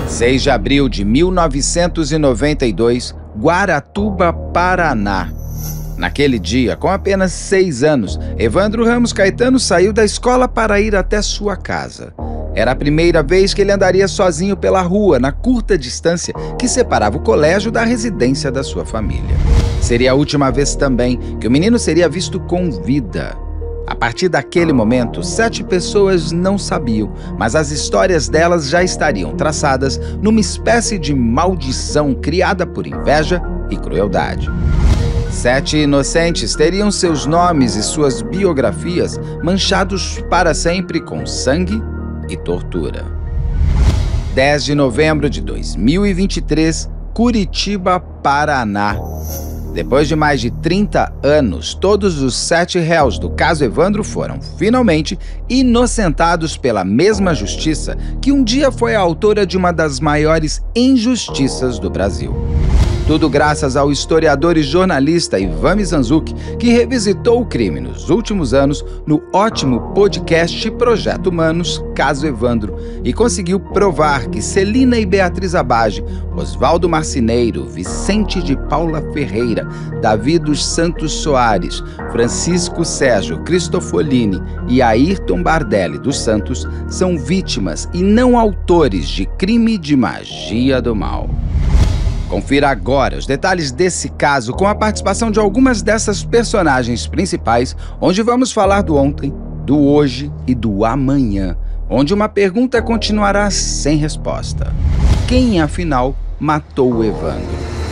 6 de abril de 1992, Guaratuba, Paraná. Naquele dia, com apenas 6 anos, Evandro Ramos Caetano saiu da escola para ir até sua casa. Era a primeira vez que ele andaria sozinho pela rua, na curta distância que separava o colégio da residência da sua família. Seria a última vez também que o menino seria visto com vida. A partir daquele momento, 7 pessoas não sabiam, mas as histórias delas já estariam traçadas numa espécie de maldição criada por inveja e crueldade. 7 inocentes teriam seus nomes e suas biografias manchados para sempre com sangue e tortura. 10 de novembro de 2023, Curitiba, Paraná. Depois de mais de 30 anos, todos os 7 réus do caso Evandro foram, finalmente, inocentados pela mesma justiça que um dia foi a autora de uma das maiores injustiças do Brasil. Tudo graças ao historiador e jornalista Ivan Mizanzuki, que revisitou o crime nos últimos anos no ótimo podcast Projeto Humanos, Caso Evandro, e conseguiu provar que Celina e Beatriz Abage, Oswaldo Marcineiro, Vicente de Paula Ferreira, Davi dos Santos Soares, Francisco Sérgio Cristofolini e Ayrton Bardelli dos Santos são vítimas e não autores de crime de magia do mal. Confira agora os detalhes desse caso com a participação de algumas dessas personagens principais, onde vamos falar do ontem, do hoje e do amanhã, onde uma pergunta continuará sem resposta. Quem, afinal, matou o Evandro?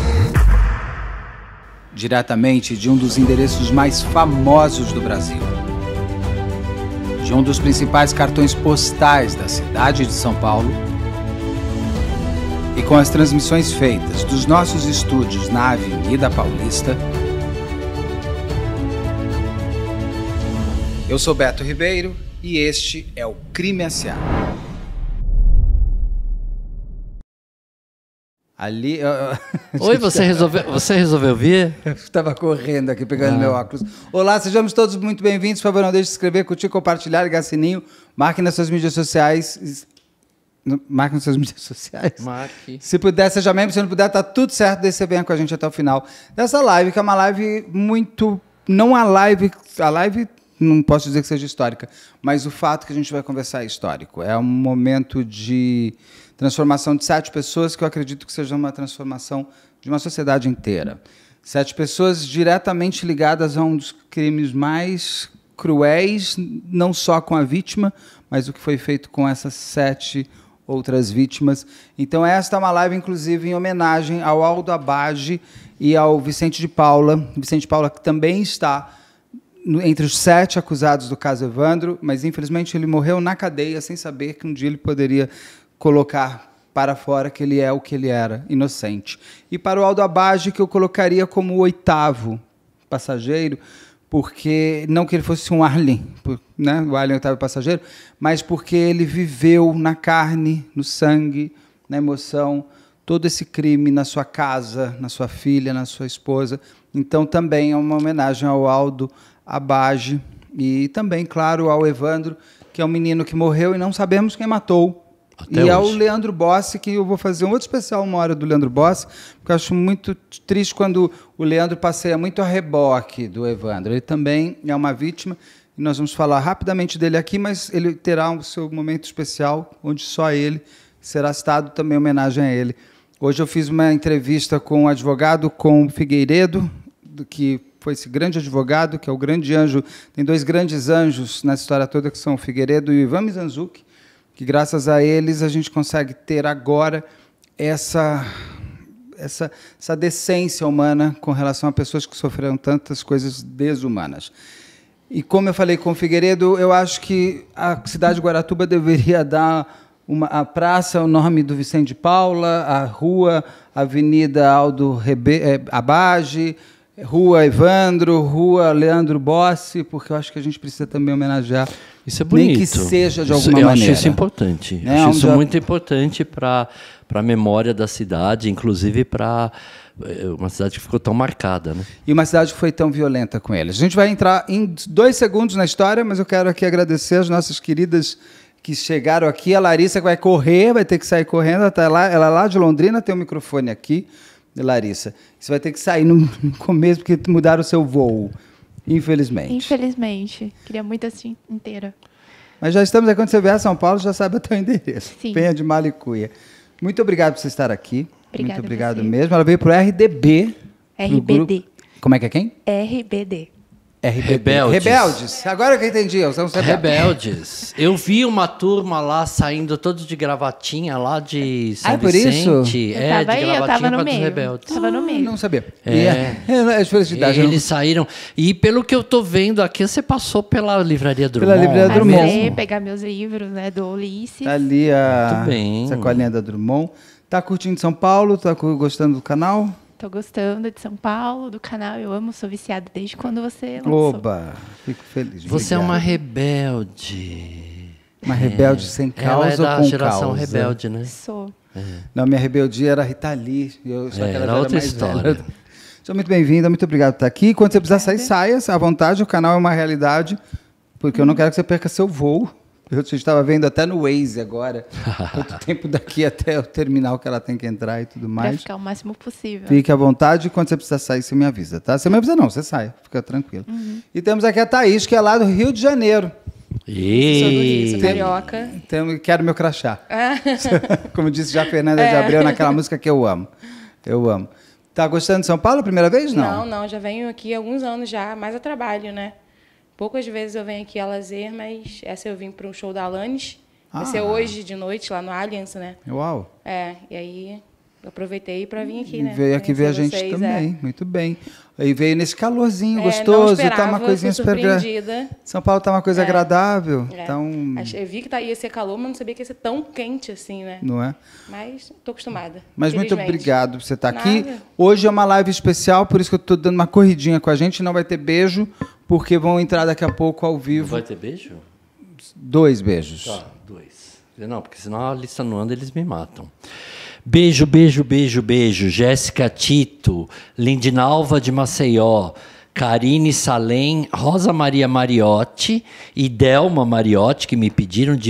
Diretamente de um dos endereços mais famosos do Brasil, de um dos principais cartões postais da cidade de São Paulo, e com as transmissões feitas dos nossos estúdios na Avenida Paulista, eu sou Beto Ribeiro e este é o Crime S.A. Ali... Oi, você resolveu vir? Eu estava correndo aqui, pegando meu óculos. Olá, sejamos todos muito bem-vindos. Por favor, não deixe de se inscrever, curtir, compartilhar, ligar sininho. Marque nas suas mídias sociais... Marque nas suas mídias sociais. Marque. Se puder, seja membro. Se não puder, tá tudo certo. Deixe você venha com a gente até o final dessa live, que é uma live muito... Não a live... A live não posso dizer que seja histórica, mas o fato que a gente vai conversar é histórico. É um momento de transformação de 7 pessoas que eu acredito que seja uma transformação de uma sociedade inteira. 7 pessoas diretamente ligadas a um dos crimes mais cruéis, não só com a vítima, mas o que foi feito com essas 7 outras vítimas. Então esta é uma live, inclusive, em homenagem ao Aldo Abage e ao Vicente de Paula. Vicente de Paula que também está entre os 7 acusados do caso Evandro, mas infelizmente ele morreu na cadeia sem saber que um dia ele poderia colocar para fora que ele é o que ele era, inocente. E para o Aldo Abage, que eu colocaria como o 8º passageiro, porque não que ele fosse um alien, né? O alien estava passageiro, mas porque ele viveu na carne, no sangue, na emoção, todo esse crime na sua casa, na sua filha, na sua esposa. Então também é uma homenagem ao Aldo Abage e também, claro, ao Evandro, que é um menino que morreu e não sabemos quem matou. Até hoje. Ao Leandro Bossi, que eu vou fazer um outro especial uma hora do Leandro Bossi, porque eu acho muito triste quando o Leandro passeia muito a reboque do Evandro. Ele também é uma vítima, e nós vamos falar rapidamente dele aqui, mas ele terá o seu momento especial, onde só ele será citado, também em homenagem a ele. Hoje eu fiz uma entrevista com um advogado, com o Figueiredo, que foi esse grande advogado, que é o grande anjo. Tem 2 grandes anjos nessa história toda, que são o Figueiredo e o Ivan Mizanzuki, que graças a eles a gente consegue ter agora essa decência humana com relação a pessoas que sofreram tantas coisas desumanas. E como eu falei com o Figueiredo, eu acho que a cidade de Guaratuba deveria dar a praça, o nome do Vicente de Paula, a rua, Avenida Aldo Abage, Rua Evandro, Rua Leandro Bossi, porque eu acho que a gente precisa também homenagear. Isso é bonito. Nem que seja de alguma maneira. maneira. Eu acho isso importante. Né? Acho isso muito importante para a memória da cidade, inclusive para uma cidade que ficou tão marcada. Né? E uma cidade que foi tão violenta com eles. A gente vai entrar em 2 segundos na história, mas eu quero aqui agradecer as nossas queridas que chegaram aqui. A Larissa vai correr, vai ter que sair correndo. Ela é lá de Londrina, tem um microfone aqui. Larissa, você vai ter que sair no começo porque mudaram o seu voo, infelizmente. Infelizmente. Queria muito assim, inteira. Mas já estamos aí, quando você vier a São Paulo, já sabe até o endereço. Sim. Penha de Malicuia. Muito obrigado por você estar aqui. Obrigada muito obrigado a você. mesmo. Ela veio para o RDB. RBD. Como é que é quem? RBD. Rebeldes. Agora que eu entendi. São Rebeldes. Eu vi uma turma lá saindo todos de gravatinha lá de São por isso? Vicente. Eu tava de aí, eu gravatinha tava no pra dos meio. Rebeldes. Tava no meio. Não sabia. É. Felicidade. Eles saíram. E pelo que eu tô vendo aqui, você passou pela Livraria Drummond. Pela Livraria Drummond. Passei, pegar meus livros, né, do Ulisses. Tá ali a Muito bem. sacolinha da Drummond. Tá curtindo São Paulo? Tá gostando do canal? Tô gostando de São Paulo, do canal. Eu amo, sou viciada desde quando você lançou. Oba, fico feliz. Você é Obrigado. uma rebelde. Uma rebelde sem Ela causa é ou da com geração causa? rebelde, né? Sou. Não, minha rebeldia era Rita Lee. Só que ela já Era outra mais história. velha. Seja muito bem-vinda, muito obrigado por estar aqui. Quando você precisar sair, saia à vontade. O canal é uma realidade, porque eu não quero que você perca seu voo. Eu estava vendo até no Waze agora, quanto tempo daqui até o terminal que ela tem que entrar e tudo Pra mais. ficar o máximo possível. Fique à vontade, quando você precisar sair, você me avisa, tá? Você me avisa não, você sai, fica tranquilo. E temos aqui a Thaís, que é lá do Rio de Janeiro. Sou do Rio, sou E... carioca. Quero meu crachá. Como disse já a Fernanda de Abreu naquela música que eu amo. Eu amo. Tá gostando de São Paulo a primeira vez? Não, já venho aqui há alguns anos já, mais a trabalho, né? Poucas vezes eu venho aqui a lazer, mas essa eu vim para um show da Alanis. Vai ser hoje de noite, lá no Allianz, né? Uau. E aí eu aproveitei para vir aqui, E né? veio aqui ver a Conhecer gente vocês, também, muito bem. E veio nesse calorzinho não gostoso, esperava, tá uma coisinha fui super surpreendida. São Paulo tá uma coisa agradável, É. então, Eu vi que ia ser calor, mas não sabia que ia ser tão quente assim, né? não é? Mas tô acostumada. Mas muito felizmente. obrigado por você estar aqui. Nada. Hoje é uma live especial, por isso que eu estou dando uma corridinha com a gente. Não vai ter beijo, porque vão entrar daqui a pouco ao vivo. Vai ter beijo? 2 beijos. Tá, 2. Não, porque senão a lista não anda, eles me matam. Beijo, beijo, beijo, beijo. Jéssica Tito, Lindinalva de Maceió, Karine Salem, Rosa Maria Mariotti e Delma Mariotti, que me pediram de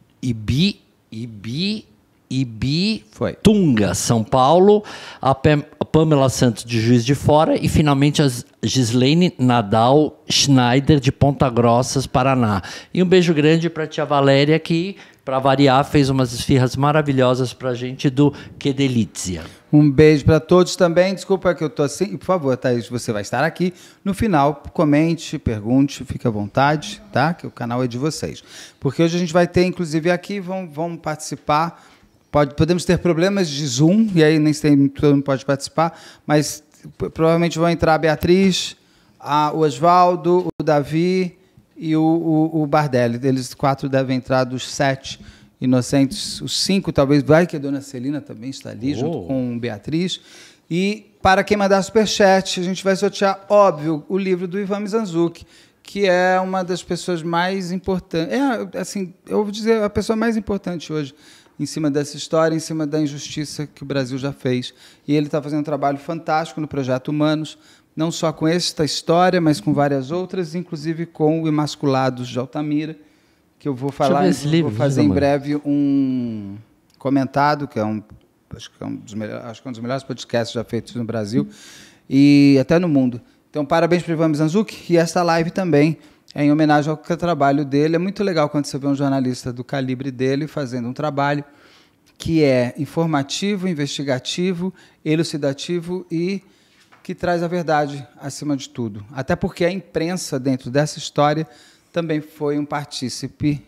Ibitunga, São Paulo, a Pamela Santos de Juiz de Fora e finalmente a Gislaine Nadal Schneider de Ponta Grossas, Paraná. E um beijo grande para a tia Valéria, que, para variar, fez umas esfirras maravilhosas para a gente do Que Delícia. Um beijo para todos também. Desculpa que eu estou assim. E, por favor, Thaís, você vai estar aqui. No final, comente, pergunte, fique à vontade, tá? Que o canal é de vocês. Porque hoje a gente vai ter, inclusive, aqui, vão participar. Podemos ter problemas de Zoom, e aí nem sempre todo mundo pode participar, mas provavelmente vão entrar a Beatriz, o Oswaldo, o Davi e o Bardelli. Eles 4 devem entrar dos 7 inocentes. Os 5 talvez vai, que a dona Celina também está ali, junto com Beatriz. E para quem mandar superchat, a gente vai sortear, óbvio, o livro do Ivan Mizanzuki, que é uma das pessoas mais importantes. Assim, eu vou dizer, a pessoa mais importante hoje em cima dessa história, em cima da injustiça que o Brasil já fez. E ele está fazendo um trabalho fantástico no Projeto Humanos, não só com esta história, mas com várias outras, inclusive com o Imasculados de Altamira, que eu vou falar, vou fazer em breve um comentado, que é acho que é um dos melhores podcasts já feitos no Brasil e até no mundo. Então, parabéns para o Ivan Mizanzuki, e esta live também é em homenagem ao trabalho dele. É muito legal quando você vê um jornalista do calibre dele fazendo um trabalho que é informativo, investigativo, elucidativo e que traz a verdade acima de tudo. Até porque a imprensa, dentro dessa história, também foi um partícipe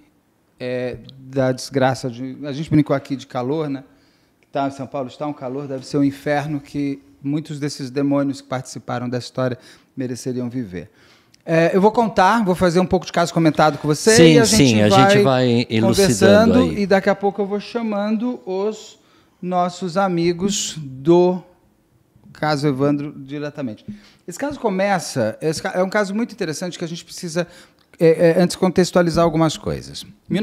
da desgraça. A gente brincou aqui de calor, né? Tá, em São Paulo está um calor, deve ser um inferno que muitos desses demônios que participaram da história mereceriam viver. Eu vou fazer um pouco de caso comentado com você. Sim, e a gente vai elucidando aí. E daqui a pouco eu vou chamando os nossos amigos do caso Evandro diretamente. Esse caso é um caso muito interessante que a gente precisa, antes, contextualizar algumas coisas.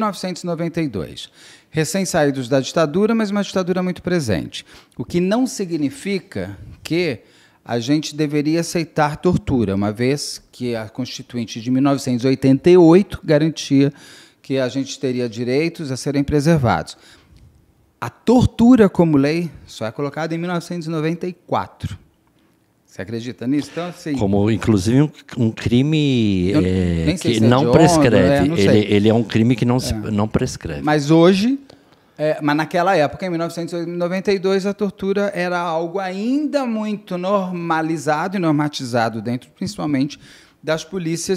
1992, recém-saídos da ditadura, mas uma ditadura muito presente. O que não significa que a gente deveria aceitar tortura, uma vez que a Constituinte de 1988 garantia que a gente teria direitos a serem preservados. A tortura como lei só é colocada em 1994. Você acredita nisso? Então, assim, como, inclusive, um crime nem sei que se é não hediondo, prescreve. não sei. Ele é um crime que não prescreve. mas hoje, mas naquela época, em 1992, a tortura era algo ainda muito normalizado e normatizado dentro, principalmente, das polícias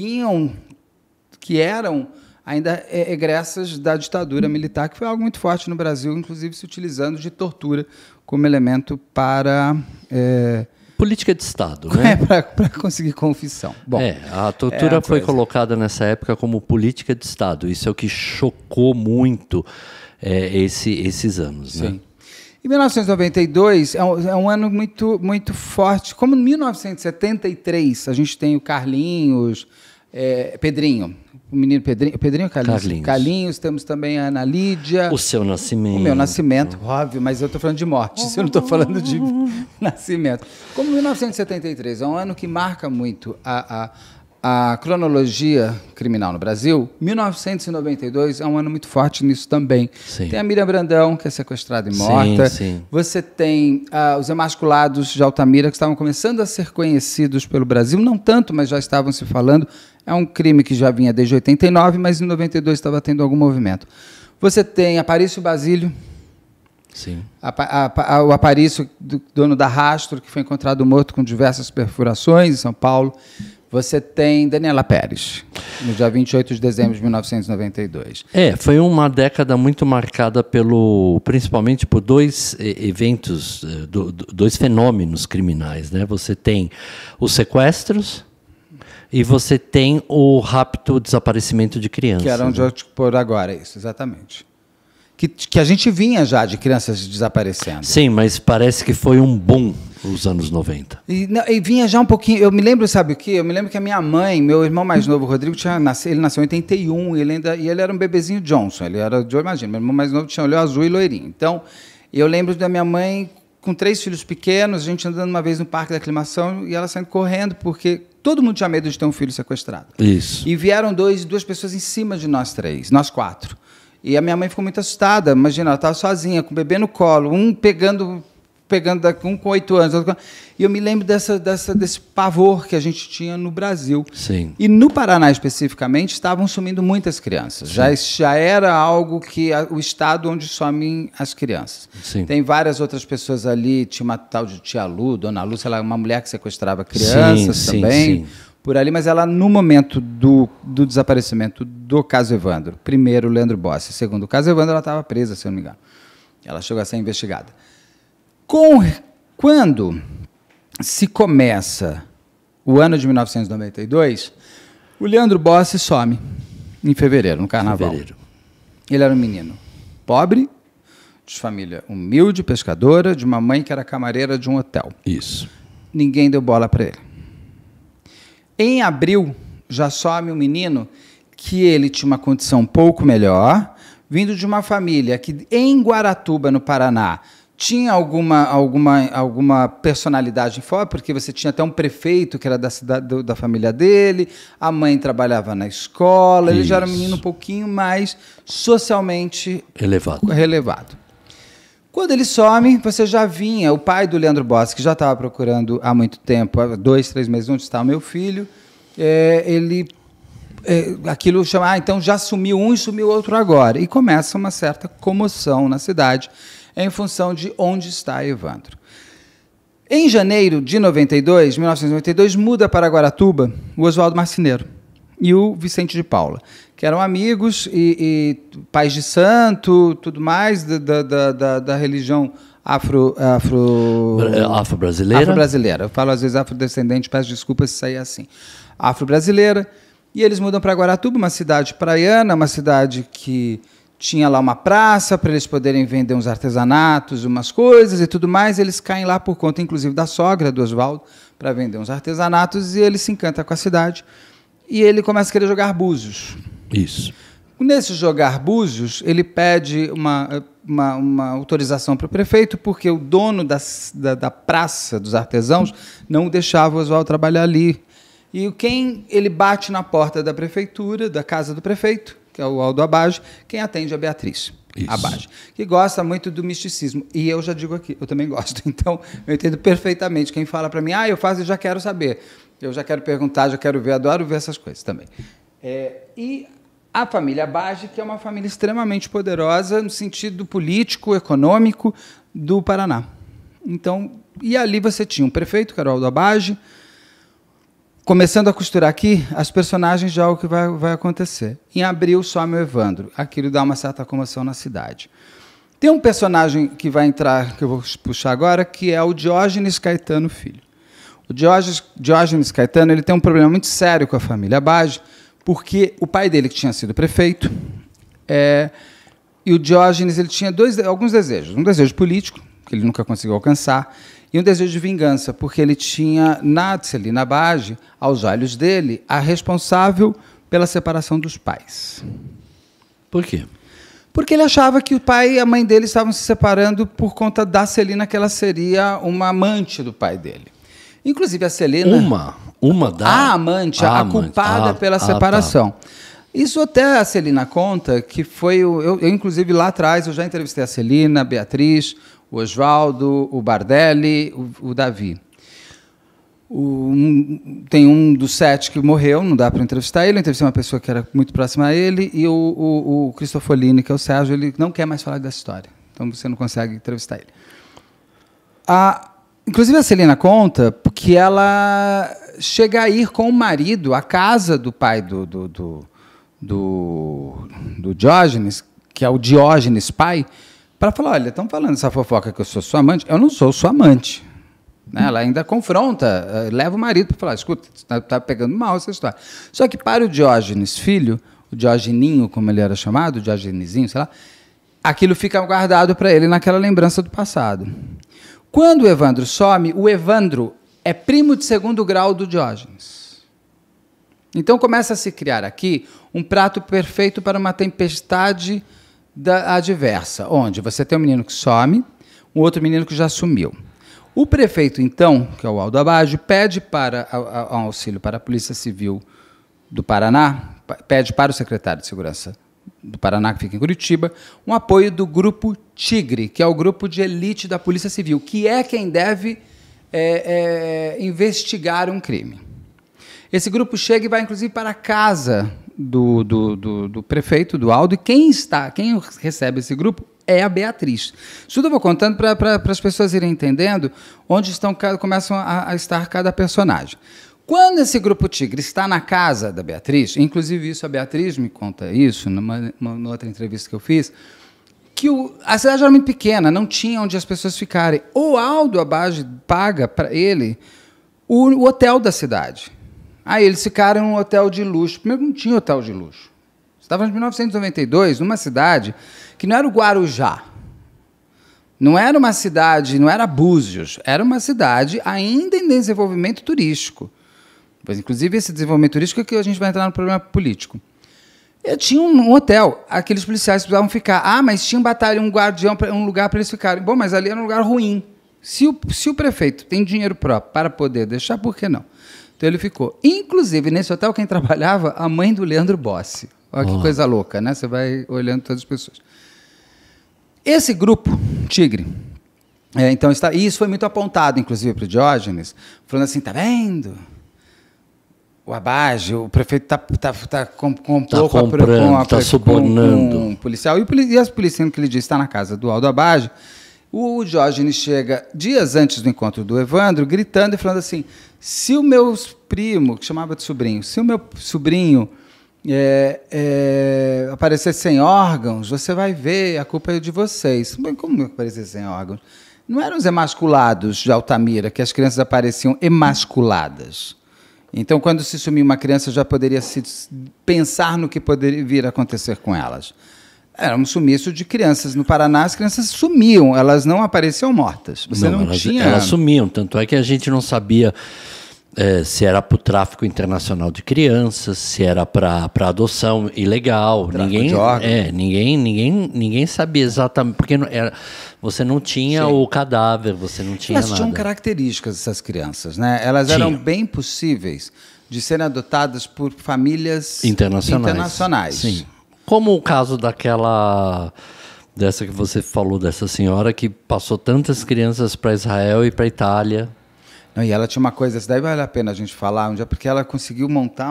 que eram ainda egressas da ditadura militar, que foi algo muito forte no Brasil, inclusive se utilizando de tortura como elemento para... política de Estado, né? para conseguir confissão. Bom, a tortura foi colocada nessa época como política de Estado. Isso é o que chocou muito esses anos. sim. Né? Em 1992 é um ano muito, muito forte. Como em 1973 a gente tem o Carlinhos, Pedrinho, o menino Pedrinho Carlinhos, temos também a Ana Lídia. O seu nascimento. O meu nascimento, óbvio, mas eu estou falando de morte, eu não estou falando de nascimento. Como 1973 é um ano que marca muito a cronologia criminal no Brasil, 1992 é um ano muito forte nisso também. Sim. Tem a Miriam Brandão, que é sequestrada e morta. Sim. Você tem os emasculados de Altamira, que estavam começando a ser conhecidos pelo Brasil, não tanto, mas já estavam se falando. É um crime que já vinha desde 89, mas em 92 estava tendo algum movimento. Você tem Aparício Basílio, Sim. o Aparício, dono da Rastro, que foi encontrado morto com diversas perfurações em São Paulo. Você tem Daniela Pérez, no dia 28 de dezembro de 1992. Foi uma década muito marcada principalmente por dois eventos, dois fenômenos criminais, né? Você tem os sequestros e você tem o rápido desaparecimento de crianças. Que era onde eu te pôr agora, isso, exatamente. Que a gente vinha já de crianças desaparecendo. Sim, mas parece que foi um boom nos anos 90. E vinha já um pouquinho... Eu me lembro, sabe o quê? Eu me lembro que a minha mãe, meu irmão mais novo, o Rodrigo, ele nasceu em 81, e ele era um bebezinho Johnson. Ele era, imagina, meu irmão mais novo tinha olho azul e loirinho. Então, eu lembro da minha mãe com 3 filhos pequenos, a gente andando uma vez no Parque da Aclimação, e ela saindo correndo, porque todo mundo tinha medo de ter um filho sequestrado. Isso. E vieram duas pessoas em cima de nós 3, nós 4. E a minha mãe ficou muito assustada. Imagina, ela estava sozinha, com o bebê no colo, um pegando um com 8 anos. Outro... E eu me lembro desse pavor que a gente tinha no Brasil. Sim. E no Paraná, especificamente, estavam sumindo muitas crianças. Já era algo que o estado onde somem as crianças. Sim. Tem várias outras pessoas ali, tinha uma tal de tia Lu, Dona Lu, sei lá, uma mulher que sequestrava crianças também. Sim. Por ali, mas ela, no momento do desaparecimento do caso Evandro, primeiro o Leandro Bossi, segundo o caso Evandro, ela estava presa, se eu não me engano. Ela chegou a ser investigada. Quando se começa o ano de 1992, o Leandro Bossi some em fevereiro, no Carnaval. Ele era um menino pobre, de família humilde, pescadora, de uma mãe que era camareira de um hotel. Isso. Ninguém deu bola para ele. Em abril, já some um menino que ele tinha uma condição um pouco melhor, vindo de uma família que, em Guaratuba, no Paraná, tinha alguma personalidade fora, porque você tinha até um prefeito que era da cidade, da família dele, a mãe trabalhava na escola, ele já era um menino um pouquinho mais socialmente relevado. Quando ele some, você já vinha, o pai do Leandro Bossi, que já estava procurando há muito tempo, há 2, 3 meses, onde está o meu filho, aquilo chama, então já sumiu um e sumiu outro agora. E começa uma certa comoção na cidade, em função de onde está Evandro. Em janeiro de 1992, muda para Guaratuba o Oswaldo Marceneiro e o Vicente de Paula, que eram amigos e pais de santo, tudo mais, da religião afro-brasileira. Afro-brasileira. Eu falo às vezes afrodescendente, peço desculpas se sair assim. Afro-brasileira. E eles mudam para Guaratuba, uma cidade praiana, uma cidade que tinha lá uma praça para eles poderem vender uns artesanatos, umas coisas e tudo mais. Eles caem lá por conta, inclusive, da sogra do Oswaldo, para vender uns artesanatos, e ele se encanta com a cidade. E ele começa a querer jogar búzios. Isso. Nesse jogar búzios, ele pede uma autorização para o prefeito, porque o dono da praça dos artesãos não deixava o Oswaldo trabalhar ali. E ele bate na porta da prefeitura, da casa do prefeito, que é o Aldo Abbage, quem atende a Beatriz Abbage, que gosta muito do misticismo. E eu já digo aqui, eu também gosto. Então, eu entendo perfeitamente. Quem fala para mim, eu faço e já quero saber. Eu já quero perguntar, já quero ver, adoro ver essas coisas também. E a família Abbage, que é uma família extremamente poderosa no sentido político, econômico do Paraná. Então, e ali você tinha um prefeito, que era o Aldo Abbage. Começando a costurar aqui, as personagens já o que vai acontecer. Em abril some o Evandro. Aquilo dá uma certa comoção na cidade. Tem um personagem que vai entrar, que eu vou puxar agora, que é o Diógenes Caetano Filho. O Diógenes Caetano ele tem um problema muito sério com a família Abbage, porque o pai dele, que tinha sido prefeito, e o Diógenes ele tinha alguns desejos. Um desejo político, que ele nunca conseguiu alcançar, e um desejo de vingança, porque ele tinha na Celina Abbage, aos olhos dele, a responsável pela separação dos pais. Por quê? Porque ele achava que o pai e a mãe dele estavam se separando por conta da Celina, que ela seria uma amante do pai dele. Inclusive a Celina... A amante, a culpada pela separação. Tá. Isso até a Celina conta, que foi... Eu, inclusive, lá atrás, eu já entrevistei a Celina, a Beatriz, o Oswaldo, o Bardelli, o Davi. Tem um dos 7 que morreu, não dá para entrevistar ele. Eu entrevistei uma pessoa que era muito próxima a ele, e o Cristofolini, que é o Sérgio, ele não quer mais falar dessa história. Então você não consegue entrevistar ele. Inclusive a Celina conta que ela chega a ir com o marido à casa do pai do Diógenes, que é o Diógenes pai, para falar, olha, estão falando essa fofoca que eu sou sua amante. Eu não sou sua amante. Né? Ela ainda confronta, leva o marido para falar, escuta, está pegando mal essa história. Só que para o Diógenes filho, o Diogeninho, como ele era chamado, o Diogenesinho, sei lá, aquilo fica guardado para ele naquela lembrança do passado. Quando o Evandro some, o Evandro é primo de segundo grau do Diógenes. Então começa a se criar aqui um prato perfeito para uma tempestade adversa, onde você tem um menino que some, um outro menino que já sumiu. O prefeito, então, que é o Aldo Abbage, pede para um auxílio para a Polícia Civil do Paraná, pede para o secretário de Segurança do Paraná, que fica em Curitiba, um apoio do Grupo Tigre, que é o grupo de elite da Polícia Civil, que é quem deve investigar um crime. Esse grupo chega e vai, inclusive, para a casa do prefeito, do Aldo, e quem recebe esse grupo é a Beatriz. Isso tudo eu vou contando para as pessoas irem entendendo onde começam a estar cada personagem. Quando esse grupo Tigre está na casa da Beatriz, inclusive isso a Beatriz me conta isso, numa outra entrevista que eu fiz, que a cidade era muito pequena, não tinha onde as pessoas ficarem. O Aldo Abbage paga para ele o hotel da cidade. Aí eles ficaram em um hotel de luxo. Primeiro, não tinha hotel de luxo. Estava em 1992, numa cidade que não era o Guarujá. Não era uma cidade, não era Búzios. Era uma cidade ainda em desenvolvimento turístico. Pois, inclusive, esse desenvolvimento turístico é que a gente vai entrar no problema político. Eu tinha um hotel, aqueles policiais precisavam ficar. Mas tinha um batalhão, um guardião, um lugar para eles ficarem. Bom, mas ali era um lugar ruim. Se o prefeito tem dinheiro próprio para poder deixar, por que não? Então ele ficou. Inclusive, nesse hotel, quem trabalhava? A mãe do Leandro Bossi. Olha que coisa louca, né? Você vai olhando todas as pessoas. Esse grupo, Tigre, então e isso foi muito apontado, inclusive, para o Diógenes, falando assim, tá vendo? O Abbage, o prefeito está subornando um policial. E as policiais que ele disse está na casa do Aldo Abbage. O Diógenes chega dias antes do encontro do Evandro, gritando e falando assim, se o meu primo, que chamava de sobrinho, se o meu sobrinho aparecer sem órgãos, você vai ver, a culpa é de vocês. Como aparecer sem órgãos? Não eram os emasculados de Altamira, que as crianças apareciam emasculadas. Então, quando se sumia uma criança, já poderia se pensar no que poderia vir a acontecer com elas. Era um sumiço de crianças. No Paraná, as crianças sumiam, elas não apareciam mortas. Elas sumiam, tanto é que a gente não sabia se era para o tráfico internacional de crianças, se era para adoção ilegal. Ninguém sabia exatamente, porque você não tinha o cadáver, você não tinha nada. Elas tinham características, essas crianças, né? Elas eram bem possíveis de serem adotadas por famílias internacionais. Sim. Como o caso dessa que você falou, dessa senhora que passou tantas crianças para Israel e para Itália. Não, e ela tinha uma coisa, isso daí vale a pena a gente falar um dia, porque ela conseguiu montar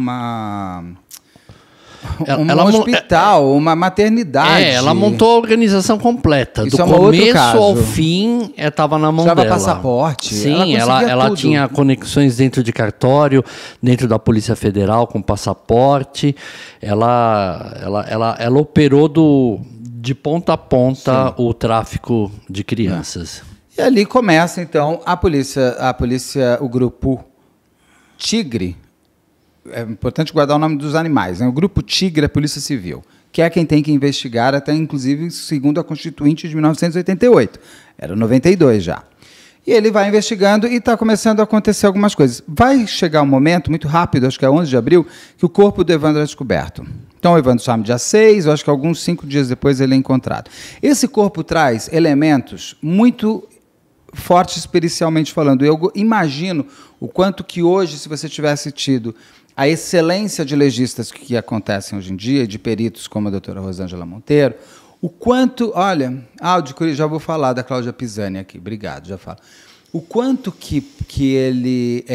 um hospital, uma maternidade. Ela montou a organização completa. Isso do é um outro começo caso. ao fim, estava na mão Dava dela. passaporte. Sim, ela tinha conexões dentro de cartório, dentro da Polícia Federal, com passaporte. Ela operou de ponta a ponta o tráfico de crianças. E ali começa, então, a polícia, o grupo Tigre. É importante guardar o nome dos animais, né? O grupo Tigre é a Polícia Civil, que é quem tem que investigar, até inclusive segundo a Constituinte de 1988. Era 92 já. E ele vai investigando e está começando a acontecer algumas coisas. Vai chegar um momento, muito rápido, acho que é 11 de abril, que o corpo do Evandro é descoberto. Então o Evandro some dia 6, eu acho que alguns 5 dias depois ele é encontrado. Esse corpo traz elementos muito fortes pericialmente falando. Eu imagino o quanto que hoje, se você tivesse tido a excelência de legistas que acontecem hoje em dia, de peritos como a doutora Rosângela Monteiro, o quanto, olha, já vou falar da Cláudia Pisani aqui, obrigado, já falo. O quanto que ele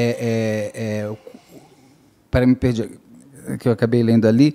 para me perder, que eu acabei lendo ali,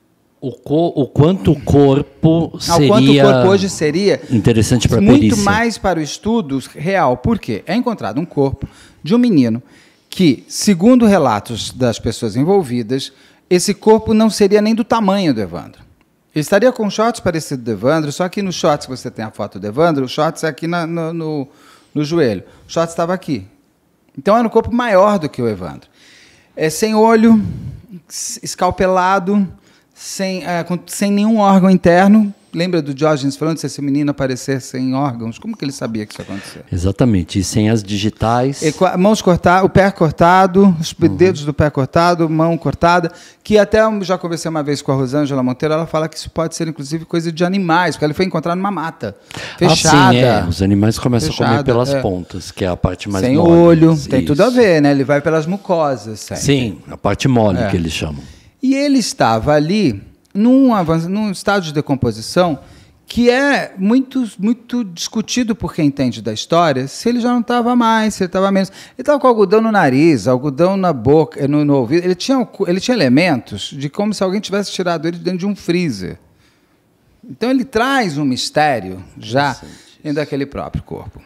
o quanto o corpo seria... O quanto o corpo hoje seria interessante para a muito perícia. mais para o estudo real. Por quê? É encontrado um corpo de um menino que, segundo relatos das pessoas envolvidas, esse corpo não seria nem do tamanho do Evandro. Ele estaria com shorts parecido do Evandro, só que no shorts você tem a foto do Evandro, o shorts é aqui no joelho. O shorts estava aqui. Então era um corpo maior do que o Evandro. Sem olho, escalpelado, sem nenhum órgão interno. Lembra do Diógenes falando se esse menino aparecer sem órgãos? Como que ele sabia que isso ia acontecer? Exatamente, e sem as digitais. Mãos cortadas, o pé cortado, os dedos do pé cortado, mão cortada, que até eu já conversei uma vez com a Rosângela Monteiro, ela fala que isso pode ser, inclusive, coisa de animais, porque ele foi encontrado numa mata, fechada. Sim, os animais começam a comer pelas pontas, que é a parte mais sem mole. Olho, tem tudo a ver, né? Ele vai pelas mucosas. Sempre. Sim, a parte mole que eles chamam. E ele estava ali num estado de decomposição que é muito, muito discutido por quem entende da história, se ele já não estava mais, se ele estava menos. Ele estava com algodão no nariz, algodão na boca, no ouvido. Ele tinha elementos de como se alguém tivesse tirado ele dentro de um freezer. Então ele traz um mistério já dentro daquele próprio corpo.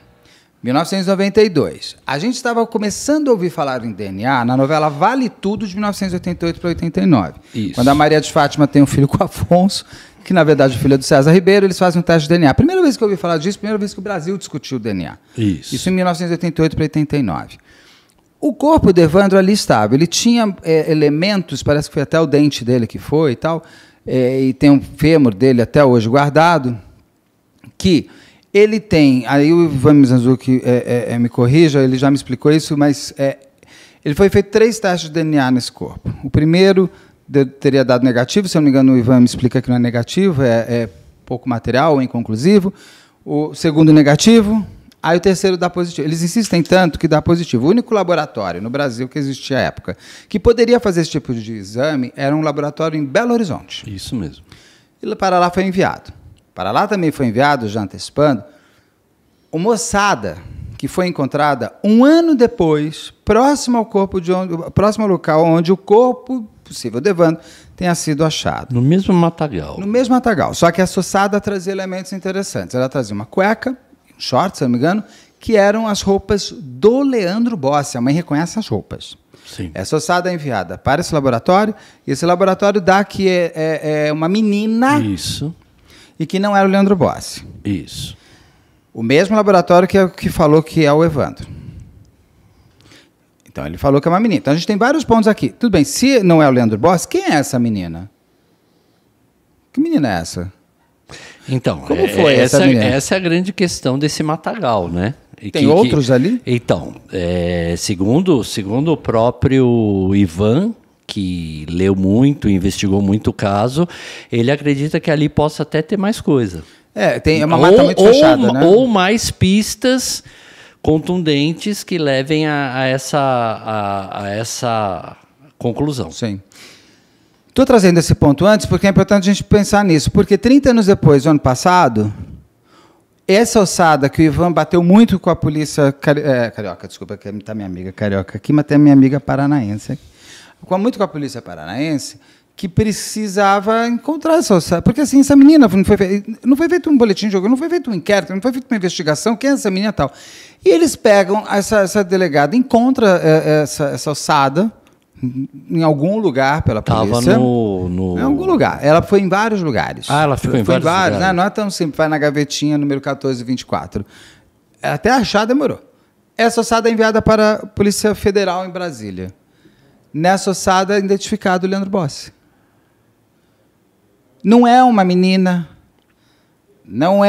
1992. A gente estava começando a ouvir falar em DNA na novela Vale Tudo, de 1988 para 89. Isso. Quando a Maria de Fátima tem um filho com o Afonso, que na verdade o filho é do César Ribeiro, eles fazem um teste de DNA. Primeira vez que eu ouvi falar disso, primeira vez que o Brasil discutiu o DNA. Isso em 1988 para 89. O corpo do Evandro ali estava. Ele tinha elementos, parece que foi até o dente dele que foi e tal, e tem um fêmur dele até hoje guardado, que... Ele tem, aí o Ivan Mizanzuki me corrija, ele já me explicou isso, mas ele foi feito 3 testes de DNA nesse corpo. O primeiro teria dado negativo, se eu não me engano o Ivan me explica que não é negativo, é pouco material ou inconclusivo. O segundo negativo, aí o terceiro dá positivo. Eles insistem tanto que dá positivo. O único laboratório no Brasil que existia à época que poderia fazer esse tipo de exame era um laboratório em Belo Horizonte. Isso mesmo. E para lá foi enviado. Para lá também foi enviado, já antecipando, uma ossada que foi encontrada um ano depois, próximo ao local onde o corpo possível do Evandro tenha sido achado. No mesmo matagal. No mesmo matagal. Só que essa ossada trazia elementos interessantes. Ela trazia uma cueca, um short, se não me engano, que eram as roupas do Leandro Bossi. A mãe reconhece as roupas. Sim. Essa ossada é enviada para esse laboratório, e esse laboratório dá que é uma menina... Isso. E que não era o Leandro Bossi. Isso. O mesmo laboratório que falou que é o Evandro. Então, ele falou que é uma menina. Então, a gente tem vários pontos aqui. Tudo bem, se não é o Leandro Bossi, quem é essa menina? Que menina é essa? Então, como foi essa menina? Essa é a grande questão desse matagal, né? Tem outros ali? Então, segundo o próprio Ivan, que leu muito, investigou muito o caso, ele acredita que ali possa até ter mais coisa. Tem uma mata muito fechada, né? Ou mais pistas contundentes que levem a essa conclusão. Sim. Estou trazendo esse ponto antes porque é importante a gente pensar nisso, porque 30 anos depois, no ano passado, essa ossada que o Ivan bateu muito com a polícia carioca, desculpa, que está minha amiga carioca aqui, mas tem a minha amiga paranaense, muito com a polícia paranaense, que precisava encontrar essa ossada, porque assim, essa menina não foi feito um boletim de ocorrência, não foi feito um inquérito, não foi feita uma investigação, quem é essa menina e tal. E eles pegam essa delegada, encontra essa ossada, em algum lugar pela polícia. Estava no... Em algum lugar. Ela foi em vários lugares. Ah, ela ficou em vários lugares. Né? Não é tão simples, vai na gavetinha número 1424. Até achar demorou. Essa ossada é enviada para a Polícia Federal em Brasília. Nessa ossada é identificado o Leandro Bossi. Não é uma menina, não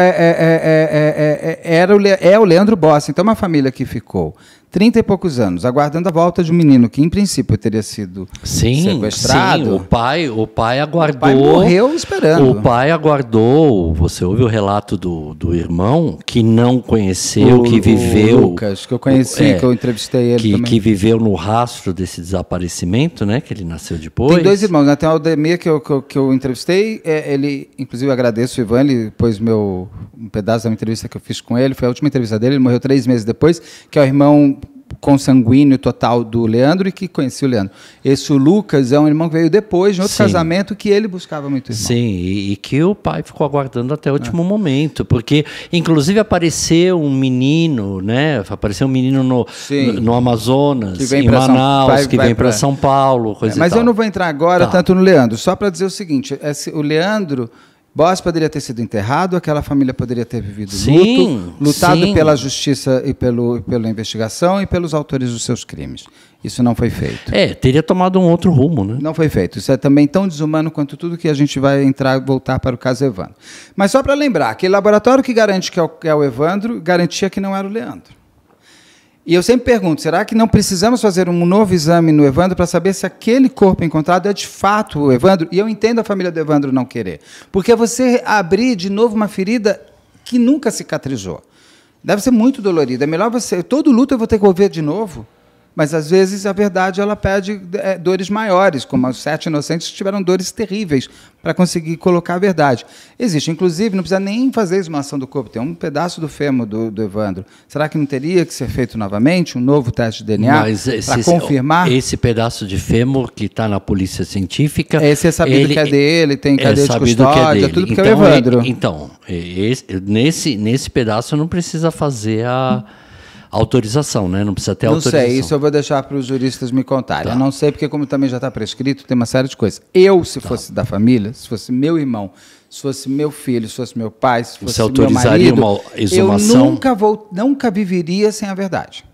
é o Leandro Bossi. Então, uma família que ficou 30 e poucos anos aguardando a volta de um menino que, em princípio, teria sido sequestrado. Sim, o pai aguardou. O pai morreu esperando. O pai aguardou. Você ouve o relato do irmão que não conheceu, que viveu. O Lucas, que eu conheci, que eu entrevistei ele também. Que viveu no rastro desse desaparecimento, né? Que ele nasceu depois. Tem 2 irmãos, né? Tem o Aldemir, que eu entrevistei. Ele, inclusive, eu agradeço o Ivan, ele pôs um pedaço da uma entrevista que eu fiz com ele. Foi a última entrevista dele, ele morreu 3 meses depois, que é o irmão consanguíneo total do Leandro e que conhecia o Leandro. Esse o Lucas é um irmão que veio depois de outro casamento que ele buscava muito irmão. Sim, e que o pai ficou aguardando até o último momento, porque inclusive apareceu um menino, né? Apareceu um menino no Amazonas, em Manaus, que vem para São Paulo, coisa mas e tal. eu não vou entrar agora tanto no Leandro, só para dizer o seguinte, o Leandro Bossi poderia ter sido enterrado, aquela família poderia ter vivido luto, lutado pela justiça e pela investigação e pelos autores dos seus crimes. Isso não foi feito. Teria tomado um outro rumo, né? Não foi feito. Isso é também tão desumano quanto tudo que a gente vai voltar para o caso Evandro. Mas só para lembrar, aquele laboratório que garante que é o Evandro, garantia que não era o Leandro. E eu sempre pergunto, será que não precisamos fazer um novo exame no Evandro para saber se aquele corpo encontrado é de fato o Evandro? E eu entendo a família do Evandro não querer. Porque você abrir de novo uma ferida que nunca cicatrizou. Deve ser muito dolorido. É melhor você... Todo luto eu vou ter que ouvir de novo. Mas, às vezes, a verdade ela pede dores maiores, como os 7 inocentes que tiveram dores terríveis para conseguir colocar a verdade. Existe, inclusive, não precisa nem fazer a exumação do corpo, tem um pedaço do fêmur do Evandro. Será que não teria que ser feito novamente um novo teste de DNA para confirmar? Esse pedaço de fêmur que está na polícia científica... Esse é sabido que é dele, tem cadeia de custódia, tudo porque é o Evandro. Nesse pedaço não precisa fazer a autorização, né? Não precisa ter autorização. Não sei, isso eu vou deixar para os juristas me contarem. Eu não sei, porque como também já está prescrito, tem uma série de coisas. Eu, se fosse da família, se fosse meu irmão, se fosse meu filho, se fosse meu pai, se fosse meu marido, uma exumação? Eu nunca viveria sem a verdade.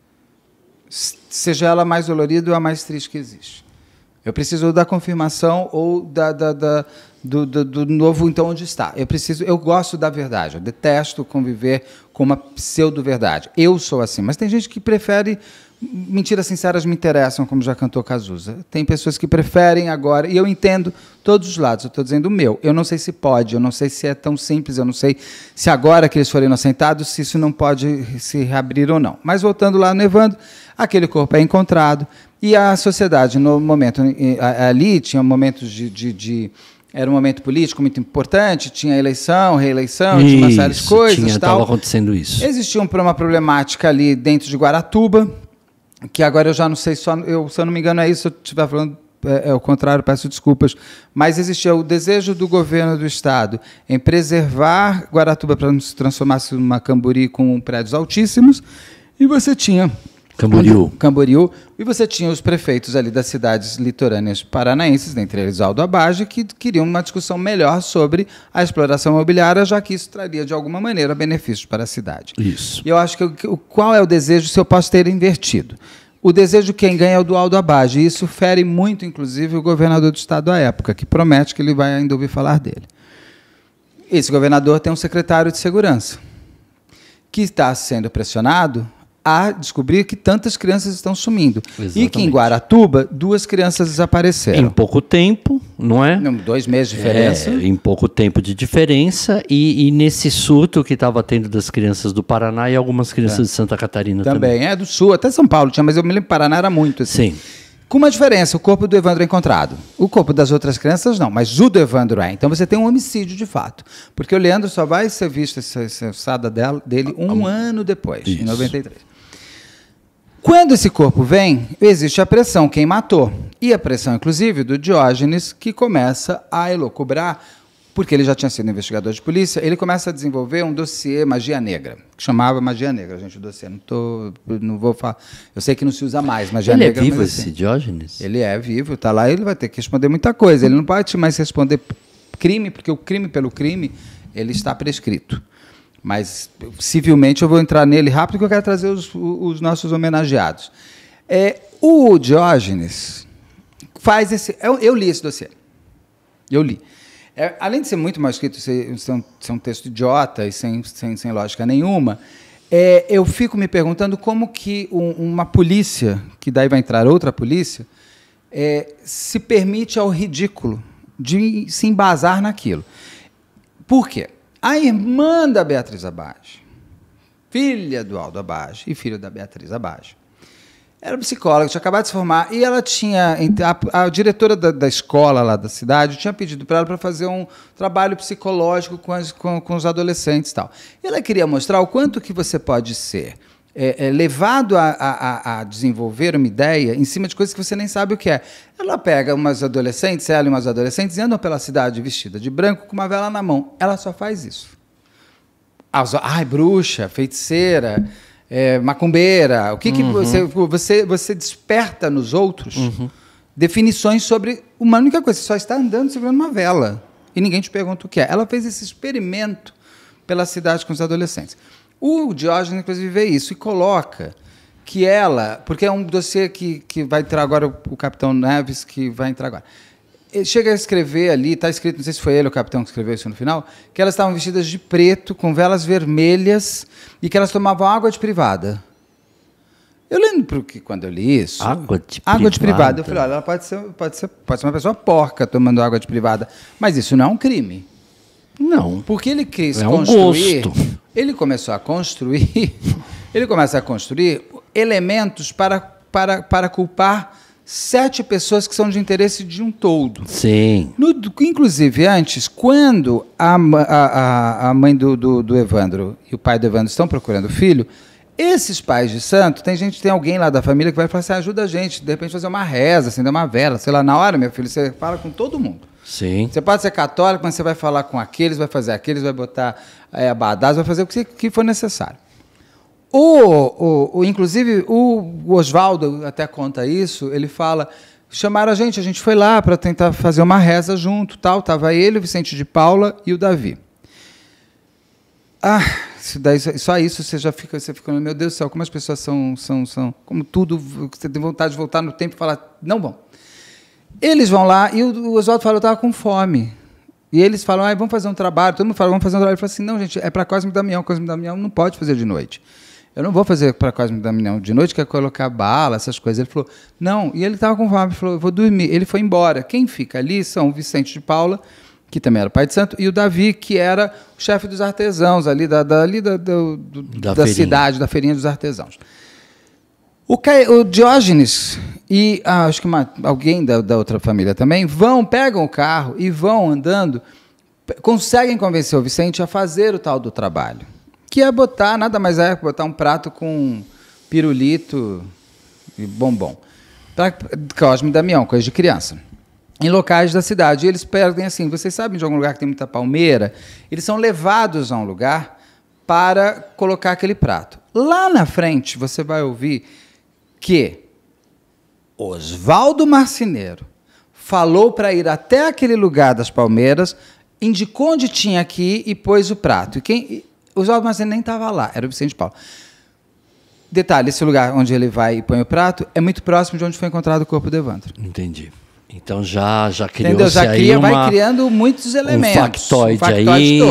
Seja ela a mais dolorida ou a mais triste que existe. Eu preciso da confirmação ou do novo, então, onde está. Eu gosto da verdade, eu detesto conviver com uma pseudo-verdade. Eu sou assim, mas tem gente que prefere... Mentiras sinceras me interessam, como já cantou Cazuza. Tem pessoas que preferem agora, e eu entendo todos os lados, eu estou dizendo o meu. Eu não sei se pode, eu não sei se é tão simples, eu não sei se agora que eles forem inocentados, se isso não pode se reabrir ou não. Mas voltando lá no Evandro, aquele corpo é encontrado, e a sociedade, no momento ali, tinha momentos era um momento político muito importante, tinha eleição, reeleição, tinha uma série de coisas. Estava acontecendo isso. Existia uma problemática ali dentro de Guaratuba, que agora eu já não sei, se eu não me engano é isso, se eu estiver falando o contrário, peço desculpas, mas existia o desejo do governo do Estado em preservar Guaratuba para não se transformasse numa Camboriú com prédios altíssimos, e você tinha... Camboriú. E você tinha os prefeitos ali das cidades litorâneas paranaenses, dentre eles Aldo Abaggio, que queriam uma discussão melhor sobre a exploração imobiliária, já que isso traria, de alguma maneira, benefícios para a cidade. Isso. E eu acho que qual é o desejo, se eu posso ter invertido? O desejo de quem ganha é o do Aldo Abaggio, e isso fere muito, inclusive, o governador do estado à época, que promete que ele vai ainda ouvir falar dele. Esse governador tem um secretário de segurança, que está sendo pressionado a descobrir que tantas crianças estão sumindo. Exatamente. E que em Guaratuba 2 crianças desapareceram. Em pouco tempo, não é? 2 meses de diferença. Em pouco tempo de diferença, e nesse surto que estava tendo das crianças do Paraná e algumas crianças de Santa Catarina também. Do Sul, até São Paulo tinha, mas eu me lembro que Paraná era muito assim. Sim. Com uma diferença, o corpo do Evandro é encontrado. O corpo das outras crianças não, mas o do Evandro é. Então você tem um homicídio de fato. Porque o Leandro só vai ser visto, essa ossada dele, um ano depois, em 93. Quando esse corpo vem, existe a pressão, quem matou. E a pressão, inclusive, do Diógenes, que começa a elocubrar, porque ele já tinha sido investigador de polícia, ele começa a desenvolver um dossiê Magia Negra, que chamava Magia Negra, gente, o dossiê. Não vou falar. Eu sei que não se usa mais Magia Negra. Ele é vivo, assim, esse Diógenes? Ele é vivo, está lá, ele vai ter que responder muita coisa. Ele não pode mais responder crime, porque o crime pelo crime, ele está prescrito. Mas, civilmente, eu vou entrar nele rápido, porque eu quero trazer os nossos homenageados. O Diógenes faz esse... Eu li esse dossiê. Eu li. Além de ser muito mal escrito, ser um texto idiota e sem lógica nenhuma, eu fico me perguntando como que uma polícia, que daí vai entrar outra polícia, se permite ao ridículo de se embasar naquilo. Por quê? A irmã da Beatriz Abage, filha do Aldo Abage e filha da Beatriz Abage, era psicóloga, tinha acabado de se formar, e ela tinha... A diretora da escola lá da cidade tinha pedido para ela para fazer um trabalho psicológico com os adolescentes e tal. E ela queria mostrar o quanto que você pode ser levado a desenvolver uma ideia em cima de coisas que você nem sabe o que é. Ela pega umas adolescentes, ela e umas adolescentes, e andam pela cidade vestida de branco com uma vela na mão. Ela só faz isso. Bruxa, feiticeira... macumbeira, o que você desperta nos outros definições sobre uma única coisa, você só está andando segurando uma vela e ninguém te pergunta o que é. Ela fez esse experimento pela cidade com os adolescentes. O Diógenes, inclusive, vê isso e coloca que ela, porque é um dossiê que vai entrar agora, o capitão Neves, que vai entrar agora. Ele chega a escrever ali, está escrito, não sei se foi ele o capitão que escreveu isso no final, que elas estavam vestidas de preto, com velas vermelhas, e que elas tomavam água de privada. Eu lembro que quando eu li isso... Água de privada. Eu falei, olha, ela pode ser uma pessoa porca tomando água de privada, mas isso não é um crime. Não. Porque ele quis construir... gosto. Ele começa a construir elementos para culpar 7 pessoas que são de interesse de um todo. Sim. Inclusive, antes, quando a mãe do Evandro e o pai do Evandro estão procurando o filho, esses pais de santo, tem alguém lá da família que vai falar assim, ajuda a gente, de repente fazer uma reza, acender uma vela, sei lá, na hora, meu filho, você fala com todo mundo. Sim. Você pode ser católico, mas você vai falar com aqueles, vai fazer aqueles, vai botar abadás, vai fazer o que for necessário. Inclusive, o Oswaldo até conta isso, ele fala, chamaram a gente foi lá para tentar fazer uma reza junto, tal, estava ele, o Vicente de Paula e o Davi. Só isso você fica, meu Deus do céu, como as pessoas são como tudo, você tem vontade de voltar no tempo e falar, não vão. Eles vão lá e o Oswaldo fala, eu estava com fome. E eles falam, vamos fazer um trabalho, todo mundo fala, vamos fazer um trabalho. Ele fala assim, não, gente, é para Cosme e Damião não pode fazer de noite. Eu não vou fazer para Cosme e Damião de noite, que é colocar bala, essas coisas. Ele falou, não. E ele estava com fome, ele falou, eu vou dormir. Ele foi embora. Quem fica ali são o Vicente de Paula, que também era pai de santo, e o Davi, que era o chefe dos artesãos ali da cidade, da feirinha dos artesãos. O Diógenes e acho que alguém da outra família também pegam o carro e vão andando, conseguem convencer o Vicente a fazer o tal do trabalho. Que é nada mais é que botar um prato com pirulito e bombom. Para Cosme e Damião, coisa de criança. Em locais da cidade. E eles perdem assim, vocês sabem de algum lugar que tem muita palmeira? Eles são levados a um lugar para colocar aquele prato. Lá na frente, você vai ouvir que Oswaldo Marceneiro falou para ir até aquele lugar das palmeiras, indicou onde tinha que ir e pôs o prato. O Oswaldo Marceneiro nem estava lá, era o Vicente de Paula. Detalhe, esse lugar onde ele vai e põe o prato é muito próximo de onde foi encontrado o corpo do Evandro. Entendi. Então já criou-se aí vai criando muitos elementos. Um factoide aí. Todo.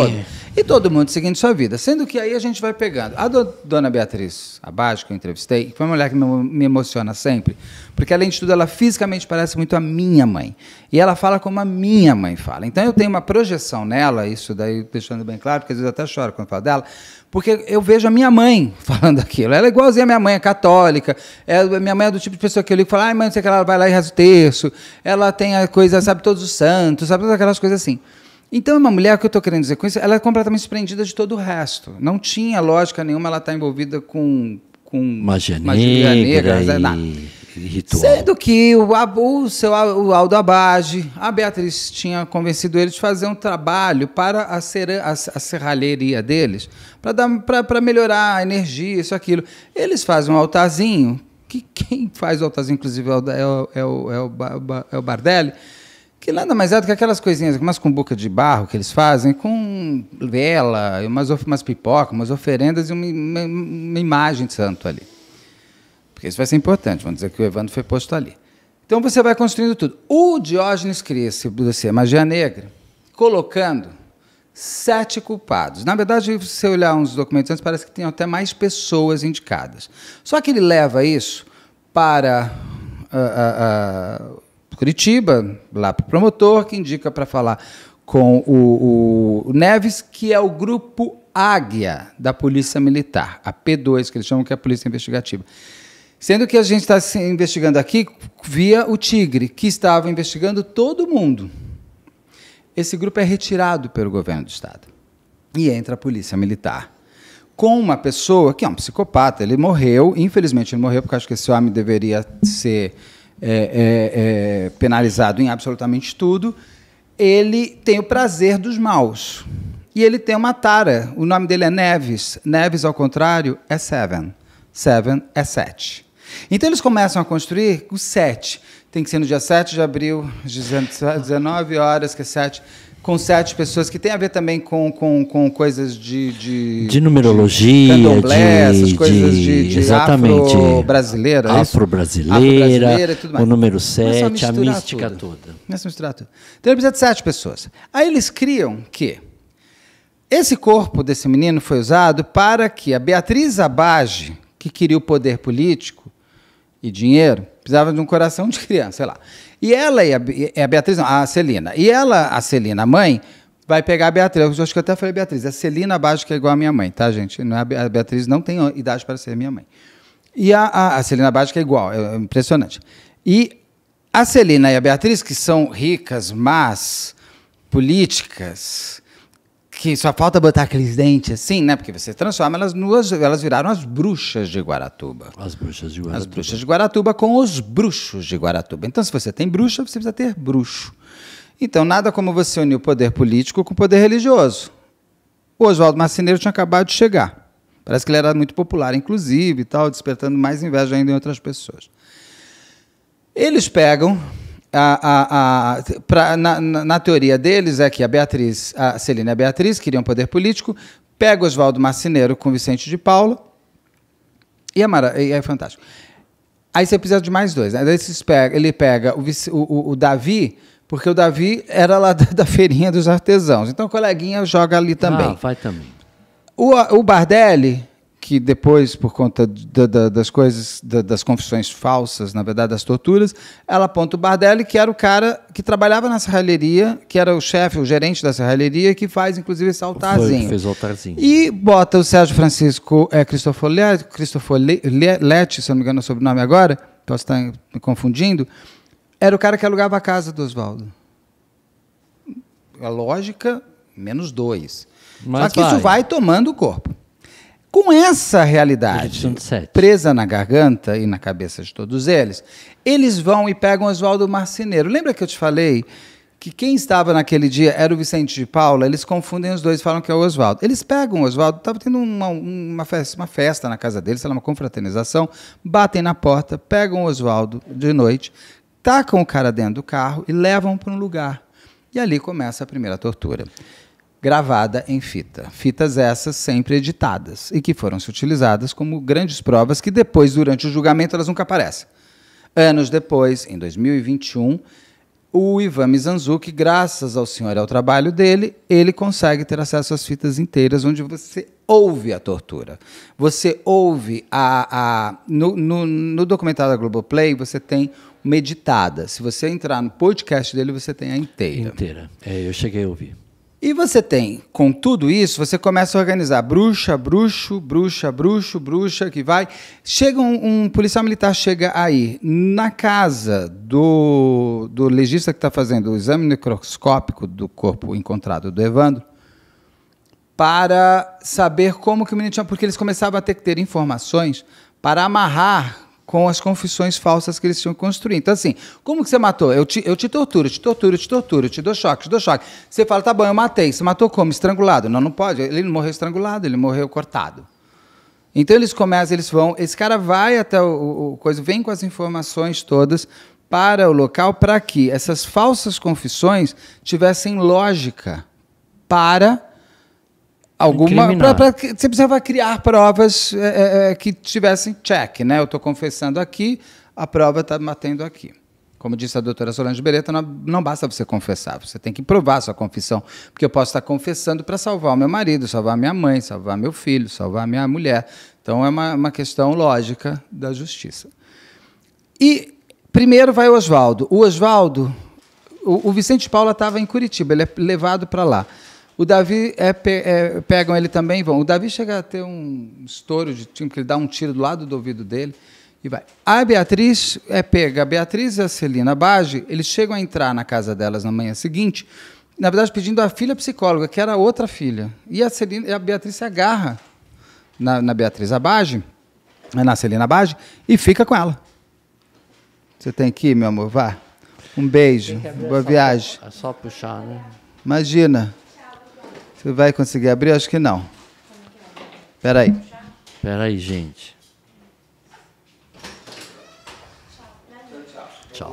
E todo mundo seguindo sua vida. Sendo que aí a gente vai pegando. A dona Beatriz Abad, que eu entrevistei, foi uma mulher que me emociona sempre, porque, além de tudo, ela fisicamente parece muito a minha mãe. E ela fala como a minha mãe fala. Então, eu tenho uma projeção nela, isso daí deixando bem claro, porque às vezes eu até choro quando falo dela, porque eu vejo a minha mãe falando aquilo. Ela é igualzinha a minha mãe, é católica. Minha mãe é do tipo de pessoa que eu ligo e falo, ai, mãe, não sei o que, ela vai lá e reza o terço. Ela tem a coisa, sabe todos os santos, sabe todas aquelas coisas assim. Então, é uma mulher, o que eu estou querendo dizer com isso, ela é completamente desprendida de todo o resto. Não tinha lógica nenhuma ela estar envolvida com magia negra, nada. Ritual. Sendo que o Aldo Abad, a Beatriz tinha convencido ele de fazer um trabalho para a serralheria deles, para melhorar a energia, isso, aquilo. Eles fazem um altarzinho, que quem faz o altarzinho, inclusive, é o Bardelli, que nada mais é do que aquelas coisinhas, umas cumbuca de barro que eles fazem, com vela, umas pipocas, umas oferendas e uma imagem de santo ali. Porque isso vai ser importante, vamos dizer que o Evandro foi posto ali. Então você vai construindo tudo. O Diógenes cria esse magia negra, colocando 7 culpados. Na verdade, se você olhar uns documentos antes, parece que tem até mais pessoas indicadas. Só que ele leva isso para Curitiba, lá para o promotor, que indica para falar com o Neves, que é o grupo Águia da Polícia Militar, a P2, que eles chamam, que é a Polícia Investigativa. Sendo que a gente está investigando aqui via o Tigre, que estava investigando todo mundo. Esse grupo é retirado pelo governo do Estado. E entra a Polícia Militar, com uma pessoa que é um psicopata. Ele morreu, infelizmente ele morreu, porque acho que esse homem deveria ser penalizado em absolutamente tudo. Ele tem o prazer dos maus. E ele tem uma tara. O nome dele é Neves. Neves, ao contrário, é Seven. Seven é 7. Então, eles começam a construir o 7. Tem que ser no dia 7 de abril, 19 horas, que é 7, com 7 pessoas, que tem a ver também com coisas de numerologia, de candomblé, essas coisas de afro-brasileira. Afro-brasileira, e tudo mais. O número 7, a mística tudo. toda. Começa a misturar tudo. Então, ele precisa de 7 pessoas. Aí eles criam que esse corpo desse menino foi usado para que a Beatriz Abad, que queria o poder político e dinheiro, precisava de um coração de criança, sei lá. E ela e a Beatriz, não, a Celina. E ela, a Celina, a mãe, vai pegar a Beatriz. Eu acho que eu até falei Beatriz. A Celina Abad, que é igual a minha mãe, tá, gente? Não é a Beatriz não tem idade para ser minha mãe. E a Celina Abad, que é igual, é impressionante. E a Celina e a Beatriz, que são ricas, más, políticas, que só falta botar aqueles dentes assim, né? Porque você transforma elas elas viraram as bruxas de Guaratuba. As bruxas de Guaratuba. As bruxas de Guaratuba com os bruxos de Guaratuba. Então, se você tem bruxa, você precisa ter bruxo. Então, nada como você unir o poder político com o poder religioso. O Oswaldo Marceneiro tinha acabado de chegar. Parece que ele era muito popular, inclusive, e tal, despertando mais inveja ainda em outras pessoas. Eles pegam... Na teoria deles é que a Beatriz, a Celina e a Beatriz queriam poder político, pega o Oswaldo Marceneiro com Vicente de Paula, e é fantástico. Aí você precisa de mais 2. Né? Ele pega o Davi, porque o Davi era lá da feirinha dos artesãos, então o coleguinha joga ali também. Vai também. O Bardelli, que depois, por conta das coisas, das confissões falsas, na verdade, das torturas, ela aponta o Bardelli, que era o cara que trabalhava na serralheria, que era o chefe, o gerente da serralheria, que faz, inclusive, esse altarzinho. Fez o altarzinho. E bota o Sérgio Francisco Cristofoletti, se eu não me engano o sobrenome agora, posso estar me confundindo, era o cara que alugava a casa do Oswaldo. A lógica, menos 2. Só que isso vai tomando o corpo. Com essa realidade presa na garganta e na cabeça de todos eles, eles vão e pegam Oswaldo Marceneiro. Lembra que eu te falei que quem estava naquele dia era o Vicente de Paula? Eles confundem os dois e falam que é o Oswaldo. Eles pegam o Oswaldo, estava tendo uma festa na casa deles, uma confraternização, batem na porta, pegam o Oswaldo de noite, tacam o cara dentro do carro e levam para um lugar. E ali começa a primeira tortura. Gravada em fita. Fitas essas sempre editadas e que foram se utilizadas como grandes provas que depois, durante o julgamento, elas nunca aparecem. Anos depois, em 2021, o Ivan Mizanzuki, graças ao senhor e ao trabalho dele, ele consegue ter acesso às fitas inteiras, onde você ouve a tortura. Você ouve no documentário da Globoplay, você tem uma editada. Se você entrar no podcast dele, você tem a inteira. Inteira. Eu cheguei a ouvir. E você tem, com tudo isso, você começa a organizar bruxa, bruxo, bruxa, bruxo, bruxa, que vai. Chega um policial militar, chega aí, na casa do legista que está fazendo o exame necroscópico do corpo encontrado do Evandro, para saber como que o menino tinha... Porque eles começavam a ter que ter informações para amarrar com as confissões falsas que eles tinham construído. Então, assim, como que você matou? Eu te torturo, te dou choque, Você fala, tá bom, eu matei. Você matou como? Estrangulado? Não, não pode. Ele não morreu estrangulado, ele morreu cortado. Então, eles começam, esse cara vai até o coisa, vem com as informações todas para o local, para que essas falsas confissões tivessem lógica para... Você precisava criar provas que tivessem check, né? Eu estou confessando aqui, a prova está batendo aqui. Como disse a doutora Solange Beretta, não basta você confessar, você tem que provar a sua confissão, porque eu posso estar confessando para salvar o meu marido, salvar minha mãe, salvar meu filho, salvar minha mulher. Então, é uma questão lógica da justiça. E primeiro vai o Oswaldo. O Vicente Paula estava em Curitiba, ele é levado para lá. O Davi, pegam ele também e vão. O Davi chega a ter um estouro de time, que ele dá um tiro do lado do ouvido dele e vai. A Beatriz pega. A Beatriz e a Celina Bage, eles chegam a entrar na casa delas na manhã seguinte, na verdade pedindo a filha psicóloga, que era outra filha. E a Beatriz se agarra na Beatriz Abage, na Celina Bage, e fica com ela. Você tem que ir, meu amor, vá. Um beijo, boa viagem. É só puxar, né? Imagina. Você vai conseguir abrir? Acho que não. Espera aí. Espera aí, gente. Tchau.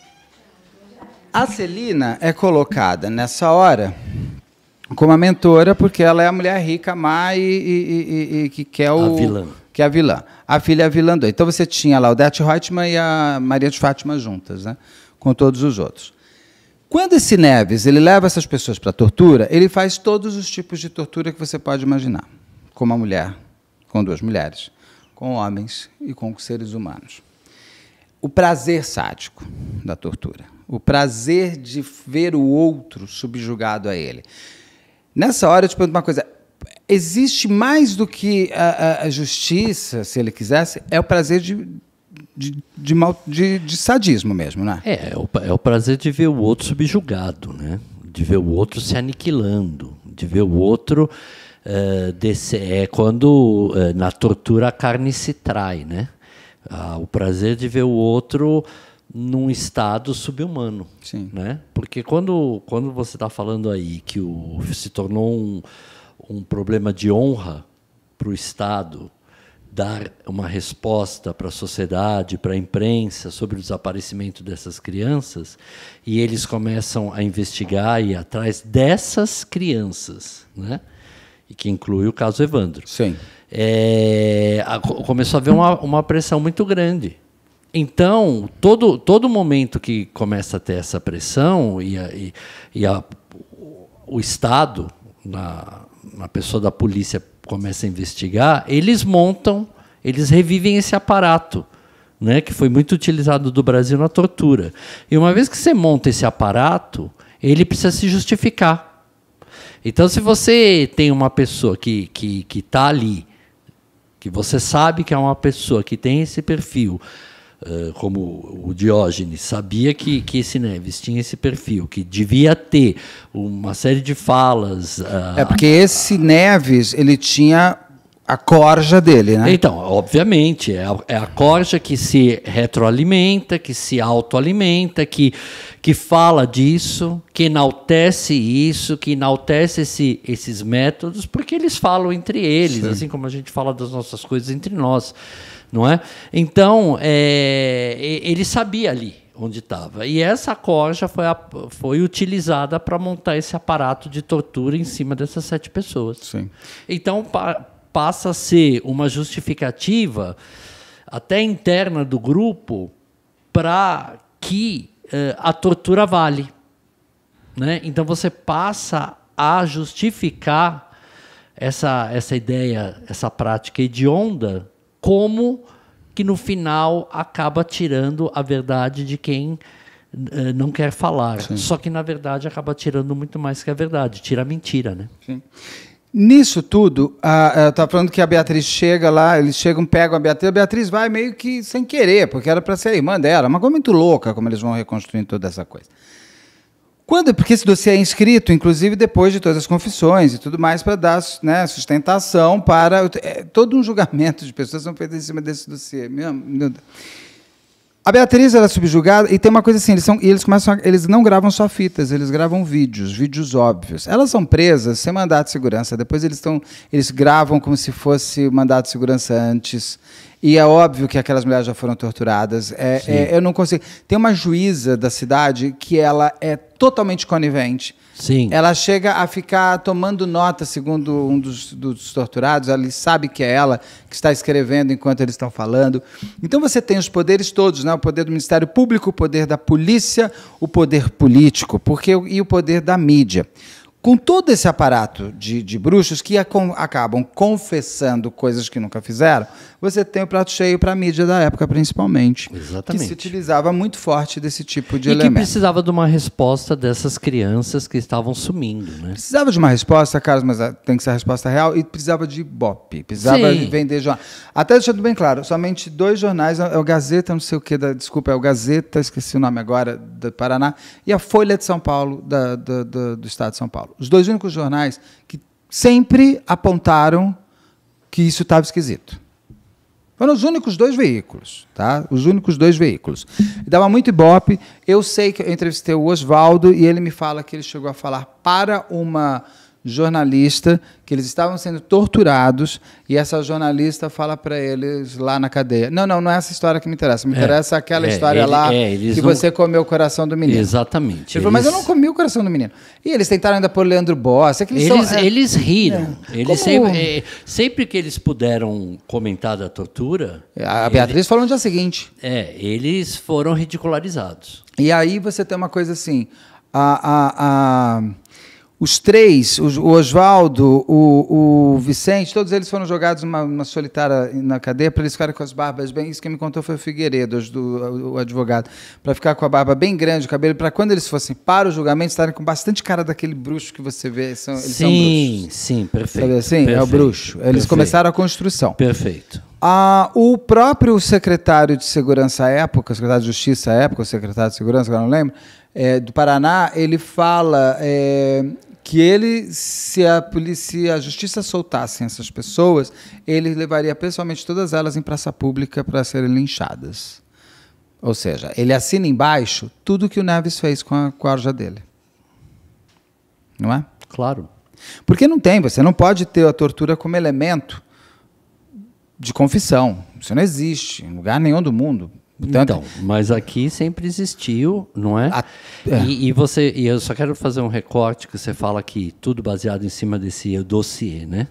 A Celina é colocada nessa hora como a mentora, porque ela é a mulher rica, má e que quer o... A vilã. Que é a vilã. A filha é a vilã doida. Então você tinha lá o Odete Reutemann e a Maria de Fátima juntas, né? Com todos os outros. Quando esse Neves ele leva essas pessoas para a tortura, ele faz todos os tipos de tortura que você pode imaginar. Com uma mulher, com duas mulheres, com homens e com seres humanos. O prazer sádico da tortura. O prazer de ver o outro subjugado a ele. Nessa hora, eu te pergunto uma coisa. Existe mais do que a justiça, se ele quisesse, é o prazer de sadismo mesmo, né? É o prazer de ver o outro subjugado, né? De ver o outro se aniquilando, de ver o outro descer. É quando na tortura a carne se trai, né? O prazer de ver o outro num estado subhumano. Sim. Né? Porque quando você está falando aí que se tornou um problema de honra para o Estado dar uma resposta para a sociedade, para a imprensa, sobre o desaparecimento dessas crianças, e eles começam a investigar e ir atrás dessas crianças, né? E que inclui o caso Evandro. Sim. Começou a haver uma pressão muito grande. Então, todo momento que começa a ter essa pressão o Estado, na pessoa da polícia, começa a investigar, eles revivem esse aparato, né, que foi muito utilizado do Brasil na tortura. E uma vez que você monta esse aparato, ele precisa se justificar. Então, se você tem uma pessoa que está ali, que você sabe que é uma pessoa que tem esse perfil, como o Diógenes sabia que esse Neves tinha esse perfil, que devia ter uma série de falas. Porque esse Neves, ele tinha a corja dele, né? Então, obviamente, é a corja que se retroalimenta, que se autoalimenta, que fala disso, que enaltece isso, que enaltece esses métodos, porque eles falam entre eles, sim, assim como a gente fala das nossas coisas entre nós. Não é? Então, ele sabia ali onde estava. E essa corja foi utilizada para montar esse aparato de tortura em cima dessas 7 pessoas. Sim. Então, passa a ser uma justificativa até interna do grupo para que a tortura vale. Né? Então você passa a justificar essa ideia, essa prática hedionda, como que no final acaba tirando a verdade de quem não quer falar. Sim. Só que, na verdade, acaba tirando muito mais que a verdade. Tira a mentira, né? Sim. Nisso tudo, eu estava falando que a Beatriz chega lá, eles chegam, pegam a Beatriz vai meio que sem querer, porque era para ser a irmã dela. Uma coisa muito louca como eles vão reconstruindo toda essa coisa. Porque esse dossiê é inscrito, inclusive depois de todas as confissões e tudo mais, para dar, né, sustentação para... todo um julgamento de pessoas são feitos em cima desse dossiê. A Beatriz ela é subjugada, e tem uma coisa assim, eles não gravam só fitas, eles gravam vídeos óbvios. Elas são presas sem mandato de segurança, depois eles gravam como se fosse mandato de segurança antes, e é óbvio que aquelas mulheres já foram torturadas. Eu não consigo... Tem uma juíza da cidade que ela é totalmente conivente. Sim. Ela chega a ficar tomando nota, segundo um dos torturados, ela sabe que é ela que está escrevendo enquanto eles estão falando. Então você tem os poderes todos, né? O poder do Ministério Público, o poder da polícia, o poder político e o poder da mídia. Com todo esse aparato de bruxos que acabam confessando coisas que nunca fizeram, você tem o prato cheio para a mídia da época, principalmente. Exatamente. Que se utilizava muito forte desse tipo de elemento. elemento. E que precisava de uma resposta dessas crianças que estavam sumindo. Né? Precisava de uma resposta, Carlos, mas tem que ser a resposta real, e precisava de ibope, precisava vender jornal. Até deixando bem claro, somente 2 jornais, é o Gazeta, não sei o que, é o Gazeta, esqueci o nome agora, do Paraná, e a Folha de São Paulo, do Estado de São Paulo. Os 2 únicos jornais que sempre apontaram que isso estava esquisito. Foram os únicos 2 veículos, tá? Os únicos 2 veículos. Dava muito ibope. Eu sei que eu entrevistei o Oswaldo e ele me fala que ele chegou a falar para uma jornalista que eles estavam sendo torturados e essa jornalista fala para eles lá na cadeia. Não é essa história que me interessa. Me interessa aquela história que você comeu o coração do menino. Exatamente. Ele falou, mas eu não comi o coração do menino. E eles tentaram ainda pôr Leandro Bossa. Eles riram. Eles sempre que eles puderam comentar da tortura... A Beatriz falou no dia seguinte. Eles foram ridicularizados. E aí você tem uma coisa assim... Os 3, o Oswaldo, o Vicente, todos eles foram jogados numa solitária na cadeia para eles ficarem com as barbas bem... Isso que me contou foi o Figueiredo, o advogado. Para ficar com a barba bem grande, o cabelo, para quando eles fossem para o julgamento, estarem com bastante cara daquele bruxo que você vê. Eles são bruxos. Sim, perfeito. Sabe assim? Perfeito, é o bruxo. Eles começaram a construção. Perfeito. O próprio secretário de Segurança à época, secretário de Justiça à época, o secretário de Segurança, agora não lembro, do Paraná, ele fala... que se a justiça soltasse essas pessoas, ele levaria pessoalmente todas elas em praça pública para serem linchadas. Ou seja, ele assina embaixo tudo que o Neves fez com a corja dele. Não é? Claro. Porque você não pode ter a tortura como elemento de confissão. Isso não existe em lugar nenhum do mundo. Então, mas aqui sempre existiu, não é? E eu só quero fazer um recorte que você fala aqui, tudo baseado em cima desse dossiê, né?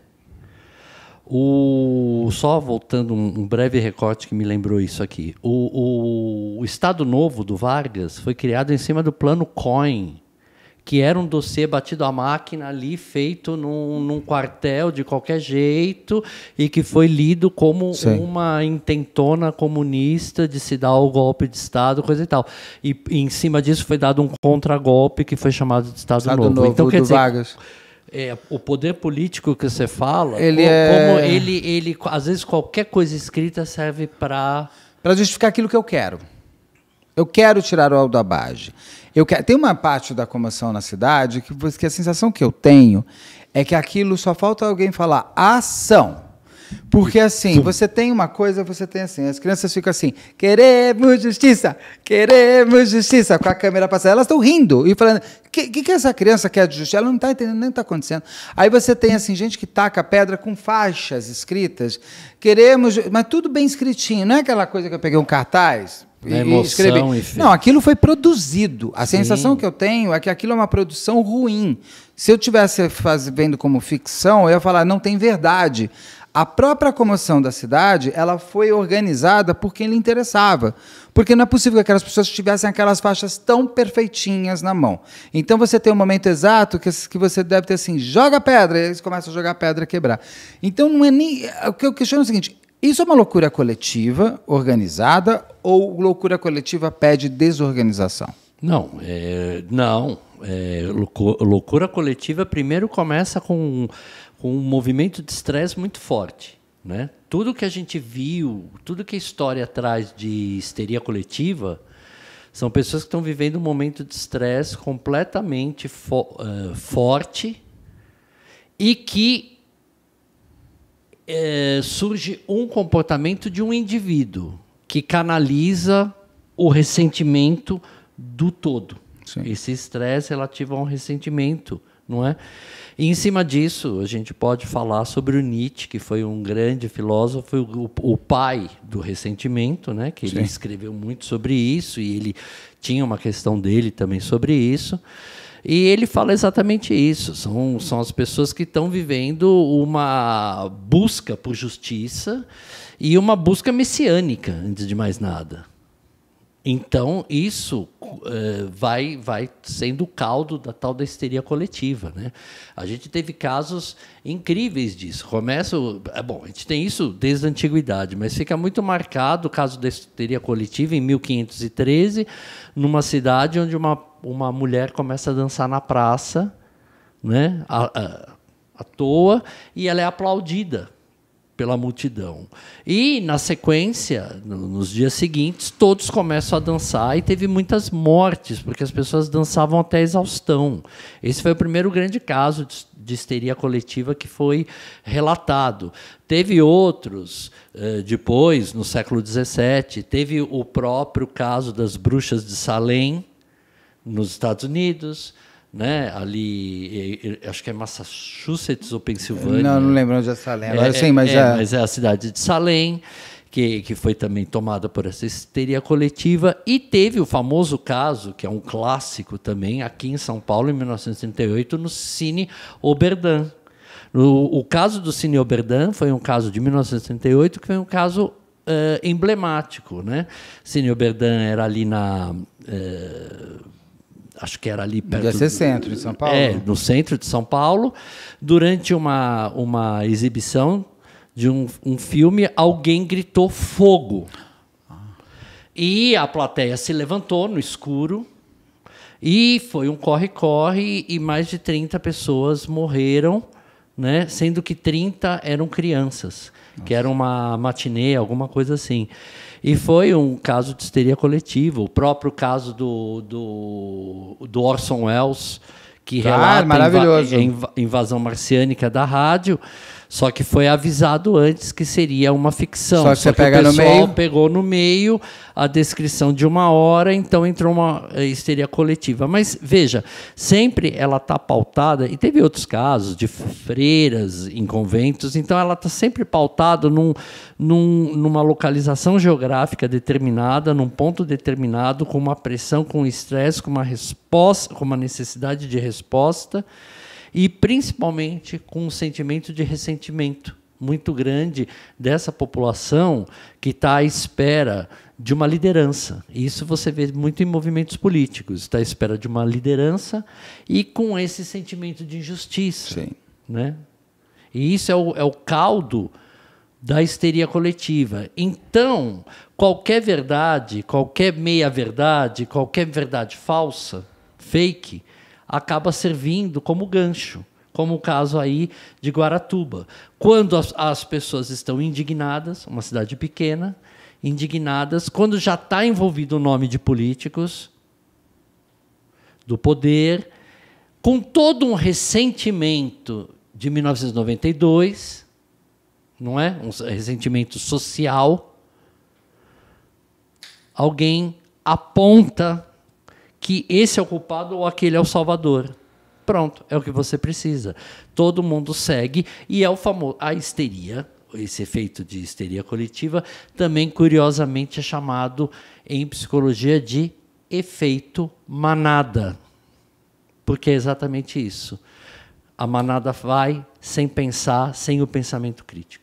Só voltando um breve recorte que me lembrou isso aqui. O Estado Novo do Vargas foi criado em cima do plano Cohen, que era um dossiê batido à máquina ali, feito num quartel de qualquer jeito, e que foi lido como uma intentona comunista de se dar o golpe de Estado, coisa e tal. E em cima disso foi dado um contragolpe que foi chamado de Estado Novo. Então, quer dizer, Vargas. O poder político que você fala, como ele às vezes qualquer coisa escrita serve para justificar aquilo que eu quero. Eu quero tirar o Aldo Abbage. Tem uma parte da comoção na cidade que a sensação que eu tenho é que aquilo só falta alguém falar ação. Porque assim, você tem uma coisa, você tem assim, as crianças ficam assim, queremos justiça, com a câmera passando. Elas estão rindo e falando, o que essa criança quer de justiça? Ela não está entendendo nem o que está acontecendo. Aí você tem assim, gente que taca pedra com faixas escritas, mas tudo bem escritinho, não é aquela coisa que eu peguei um cartaz... Não, aquilo foi produzido. A sensação que eu tenho é que aquilo é uma produção ruim. Se eu estivesse vendo como ficção, eu ia falar, não tem verdade. A própria comoção da cidade, ela foi organizada por quem lhe interessava. Porque não é possível que aquelas pessoas tivessem aquelas faixas tão perfeitinhas na mão. Então você tem um momento exato que você deve ter assim, joga pedra, e eles começam a jogar pedra e quebrar. Então não é nem... O que eu questiono é o seguinte, isso é uma loucura coletiva, organizada, ou loucura coletiva pede desorganização? Não, loucura coletiva primeiro começa com um movimento de estresse muito forte, né? Tudo que a gente viu, tudo que a história traz de histeria coletiva, são pessoas que estão vivendo um momento de estresse completamente forte e que surge um comportamento de um indivíduo que canaliza o ressentimento do todo. Sim. Esse estresse relativo a um ressentimento, não é? E, em cima disso, a gente pode falar sobre o Nietzsche, que foi um grande filósofo, o pai do ressentimento, né? Que ele escreveu muito sobre isso, e ele tinha uma questão dele também sobre isso. E ele fala exatamente isso. São as pessoas que estão vivendo uma busca por justiça e uma busca messiânica, antes de mais nada. Então, isso vai sendo o caldo da tal da histeria coletiva, né? A gente teve casos incríveis disso. A gente tem isso desde a antiguidade, mas fica muito marcado o caso da histeria coletiva em 1513, numa cidade onde uma mulher começa a dançar na praça, né, à toa, e ela é aplaudida pela multidão. E, na sequência, nos dias seguintes, todos começam a dançar e teve muitas mortes, porque as pessoas dançavam até a exaustão. Esse foi o primeiro grande caso de histeria coletiva que foi relatado. Teve outros, depois, no século XVII, teve o próprio caso das bruxas de Salem, nos Estados Unidos, né? Ali, acho que é Massachusetts ou Pensilvânia. Não lembro onde é Salem. Agora sim, mas mas é a cidade de Salem, que foi também tomada por essa histeria coletiva. E teve o famoso caso, que é um clássico também, aqui em São Paulo, em 1938, no Cine Oberdan. O caso do Cine Oberdan foi um caso de 1938, que foi um caso emblemático, né? Cine Oberdan era ali acho que era ali perto... Devia ser centro de São Paulo. No centro de São Paulo. Durante uma exibição de um filme, alguém gritou fogo. E a plateia se levantou no escuro e foi um corre-corre e mais de 30 pessoas morreram, né? Sendo que 30 eram crianças, que era uma matinê, alguma coisa assim. E foi um caso de histeria coletiva. O próprio caso do Orson Welles, que relata a invasão marciânica da rádio, só que foi avisado antes que seria uma ficção. Só que você pega no meio. O pessoal pegou no meio a descrição de 1 hora, então entrou uma histeria coletiva. Mas, veja, sempre ela está pautada, e teve outros casos de freiras em conventos, então ela está sempre pautada numa localização geográfica determinada, num ponto determinado, com uma pressão, com um estresse, com uma resposta, com uma necessidade de resposta, e principalmente com um sentimento de ressentimento muito grande dessa população que está à espera de uma liderança. E isso você vê muito em movimentos políticos. Está à espera de uma liderança e com esse sentimento de injustiça. Sim. Né? E isso é o caldo da histeria coletiva. Então, qualquer verdade, qualquer meia-verdade, qualquer verdade falsa, fake, acaba servindo como gancho, como o caso aí de Guaratuba. Quando as pessoas estão indignadas, uma cidade pequena, indignadas, quando já está envolvido o nome de políticos, do poder, com todo um ressentimento de 1992, não é? Um ressentimento social, alguém aponta que esse é o culpado ou aquele é o salvador. Pronto, é o que você precisa. Todo mundo segue e é o famoso... A histeria, esse efeito de histeria coletiva, também, curiosamente, é chamado em psicologia de efeito manada. Porque é exatamente isso. A manada vai sem pensar, sem o pensamento crítico.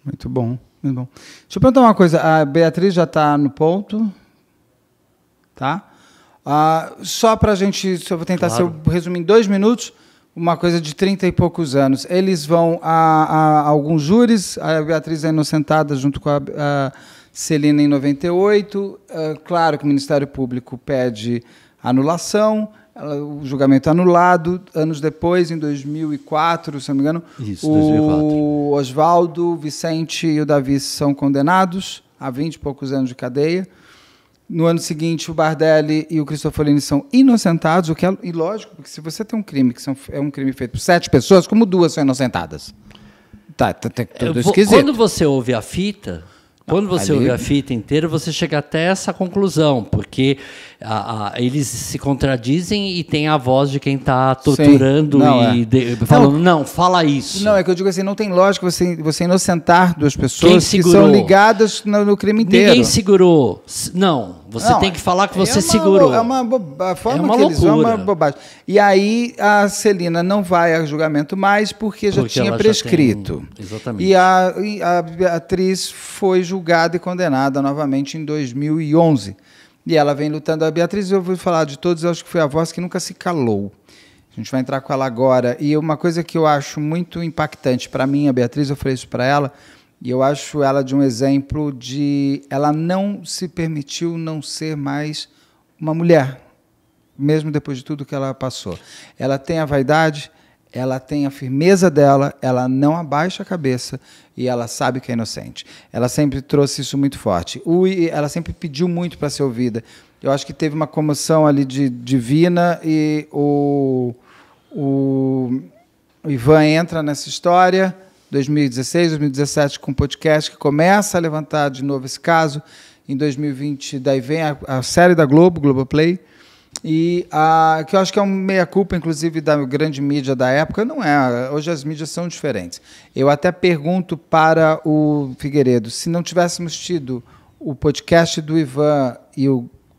Muito bom, muito bom. Deixa eu perguntar uma coisa. A Beatriz já está no ponto, tá? Só para a gente, se eu vou tentar resumir em 2 minutos, uma coisa de 30 e poucos anos. Eles vão a alguns júris, a Beatriz é inocentada junto com a Celina em 98. Claro que o Ministério Público pede anulação, o julgamento anulado. Anos depois, em 2004, se não me engano, isso, 2004. O Oswaldo, o Vicente e o Davi são condenados a 20 e poucos anos de cadeia. No ano seguinte, o Bardelli e o Cristofolini são inocentados, o que é ilógico, porque se você tem um crime é um crime feito por 7 pessoas, como 2 são inocentadas? Tá tudo esquisito. Quando você ouve a fita... Quando você ouve a fita inteira, você chega até essa conclusão, porque eles se contradizem e tem a voz de quem está torturando falando, não, fala isso. Não, é que eu digo assim, não tem lógica você inocentar 2 pessoas que são ligadas no crime inteiro. Ninguém segurou. Não, você tem que falar que você segurou. É uma bobagem. E aí a Celina não vai a julgamento mais porque já tinha prescrito. Exatamente. E a Beatriz foi julgada e condenada novamente em 2011. E ela vem lutando. A Beatriz, eu vou falar de todos, eu acho que foi a voz que nunca se calou. A gente vai entrar com ela agora. E uma coisa que eu acho muito impactante para mim, a Beatriz, eu falei isso para ela, e eu acho ela de um exemplo de... Ela não se permitiu não ser mais uma mulher, mesmo depois de tudo que ela passou. Ela tem a vaidade, ela tem a firmeza dela, ela não abaixa a cabeça e ela sabe que é inocente. Ela sempre trouxe isso muito forte. Ela sempre pediu muito para ser ouvida. Eu acho que teve uma comoção ali divina e o Ivan entra nessa história, 2016, 2017, com um podcast que começa a levantar de novo esse caso. Em 2020, daí vem a série da Globoplay, e que eu acho que é uma meia-culpa, inclusive, da grande mídia da época. Não é, hoje as mídias são diferentes. Eu até pergunto para o Figueiredo, se não tivéssemos tido o podcast do Ivan e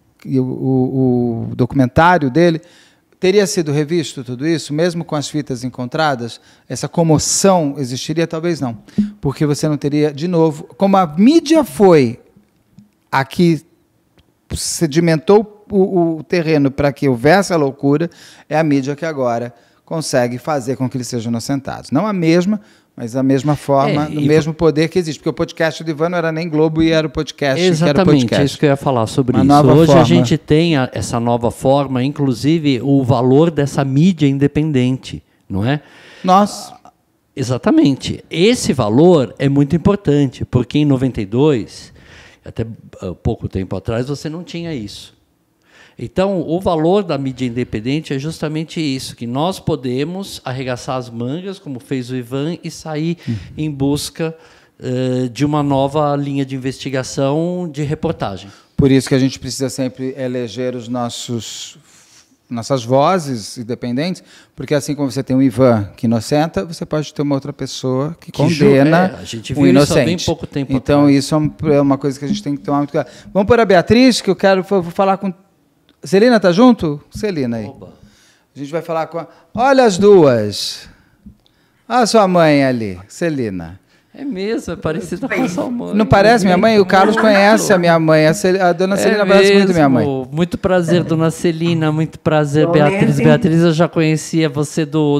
o documentário dele, teria sido revisto tudo isso, mesmo com as fitas encontradas? Essa comoção existiria? Talvez não, porque você não teria, de novo, como a mídia foi a que sedimentou o terreno para que houvesse a loucura, é a mídia que agora consegue fazer com que eles sejam inocentados. Não a mesma, mas da mesma forma, do mesmo poder que existe. Porque o podcast do Ivan não era nem Globo e era o podcast que era o podcast. Exatamente, é isso que eu ia falar sobre isso. Hoje a gente tem essa nova forma, inclusive o valor dessa mídia independente, não é? Exatamente. Esse valor é muito importante, porque em 92, até pouco tempo atrás, você não tinha isso. Então, o valor da mídia independente é justamente isso, que nós podemos arregaçar as mangas, como fez o Ivan, e sair em busca de uma nova linha de investigação, de reportagem. Por isso que a gente precisa sempre eleger os nossas vozes independentes, porque assim como você tem um Ivan que inocenta, você pode ter uma outra pessoa que condena a gente viu o inocente. Isso há bem pouco tempo então, atrás. Isso é uma coisa que a gente tem que tomar muito cuidado. Vamos para a Beatriz, que eu vou falar com... Celina, tá junto? Celina aí. Oba. A gente vai falar com... Olha as duas. Olha a sua mãe ali, Celina. É mesmo, é parecida com a sua mãe. Não parece minha mãe? O Carlos conhece a minha mãe. A dona Celina parece muito minha mãe. Muito prazer, dona Celina. Muito prazer, Beatriz. Beatriz, eu já conhecia você do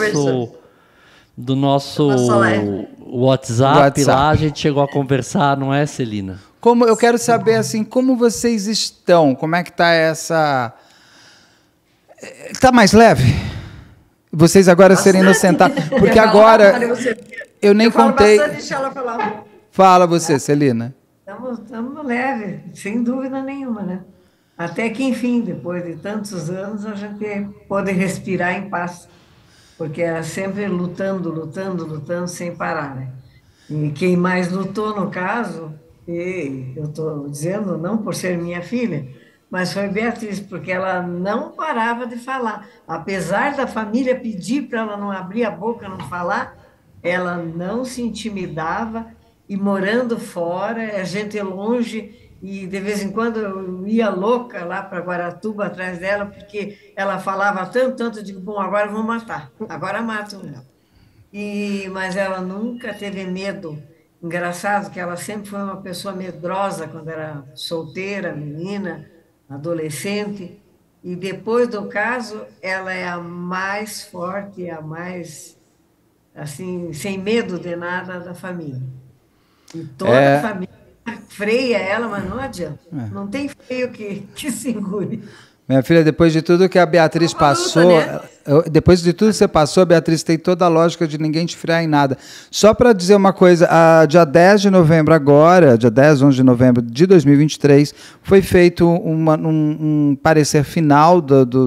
nosso WhatsApp lá. A gente chegou a conversar, não é, Celina? Eu quero saber, assim, como vocês estão? Como é que está essa... Está mais leve? Vocês agora serem inocentados. Porque agora... Eu nem contei... Deixa ela falar. Fala você, Celina. Estamos leve, sem dúvida nenhuma, né? Até que, enfim, depois de tantos anos, a gente pode respirar em paz. Porque é sempre lutando, sem parar, né? E quem mais lutou, no caso... E eu estou dizendo, não por ser minha filha, mas foi Beatriz, porque ela não parava de falar. Apesar da família pedir para ela não abrir a boca, não falar, ela não se intimidava. E morando fora, a gente longe, e de vez em quando eu ia louca lá para Guaratuba atrás dela, porque ela falava tanto, eu digo, bom, agora eu vou matar, agora mato ela. Mas ela nunca teve medo. Engraçado que ela sempre foi uma pessoa medrosa quando era solteira, menina, adolescente, e depois do caso, ela é a mais forte, a mais, assim, sem medo de nada da família. E toda a família freia ela, mas não adianta. Não tem freio que segure. Minha filha, depois de tudo que a Beatriz passou, luta, né? depois de tudo que você passou, a Beatriz tem toda a lógica de ninguém te frear em nada. Só para dizer uma coisa, dia 10 de novembro agora, dia 10, 11 de novembro de 2023, foi feito um parecer final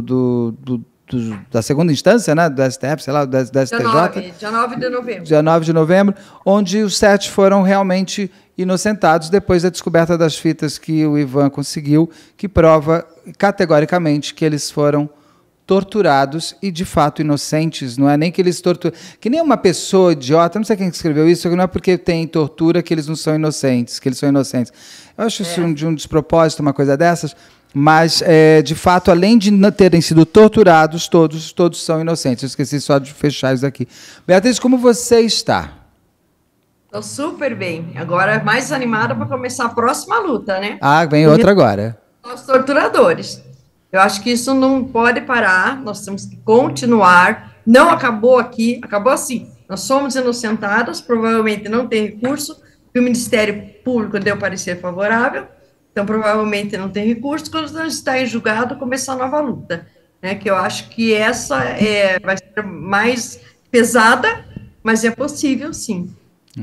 da segunda instância, né, do STF, sei lá, do STJ. Dia 9 de novembro. Dia 9 de novembro, onde os 7 foram realmente inocentados depois da descoberta das fitas que o Ivan conseguiu, que prova categoricamente que eles foram torturados e, de fato, inocentes. Não é nem que eles torturam... Que nem uma pessoa idiota, não sei quem escreveu isso, não é porque tem tortura que eles não são inocentes, que eles são inocentes. Eu acho isso de um despropósito, uma coisa dessas, mas, de fato, além de não terem sido torturados, todos são inocentes. Eu esqueci só de fechar isso aqui. Beatriz, como você está? Estou super bem. Agora mais animada para começar a próxima luta, né? Vem outra agora. Os torturadores. Eu acho que isso não pode parar, nós temos que continuar. Não acabou aqui, acabou assim. Nós somos inocentadas, provavelmente não tem recurso, porque o Ministério Público deu parecer favorável, então provavelmente não tem recurso. Quando não está em julgado, começar a nova luta, né? Que eu acho que essa vai ser mais pesada, mas é possível, sim.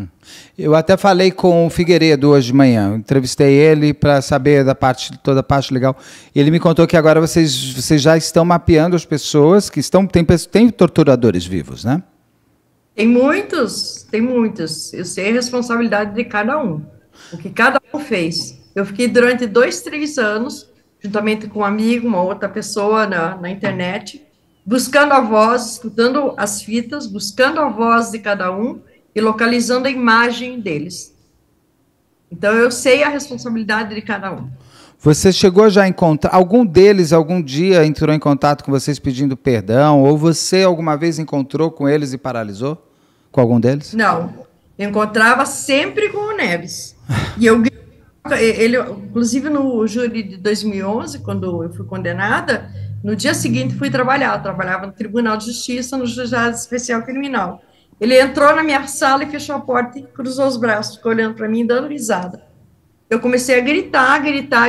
Eu até falei com o Figueiredo hoje de manhã, entrevistei ele para saber toda a parte legal. Ele me contou que agora vocês já estão mapeando as pessoas que estão... Tem torturadores vivos, né? Tem muitos. Eu sei a responsabilidade de cada um, o que cada um fez. Eu fiquei durante 2, 3 anos, juntamente com um amigo, uma outra pessoa na internet, buscando a voz, escutando as fitas, buscando a voz de cada um, e localizando a imagem deles. Então, eu sei a responsabilidade de cada um. Você chegou já a encontrar... Algum deles, algum dia, entrou em contato com vocês pedindo perdão? Ou você, alguma vez, encontrou com eles e paralisou? Com algum deles? Não. Eu encontrava sempre com o Neves. E ele, inclusive, no júri de 2011, quando eu fui condenada, no dia seguinte fui trabalhar. Eu trabalhava no Tribunal de Justiça, no Juizado Especial Criminal. Ele entrou na minha sala e fechou a porta e cruzou os braços, ficou olhando para mim, dando risada. Eu comecei a gritar,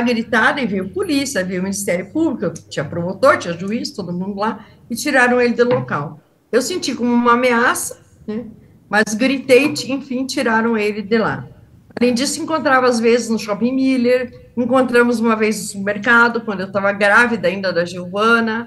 e veio polícia, veio o Ministério Público, tinha promotor, tinha juiz, todo mundo lá, e tiraram ele do local. Eu senti como uma ameaça, né, mas gritei, enfim, tiraram ele de lá. Além disso, encontrava às vezes no Shopping Miller, encontramos uma vez no supermercado, quando eu estava grávida ainda da Giovana.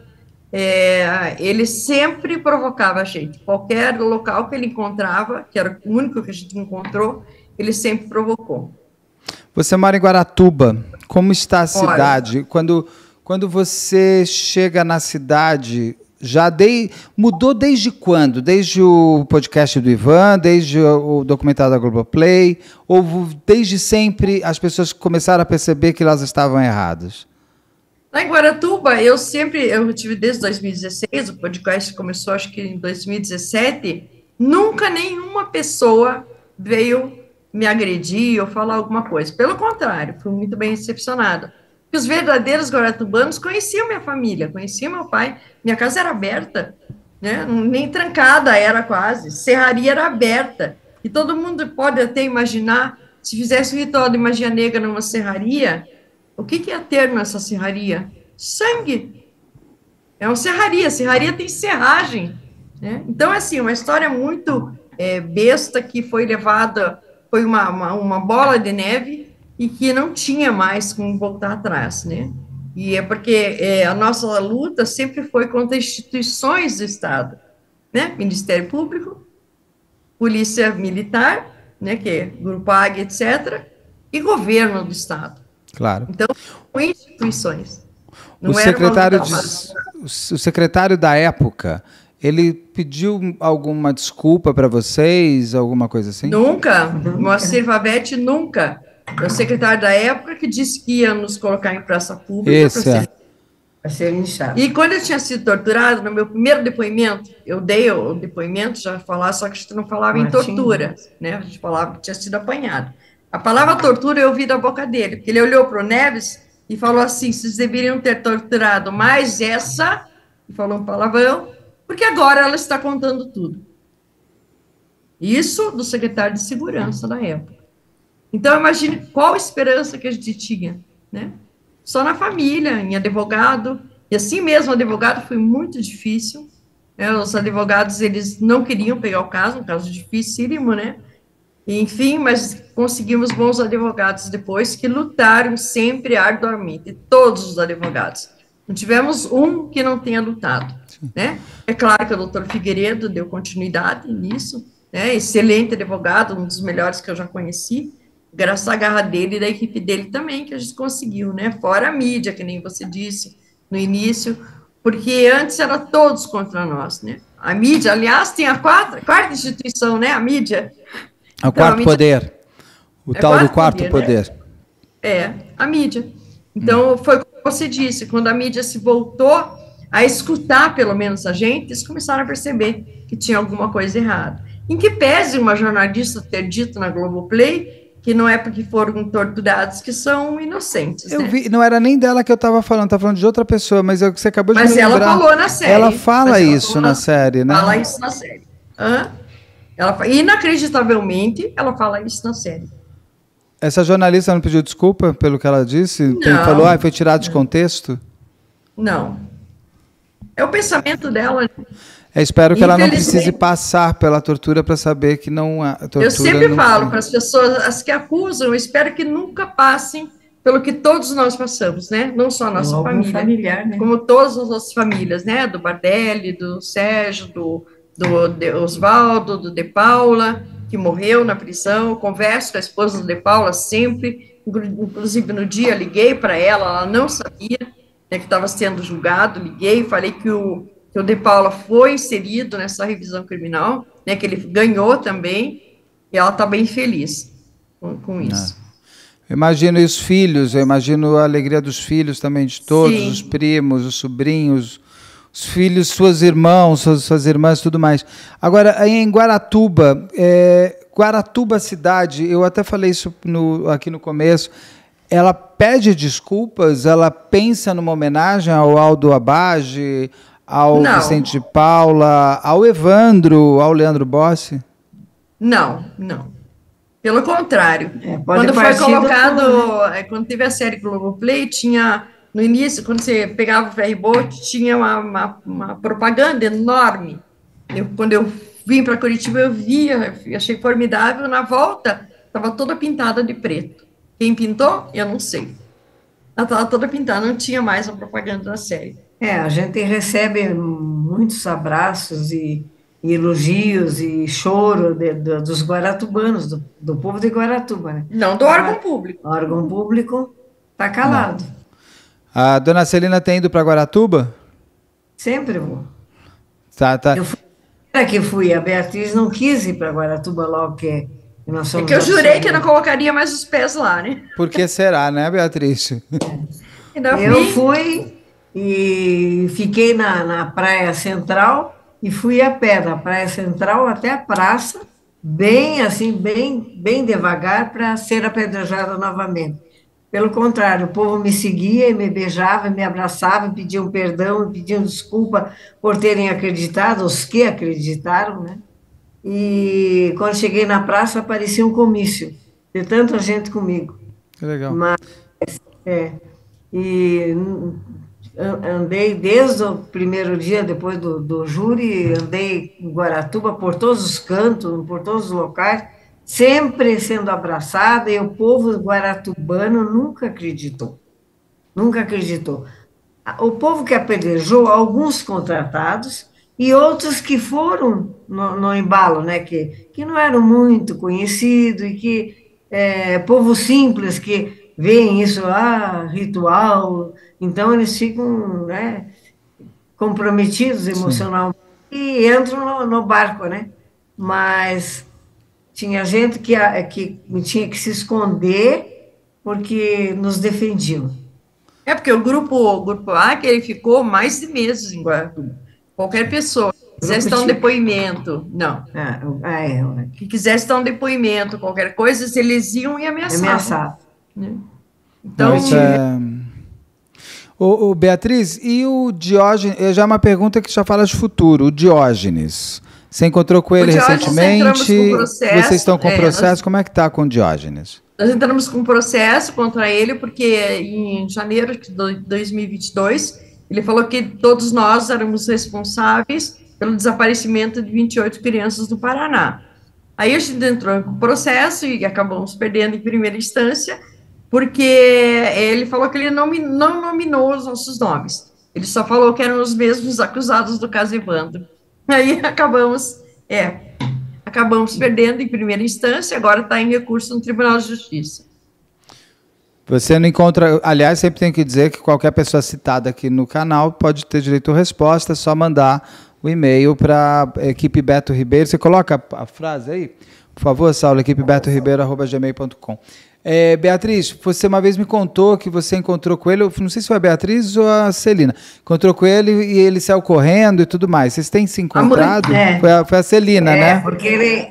Ele sempre provocava a gente. Qualquer local que ele encontrava, que era o único que a gente encontrou, ele sempre provocou. Você mora em Guaratuba. Como está a cidade? Quando você chega na cidade, mudou desde quando? Desde o podcast do Ivan, desde o documentário da Globoplay? Ou desde sempre as pessoas começaram a perceber que elas estavam erradas? Lá em Guaratuba, eu tive desde 2016, o podcast começou acho que em 2017, nunca nenhuma pessoa veio me agredir ou falar alguma coisa. Pelo contrário, fui muito bem recepcionada. Porque os verdadeiros guaratubanos conheciam minha família, conheciam meu pai, minha casa era aberta, né? Nem trancada era quase, serraria era aberta. E todo mundo pode até imaginar, se fizesse um ritual de magia negra numa serraria, o que ia ter nessa serraria? Sangue. É uma serraria tem serragem. Né? Então, assim, uma história muito besta que foi levada, foi uma bola de neve e que não tinha mais como voltar atrás. Né? E é porque a nossa luta sempre foi contra instituições do Estado. Né? Ministério Público, Polícia Militar, né, que é Grupo Águia, etc., e governo do Estado. Claro. Então, com instituições. O secretário da época, ele pediu alguma desculpa para vocês, alguma coisa assim? Nunca. Moacir Vavete nunca. É o secretário da época que disse que ia nos colocar em praça pública. Para ser linchado. E quando eu tinha sido torturado, no meu primeiro depoimento, eu dei o depoimento, já falar, só que a gente não falava em tortura, né? A gente falava que tinha sido apanhado. A palavra tortura eu ouvi da boca dele, porque ele olhou para o Neves e falou assim: vocês deveriam ter torturado mais essa, e falou um palavrão, porque agora ela está contando tudo. Isso do secretário de segurança da época. Então, imagine qual esperança que a gente tinha, né? Só na família, em advogado, e assim mesmo, advogado foi muito difícil, né? Os advogados, eles não queriam pegar o caso, um caso dificílimo, né? Enfim, mas conseguimos bons advogados depois, que lutaram sempre arduamente, todos os advogados. Não tivemos um que não tenha lutado, né? É claro que o doutor Figueiredo deu continuidade nisso, né? Excelente advogado, um dos melhores que eu já conheci, graças à garra dele e da equipe dele também, que a gente conseguiu, né? Fora a mídia, que nem você disse no início, porque antes era todos contra nós, né? A mídia, aliás, tem a quarta instituição, né? A mídia. O quarto poder. O tal do quarto poder. Né? É, a mídia. Então, foi como você disse, quando a mídia se voltou a escutar, pelo menos, a gente, eles começaram a perceber que tinha alguma coisa errada. Em que pese uma jornalista ter dito na Globoplay que não é porque foram torturados que são inocentes. Eu né? vi, não era nem dela que eu estava falando de outra pessoa, mas você acabou de me lembrar. Mas ela falou na série. Ela fala isso na série, né? Fala isso na série. Inacreditavelmente, ela fala isso na série. Essa jornalista não pediu desculpa pelo que ela disse? Não. Falou, foi tirado de contexto? Não. É o pensamento dela. Espero que ela não precise passar pela tortura para saber que não há tortura. Eu sempre falo para as pessoas, as que acusam, eu espero que nunca passem pelo que todos nós passamos, né? Não só a nossa família, familiar, né? como todas as outras famílias, né? Do Bardelli, do Sérgio, do Oswaldo, do De Paula, que morreu na prisão. Eu converso com a esposa do De Paula sempre, inclusive no dia liguei para ela não sabia, né, que estava sendo julgado, liguei, falei que o De Paula foi inserido nessa revisão criminal, né, que ele ganhou também, e ela está bem feliz com isso. Eu imagino os filhos, eu imagino a alegria dos filhos também, de todos, Sim. Os primos, os sobrinhos, os filhos, suas irmãs, tudo mais. Agora, em Guaratuba, Guaratuba cidade, eu até falei isso aqui no começo, ela pede desculpas, ela pensa numa homenagem ao Aldo Abage, ao Vicente de Paula, ao Evandro, ao Leandro Bossi? Não. Pelo contrário. Quando foi colocado, quando teve a série Globoplay, tinha, no início, quando você pegava o ferryboat, tinha uma propaganda enorme. Quando eu vim para Curitiba, eu via, achei formidável, na volta, estava toda pintada de preto. Quem pintou? Eu não sei. Ela estava toda pintada, não tinha mais a propaganda da série. A gente recebe muitos abraços e elogios e choro dos guaratubanos, do povo de Guaratuba, né? Não do órgão público. O órgão público está calado. Não. A dona Celina tem ido para Guaratuba? Sempre vou. Tá. Eu fui, a Beatriz não quis ir para Guaratuba logo que nós somos. Eu jurei que eu não colocaria mais os pés lá, né? Por que será, né, Beatriz? Eu fui e fiquei na Praia Central e fui a pé da Praia Central até a praça, bem devagar, para ser apedrejada novamente. Pelo contrário, o povo me seguia e me beijava, me abraçava, pediam perdão, pediam desculpa por terem acreditado, os que acreditaram, né? E quando cheguei na praça, aparecia um comício de tanta gente comigo. Que legal. E andei desde o primeiro dia, depois do júri, andei em Guaratuba por todos os cantos, por todos os locais, sempre sendo abraçada, e o povo guaratubano nunca acreditou. Nunca acreditou. O povo que apedrejou, alguns contratados, e outros que foram no embalo, né, que não eram muito conhecidos, e que povo simples que veem isso, ritual, então eles ficam, né, comprometidos emocionalmente. Sim. E entram no barco, né? Mas tinha gente que tinha que se esconder porque nos defendiam. É porque o grupo A, que ele ficou mais de meses em Guaratuba. Qualquer pessoa que quisesse dar um depoimento, não, que quisesse dar um depoimento, qualquer coisa, eles iam e ameaçavam. Ameaçado. Né? Então, Beatriz, e o Diógenes? Já é uma pergunta que já fala de futuro. O Diógenes, você encontrou com ele recentemente? Vocês estão com processo? Como é que está com o Diógenes? Nós entramos com um processo contra ele, porque em janeiro de 2022, ele falou que todos nós éramos responsáveis pelo desaparecimento de 28 crianças do Paraná. Aí a gente entrou com o processo e acabamos perdendo em primeira instância, porque ele falou que ele não nominou os nossos nomes. Ele só falou que eram os mesmos acusados do caso Evandro. Aí acabamos perdendo em primeira instância, agora está em recurso no Tribunal de Justiça. Você não encontra... Aliás, sempre tem que dizer que qualquer pessoa citada aqui no canal pode ter direito à resposta, é só mandar o e-mail para a equipe Beto Ribeiro. Você coloca a frase aí? Por favor, Saulo, equipebetoribeiro@gmail.com. Beatriz, você uma vez me contou que você encontrou com ele, não sei se foi a Beatriz ou a Celina, encontrou com ele e ele saiu correndo e tudo mais. Vocês têm se encontrado? Foi a Celina, né? Porque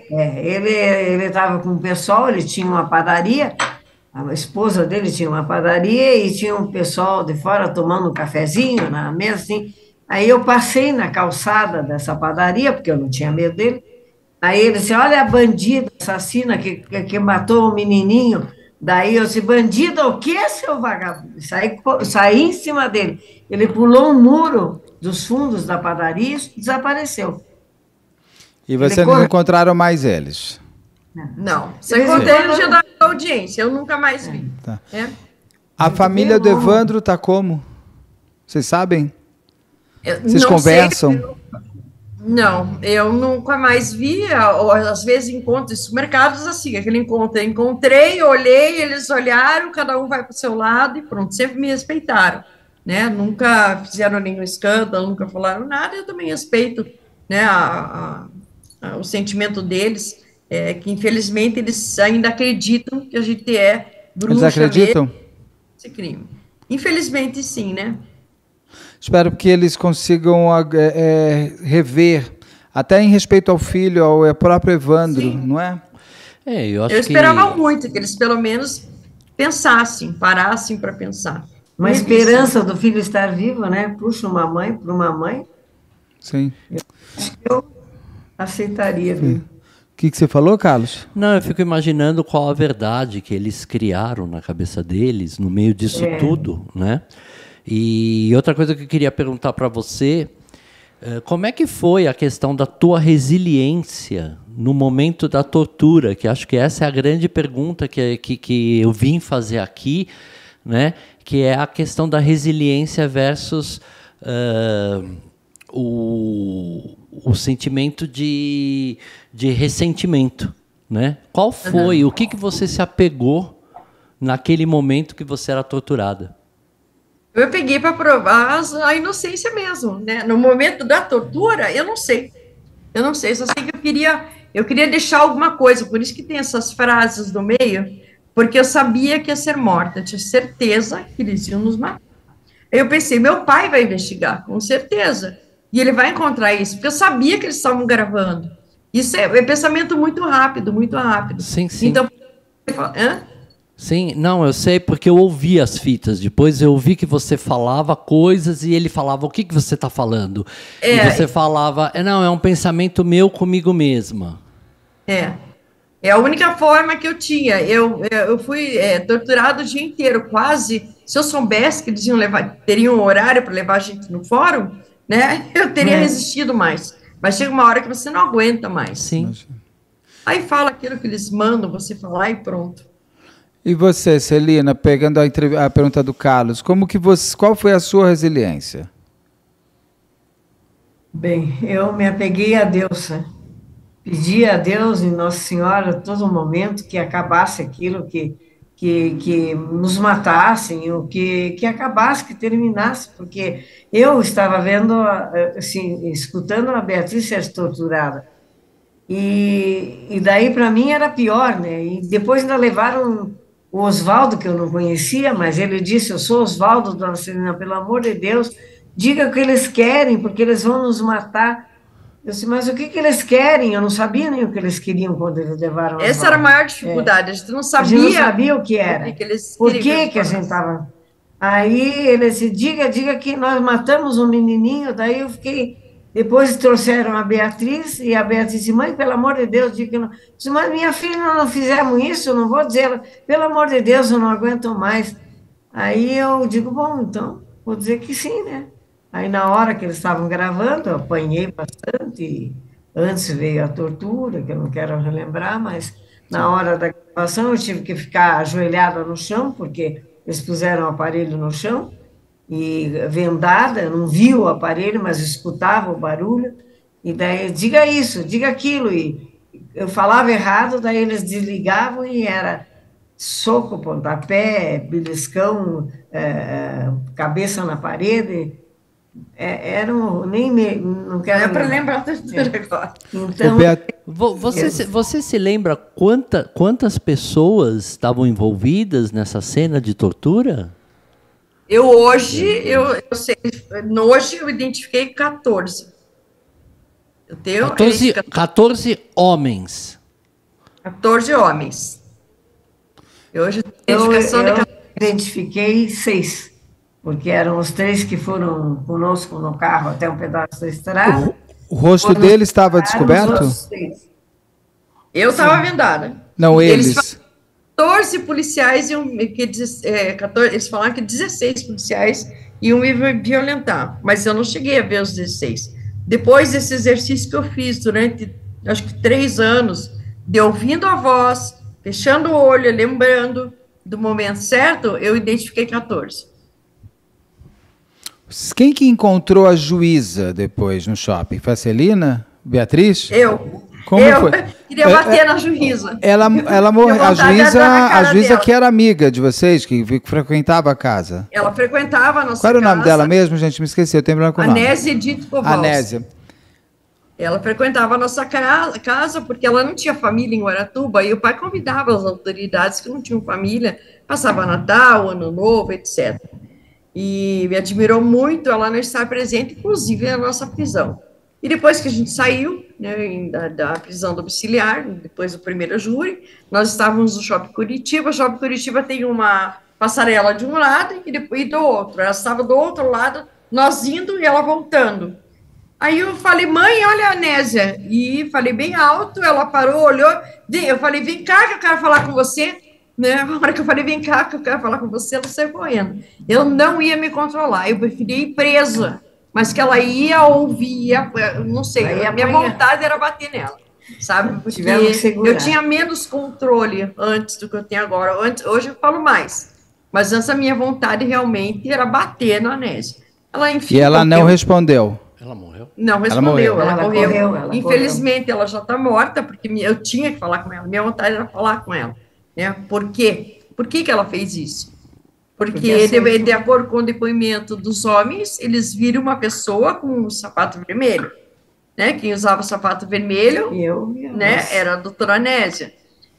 ele estava com o pessoal, ele tinha uma padaria, a esposa dele tinha uma padaria e tinha um pessoal de fora tomando um cafezinho na mesa, assim. Aí eu passei na calçada dessa padaria, porque eu não tinha medo dele. Aí ele disse, olha a bandida, assassina que matou o menininho. Daí eu disse, bandida o quê, seu vagabundo? Saí em cima dele. Ele pulou um muro dos fundos da padaria e desapareceu. E vocês não encontraram mais eles? Não. Você encontrou no dia da audiência, eu nunca mais vi. Tá. A família do Evandro está como? Vocês sabem? Vocês conversam? Não, eu nunca mais vi, ou às vezes encontro em supermercados assim, aquele encontro, encontrei, olhei, eles olharam, cada um vai para o seu lado e pronto, sempre me respeitaram, né, nunca fizeram nenhum escândalo, nunca falaram nada, eu também respeito, né, o sentimento deles, que infelizmente eles ainda acreditam que a gente é bruxa. Eles acreditam? Esse crime. Infelizmente sim, né. Espero que eles consigam rever, até em respeito ao filho, ao próprio Evandro, sim, não é? Eu esperava muito que eles, pelo menos, pensassem, parassem para pensar. Uma esperança do filho estar vivo, né? Puxa uma mãe para uma mãe. Sim. Eu aceitaria. Sim. O que você falou, Carlos? Não, eu fico imaginando qual a verdade que eles criaram na cabeça deles, no meio disso tudo, né? E outra coisa que eu queria perguntar para você, como é que foi a questão da tua resiliência no momento da tortura? Que acho que essa é a grande pergunta que eu vim fazer aqui, né? Que é a questão da resiliência versus o sentimento de ressentimento, né? Qual foi, o que você se apegou naquele momento que você era torturada? Eu peguei para provar a inocência mesmo, né? No momento da tortura, eu não sei, só sei que eu queria deixar alguma coisa, por isso que tem essas frases do meio, porque eu sabia que ia ser morta, eu tinha certeza que eles iam nos matar. Aí eu pensei, meu pai vai investigar, com certeza, e ele vai encontrar isso, porque eu sabia que eles estavam gravando. Isso é pensamento muito rápido, muito rápido. Sim, sim. Então, sim, não, eu sei porque eu ouvi as fitas. Depois eu ouvi que você falava coisas e ele falava, o que você está falando? E você falava, não, é um pensamento meu comigo mesma. É a única forma que eu tinha. Eu fui torturado o dia inteiro, quase. Se eu soubesse que eles teriam um horário para levar a gente no fórum, né, eu teria resistido mais. Mas chega uma hora que você não aguenta mais. Sim. Aí fala aquilo que eles mandam você falar e pronto. E você, Celina, pegando a pergunta do Carlos, qual foi a sua resiliência? Bem, eu me apeguei a Deus, né? Pedi a Deus e Nossa Senhora a todo momento que acabasse aquilo, que nos matassem, ou que acabasse, que terminasse, porque eu estava vendo, assim, escutando a Beatriz ser torturada. E daí, para mim, era pior, né? E depois ainda levaram o Oswaldo, que eu não conhecia, mas ele disse, eu sou Oswaldo, dona Celina, pelo amor de Deus, diga o que eles querem, porque eles vão nos matar. Eu disse, mas o que eles querem? Eu não sabia nem o que eles queriam quando eles levaram Oswaldo. Essa era a maior dificuldade, a gente não sabia. A gente não sabia o que era. Por que a gente estava... Aí ele disse, diga que nós matamos um menininho, daí eu fiquei... Depois trouxeram a Beatriz, e a Beatriz disse, mãe, pelo amor de Deus, diga que não... Eu disse, mas minha filha, nós não fizemos isso, eu não vou dizer, pelo amor de Deus, eu não aguento mais. Aí eu digo, bom, então, vou dizer que sim, né? Aí na hora que eles estavam gravando, eu apanhei bastante, antes veio a tortura, que eu não quero relembrar, mas na hora da gravação eu tive que ficar ajoelhada no chão, porque eles puseram o aparelho no chão, e vendada, eu não via o aparelho, mas escutava o barulho, e daí, diga isso, diga aquilo, e eu falava errado, daí eles desligavam e era soco, pontapé, beliscão, cabeça na parede, não quero... É para lembrar da história agora. Então... Você se lembra quantas pessoas estavam envolvidas nessa cena de tortura? Hoje eu identifiquei 14. Eu tenho 14 homens. 14 homens. Hoje eu identifiquei 6, porque eram os 3 que foram conosco no carro até um pedaço da estrada. O rosto dele estava descoberto? Eu estava vendada. Não, eles. 14 policiais eles falaram que 16 policiais iam me violentar, mas eu não cheguei a ver os 16. Depois desse exercício que eu fiz durante, acho que 3 anos, de ouvindo a voz, fechando o olho, lembrando do momento certo, eu identifiquei 14. Quem que encontrou a juíza depois no shopping? Foi a Celina? Beatriz? Eu. Como foi? Queria bater na juíza. Ela morreu. A juíza que era amiga de vocês, que frequentava a casa. Ela frequentava a nossa casa. Qual era o nome dela mesmo, gente? Me esqueci, eu tenho problema com o nome. Anésia Edith Kowalski. Anésia. Ela frequentava a nossa casa porque ela não tinha família em Guaratuba e o pai convidava as autoridades que não tinham família, passava Natal, Ano Novo, etc. E me admirou muito ela não estar presente, inclusive na nossa prisão. E depois que a gente saiu, né, da prisão domiciliar, depois do primeiro júri, nós estávamos no Shopping Curitiba. O Shopping Curitiba tem uma passarela de um lado e do outro. Ela estava do outro lado, nós indo e ela voltando. Aí eu falei, mãe, olha a Anésia. E falei bem alto, ela parou, olhou. Eu falei, vem cá que eu quero falar com você. Né? A hora que eu falei, vem cá que eu quero falar com você, ela saiu correndo. Eu não ia me controlar, eu preferia ir presa. Mas que ela ia ouvir, não sei, a minha vontade era bater nela, sabe? Porque eu tinha menos controle antes do que eu tenho agora. Hoje eu falo mais, mas antes a minha vontade realmente era bater na Anésia. E ela não respondeu? Ela morreu? Não respondeu, ela morreu. Infelizmente, ela já está morta, porque eu tinha que falar com ela, minha vontade era falar com ela. Né? Por quê? Por que ela fez isso? Porque de acordo com o depoimento dos homens, eles viram uma pessoa com um sapato vermelho, né? Quem usava sapato vermelho, né? Era a doutora Anésia.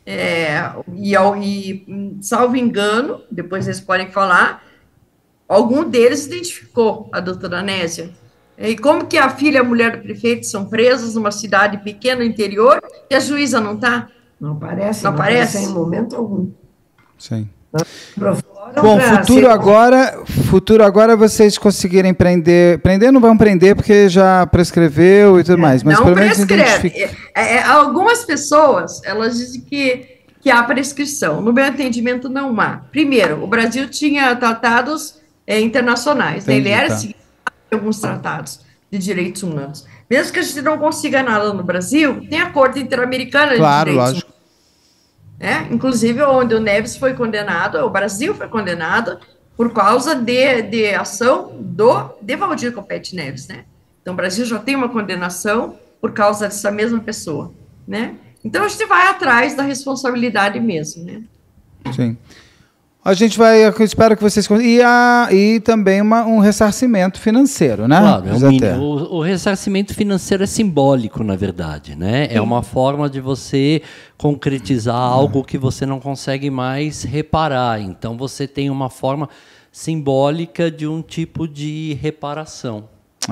Salvo engano, depois eles podem falar, algum deles identificou a doutora Anésia. E como que a filha e a mulher do prefeito são presas numa cidade pequena no interior e a juíza não está? Não aparece em momento algum. Sim. Bom, futuro agora vocês conseguirem prender não vão prender porque já prescreveu e tudo mais, mas não pelo menos prescreve. Algumas pessoas, elas dizem que há prescrição. No meu entendimento, não há. Primeiro, o Brasil tinha tratados internacionais, né? Ele era seguido a alguns tratados de direitos humanos. Mesmo que a gente não consiga nada no Brasil, tem a Corte Interamericana de Direitos Humanos. Inclusive, onde o Neves foi condenado, o Brasil foi condenado por causa de ação de Valdir Copete Neves, né? Então, o Brasil já tem uma condenação por causa dessa mesma pessoa, né? Então, a gente vai atrás da responsabilidade mesmo, né? Sim. A gente vai, eu espero que vocês... E também um ressarcimento financeiro, né? Claro, o ressarcimento financeiro é simbólico, na verdade, né? É uma forma de você concretizar algo que você não consegue mais reparar. Então, você tem uma forma simbólica de um tipo de reparação.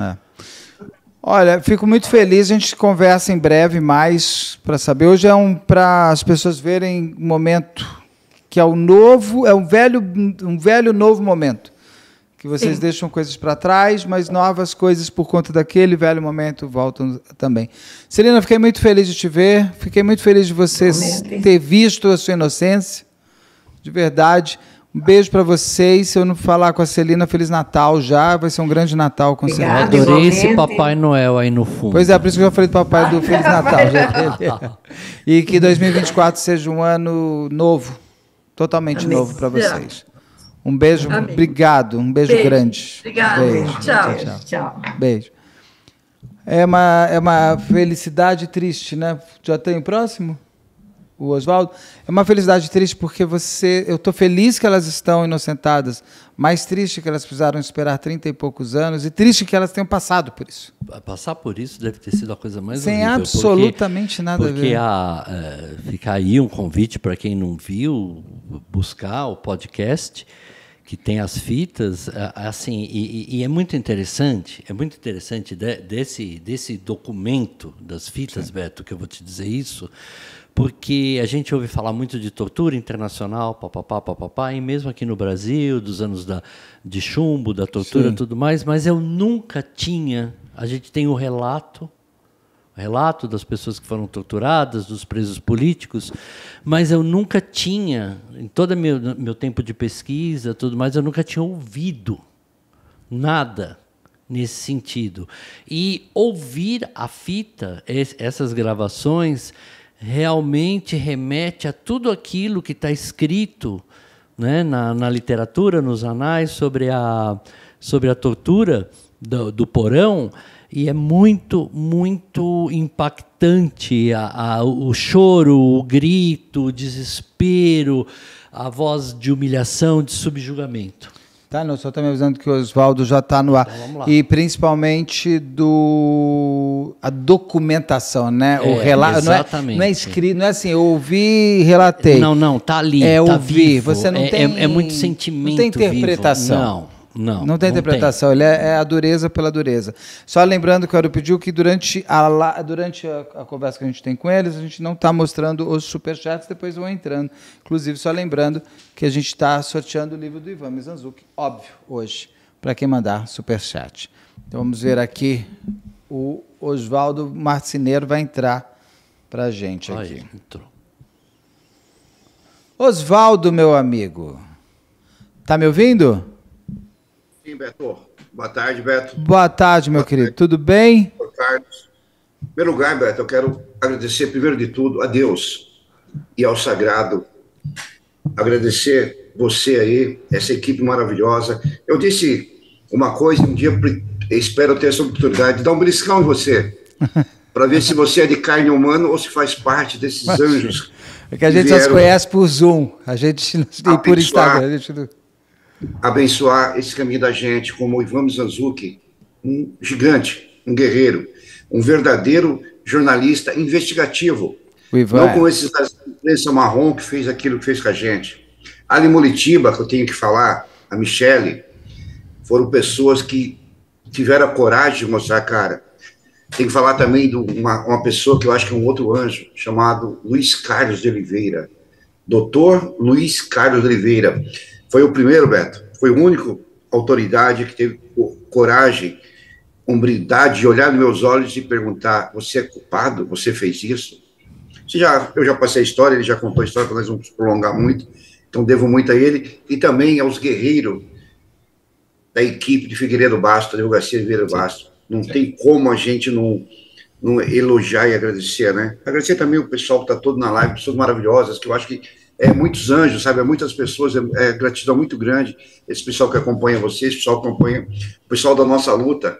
Olha, fico muito feliz, a gente conversa em breve mais para saber. Hoje é para as pessoas verem um momento que é um velho novo momento, que vocês deixam coisas para trás, mas novas coisas por conta daquele velho momento voltam também. Celina, fiquei muito feliz de te ver, fiquei muito feliz de você ter visto a sua inocência, de verdade. Um beijo para vocês. Se eu não falar com a Celina, Feliz Natal já. Vai ser um grande Natal com você. Adorei esse Papai Noel aí no fundo. Pois é, por isso que eu já falei do Papai do Feliz Natal. E que 2024 seja um ano novo, totalmente novo para vocês. Um beijo, obrigado. Um beijo grande. Obrigado. Beijo. Tchau. Beijo. É uma felicidade triste, né? Já tem o próximo? O Oswaldo, é uma felicidade triste porque eu estou feliz que elas estão inocentadas, mais triste que elas precisaram esperar 30 e poucos anos, e triste que elas tenham passado por isso. Passar por isso deve ter sido a coisa mais sem horrível. Absolutamente nada a ver. Porque fica aí um convite para quem não viu, buscar o podcast, que tem as fitas, assim, e é muito interessante desse documento das fitas, Beto, que eu vou te dizer isso, porque a gente ouve falar muito de tortura internacional, papapá, e mesmo aqui no Brasil, dos anos de chumbo, da tortura e tudo mais, mas eu nunca tinha... A gente tem o relato das pessoas que foram torturadas, dos presos políticos, mas eu nunca tinha, em todo meu tempo de pesquisa, tudo mais, eu nunca tinha ouvido nada nesse sentido. E ouvir a fita, essas gravações, realmente remete a tudo aquilo que está escrito, né, na literatura, nos anais, sobre a tortura do porão, e é muito, muito impactante o choro, o grito, o desespero, a voz de humilhação, de subjugamento. Tá, não, só está me avisando que o Oswaldo já está no ar. Então, vamos lá. E principalmente a documentação, né? O relato. Exatamente. Não é escrito, não é assim, eu ouvi e relatei. Não, tá ali. Tá ouvir. Vivo. Você não tem. É muito sentimento. Não tem interpretação. Vivo. Não tem interpretação, ele é a dureza pela dureza. Só lembrando que eu pedi que durante a conversa que a gente tem com eles, a gente não está mostrando os superchats, depois vão entrando. Inclusive, só lembrando que a gente está sorteando o livro do Ivan Mizanzuki, óbvio, hoje, para quem mandar superchat. Então vamos ver aqui, o Oswaldo Marcineiro vai entrar para a gente aqui. Aí, entrou. Oswaldo, meu amigo, tá me ouvindo? Sim, Beto. Boa tarde, Beto. Boa tarde, meu querido. Tudo bem? Boa tarde. Em primeiro lugar, Beto, eu quero agradecer, primeiro de tudo, a Deus e ao Sagrado. Agradecer você aí, essa equipe maravilhosa. Eu disse uma coisa, um dia espero ter essa oportunidade de dar um beliscão em você, para ver se você é de carne humana ou se faz parte desses anjos. É que a gente só se conhece por Zoom, a gente não tem por Instagram. A gente não... abençoar esse caminho da gente, como o Ivan Mizanzuki, um gigante, um guerreiro, um verdadeiro jornalista investigativo. O Ivan não com esses da imprensa marrom que fez aquilo que fez com a gente. Ali Molitiba, que eu tenho que falar, a Michele, foram pessoas que tiveram a coragem de mostrar a cara. Tem que falar também de uma pessoa que eu acho que é um outro anjo, chamado Luiz Carlos de Oliveira. Doutor Luiz Carlos de Oliveira. Foi o primeiro, Beto, foi o único autoridade que teve coragem, hombridade de olhar nos meus olhos e perguntar: você é culpado? Você fez isso? Eu já passei a história, ele já contou a história, para nós vamos prolongar muito, então devo muito a ele, e também aos guerreiros da equipe de Figueiredo Basto, da Garcia Figueiredo Basto. Não tem como a gente não elogiar e agradecer, né? Agradecer também o pessoal que está todo na live, pessoas maravilhosas, que eu acho que muitos anjos, sabe? Muitas pessoas, gratidão muito grande, esse pessoal que acompanha vocês, esse pessoal que acompanha o pessoal da nossa luta.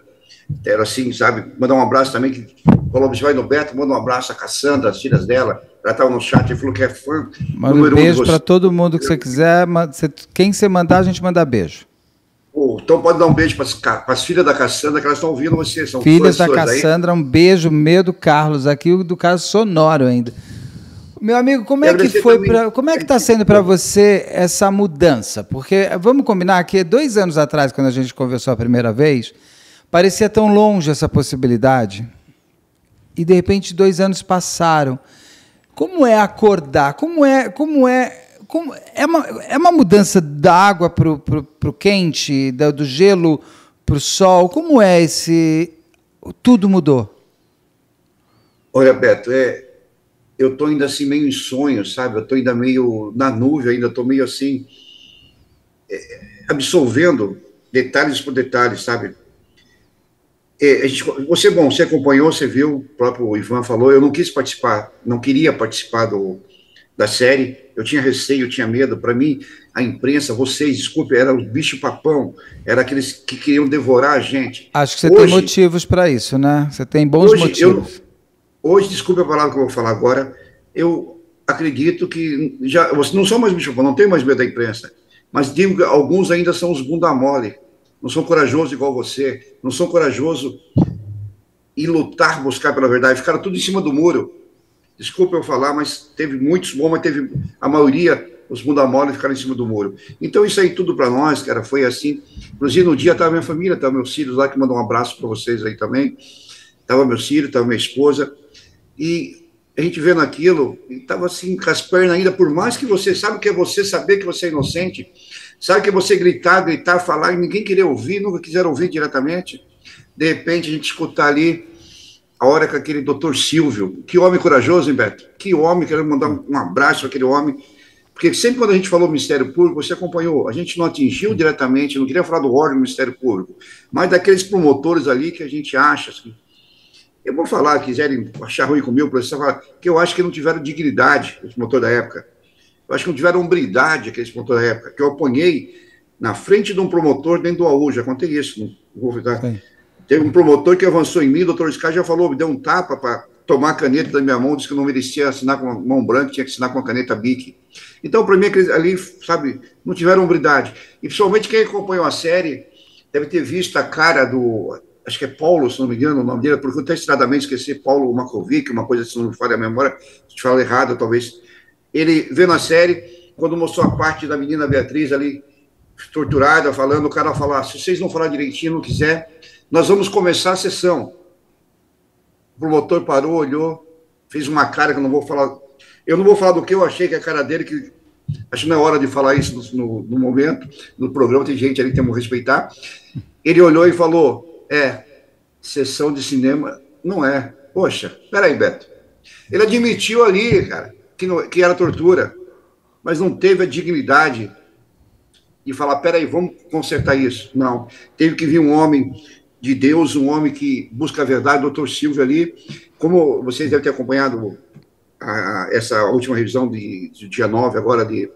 Era assim, sabe? Mandar um abraço também, que falou, você vai no Beto, manda um abraço a Cassandra, as filhas dela, ela estava no chat e falou que é fã. Manda um beijo para todo mundo que você quiser, quem você mandar, a gente manda beijo. Então pode dar um beijo para as filhas da Cassandra, que elas estão ouvindo você. São filhas da Cassandra, aí. Um beijo, meu do Carlos, aqui do Carlos sonoro ainda. Meu amigo, como é que foi como é que está sendo para você essa mudança? Porque vamos combinar que 2 anos atrás, quando a gente conversou a primeira vez, parecia tão longe essa possibilidade. E de repente 2 anos passaram. Como é acordar? É uma mudança da água para o quente, do gelo para o sol? Como é tudo mudou? Olha, Beto, eu estou ainda assim meio em sonho, sabe? Eu estou ainda meio na nuvem, ainda estou meio assim, absolvendo detalhes por detalhes, sabe? Você acompanhou, você viu, o próprio Ivan falou, eu não quis participar, não queria participar da série, eu tinha receio, eu tinha medo. Para mim, a imprensa, vocês, desculpe, era o bicho-papão, era aqueles que queriam devorar a gente. Acho que você tem motivos para isso, né? Você tem bons motivos. Hoje, desculpe a palavra que eu vou falar agora, eu acredito que não sou mais bicho-papão, não tenho mais medo da imprensa, mas digo que alguns ainda são os bunda mole, não são corajosos igual você, não são corajosos em lutar, buscar pela verdade, ficaram tudo em cima do muro. Desculpa eu falar, mas teve muitos bons, mas teve a maioria, os bunda mole ficaram em cima do muro. Então isso aí tudo para nós, cara, foi assim. Inclusive no dia estava minha família, estava meus filhos lá, que mandam um abraço para vocês aí também. Estava meus filhos, estava minha esposa, e a gente vendo aquilo, e estava assim, com as pernas ainda, por mais que você sabe o que é você saber que você é inocente, sabe que é você gritar, falar, e ninguém queria ouvir, nunca quiseram ouvir diretamente. De repente a gente escutar ali, a hora que aquele doutor Silvio, que homem corajoso, hein, Beto? Que homem, quero mandar um abraço para aquele homem, porque sempre quando a gente falou Ministério Público, você acompanhou, a gente não atingiu diretamente, não queria falar do órgão do Ministério Público, mas daqueles promotores ali que a gente acha, assim, eu vou falar, quiserem achar ruim comigo, que eu acho que não tiveram dignidade, os promotores da época, eu acho que não tiveram hombridade, aqueles promotores da época, que eu apanhei na frente de um promotor dentro do AU, já contei isso, não vou ficar... Teve um promotor que avançou em mim, o doutor Scar já falou, me deu um tapa para tomar a caneta da minha mão, disse que não merecia assinar com a mão branca, tinha que assinar com a caneta Bic. Então, para mim, aqueles ali, sabe, não tiveram hombridade. E, principalmente, quem acompanhou a série deve ter visto a cara do, acho que é Paulo, se não me engano, o nome dele, porque eu até estradamente esqueci, Paulo Makovic, uma coisa, se não me falha a memória, se te falo errado, talvez. Ele, vendo a série, quando mostrou a parte da menina Beatriz ali, torturada, falando, o cara falar, se vocês não falar direitinho, não quiser... Nós vamos começar a sessão. O promotor parou, olhou, fez uma cara que eu não vou falar. Eu não vou falar do que eu achei que é a cara dele, que acho que não é hora de falar isso no momento, no programa, tem gente ali que temos que respeitar. Ele olhou e falou: sessão de cinema não é. Poxa, peraí, Beto. Ele admitiu ali, cara, que era tortura, mas não teve a dignidade de falar: peraí, vamos consertar isso. Não. Teve que vir um homem de Deus, um homem que busca a verdade, o doutor Silvio ali, como vocês devem ter acompanhado essa última revisão de dia 9, agora de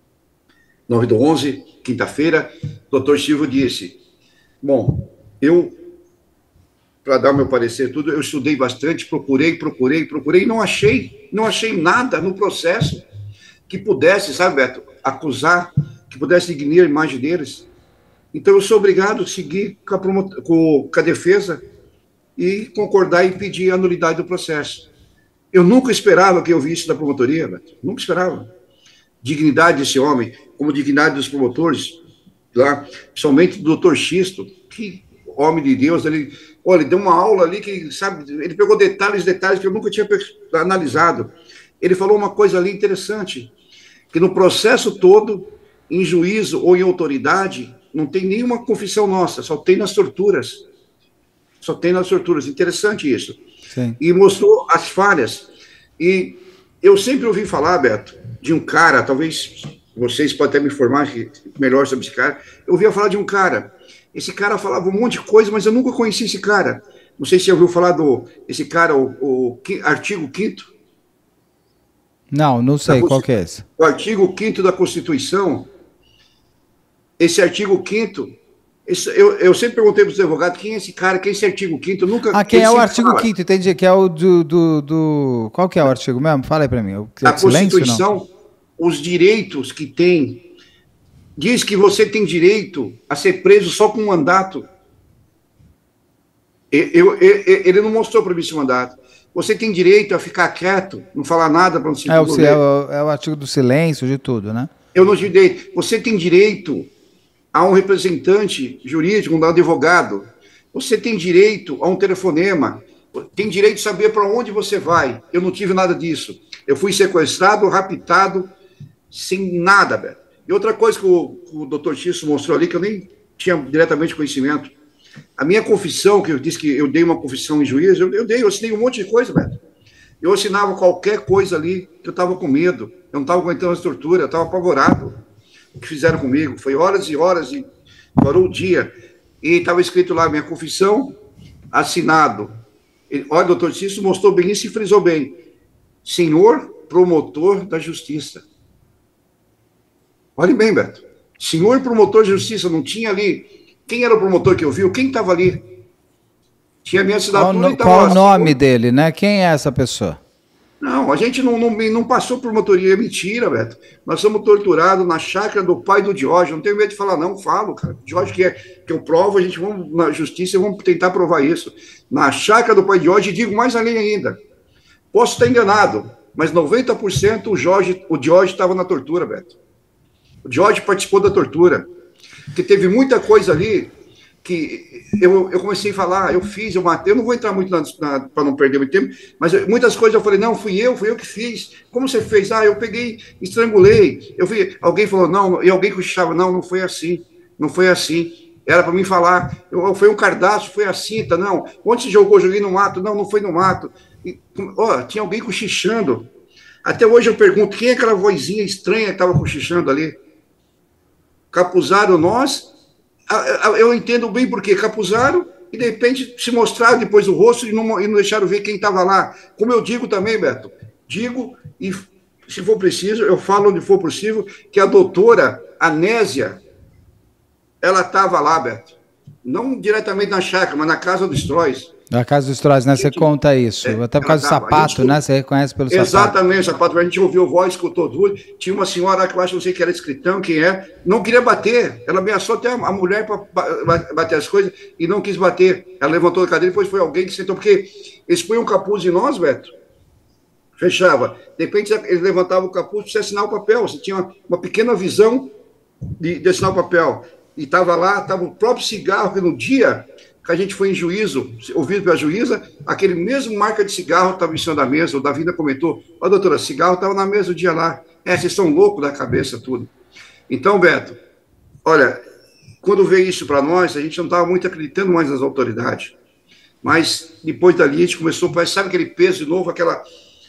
9/11, quinta-feira, o doutor Silvio disse, bom, para dar o meu parecer tudo, eu estudei bastante, procurei, e não achei nada no processo que pudesse, sabe, Beto, acusar, que pudesse dignar a imagem deles. Então, eu sou obrigado a seguir com a defesa e concordar e pedir a nulidade do processo. Eu nunca esperava que eu visse da promotoria, Beto. Nunca esperava. Dignidade desse homem, como dignidade dos promotores, lá, principalmente do doutor Xisto, que homem de Deus, ele deu uma aula ali que, sabe, ele pegou detalhes que eu nunca tinha analisado. Ele falou uma coisa ali interessante, que no processo todo, em juízo ou em autoridade, não tem nenhuma confissão nossa, só tem nas torturas. Só tem nas torturas. Interessante isso. Sim. E mostrou as falhas. E eu sempre ouvi falar, Beto, de um cara, talvez vocês podem até me informar melhor sobre esse cara, eu ouvia falar de um cara. Esse cara falava um monte de coisa, mas eu nunca conheci esse cara. Não sei se você ouviu falar desse cara, o artigo 5º. Não sei qual que é esse. O artigo 5º da Constituição. Esse artigo 5º, Eu sempre perguntei para os advogados quem é esse cara, quem é esse artigo 5º, nunca... Quem é o artigo 5º, entendi, que é o do... Qual que é o artigo mesmo? Fala aí para mim. A Constituição, os direitos que tem, diz que você tem direito a ser preso só com um mandato. Ele não mostrou para mim esse mandato. Você tem direito a ficar quieto, não falar nada para não se envolver. É o artigo do silêncio, de tudo, né? Eu não direito. Você tem direito a um representante jurídico, um advogado. Você tem direito a um telefonema. Tem direito de saber para onde você vai. Eu não tive nada disso. Eu fui sequestrado, raptado, sem nada, Beto. E outra coisa que o doutor Tisso mostrou ali, que eu nem tinha diretamente conhecimento. A minha confissão, que eu disse que eu dei uma confissão em juízo, eu assinei um monte de coisa, Beto. Eu assinava qualquer coisa ali, que eu estava com medo. Eu não estava aguentando as torturas, eu estava apavorado. O que fizeram comigo? Foi horas e horas, e parou o dia. E estava escrito lá, minha confissão, assinado. Olha, o doutor Cício mostrou bem isso e frisou bem. Senhor promotor da justiça. Olhe bem, Beto. Senhor promotor da justiça, não tinha ali... Quem era o promotor que eu vi? Quem estava ali? Tinha a minha assinatura. Qual o nome dele, né? Quem é essa pessoa? Não, a gente não passou por promotoria, é mentira, Beto. Nós somos torturados na chácara do pai do Diógenes. Não tenho medo de falar, não, falo, cara. Diógenes que eu provo, a gente vamos na justiça e vamos tentar provar isso. Na chácara do pai de Diógenes, digo mais além ainda. Posso estar enganado, mas 90% o Diógenes estava na tortura, Beto. O Diógenes participou da tortura. Porque teve muita coisa ali que eu comecei a falar, eu fiz, eu matei, eu não vou entrar muito para não perder muito tempo, mas muitas coisas eu falei, não, fui eu que fiz. Como você fez? Eu peguei, estrangulei. Eu vi, alguém falou, não, e alguém cochichava, não foi assim, não foi assim. Era para mim falar, foi um cardápio, foi a cinta, não. Onde se jogou? Joguei no mato, não foi no mato. E, tinha alguém cochichando. Até hoje eu pergunto, quem é aquela vozinha estranha que estava cochichando ali? Capuzaram nós, eu entendo bem porque capuzaram e de repente se mostraram depois o rosto e não deixaram ver quem estava lá. Como eu digo também, Beto, digo e se for preciso, eu falo onde for possível, que a doutora Anésia, ela estava lá, Beto, não diretamente na chácara, mas na casa dos Trois. Na casa dos Trois, né? Você conta isso. Até por causa do sapato, né? Você reconhece pelo sapato. Exatamente, o sapato. A gente ouviu voz, escutou tudo. Tinha uma senhora que eu acho, não sei que era escritão, quem é, não queria bater. Ela ameaçou até a mulher para bater as coisas e não quis bater. Ela levantou a cadeira e depois foi alguém que sentou, porque eles põem um capuz em nós, Beto, fechava. De repente, eles levantavam o capuz para você assinar o papel. Você tinha uma pequena visão de assinar o papel. E estava lá, estava o próprio cigarro, que no dia que a gente foi em juízo, ouvido pela juíza, aquele mesmo marca de cigarro estava em cima da mesa, o Davi ainda comentou, doutora, cigarro estava na mesa o dia lá. Vocês são loucos da cabeça, tudo. Então, Beto, olha, quando veio isso para nós, a gente não estava muito acreditando mais nas autoridades. Mas, depois dali, a gente começou, sabe aquele peso de novo, aquela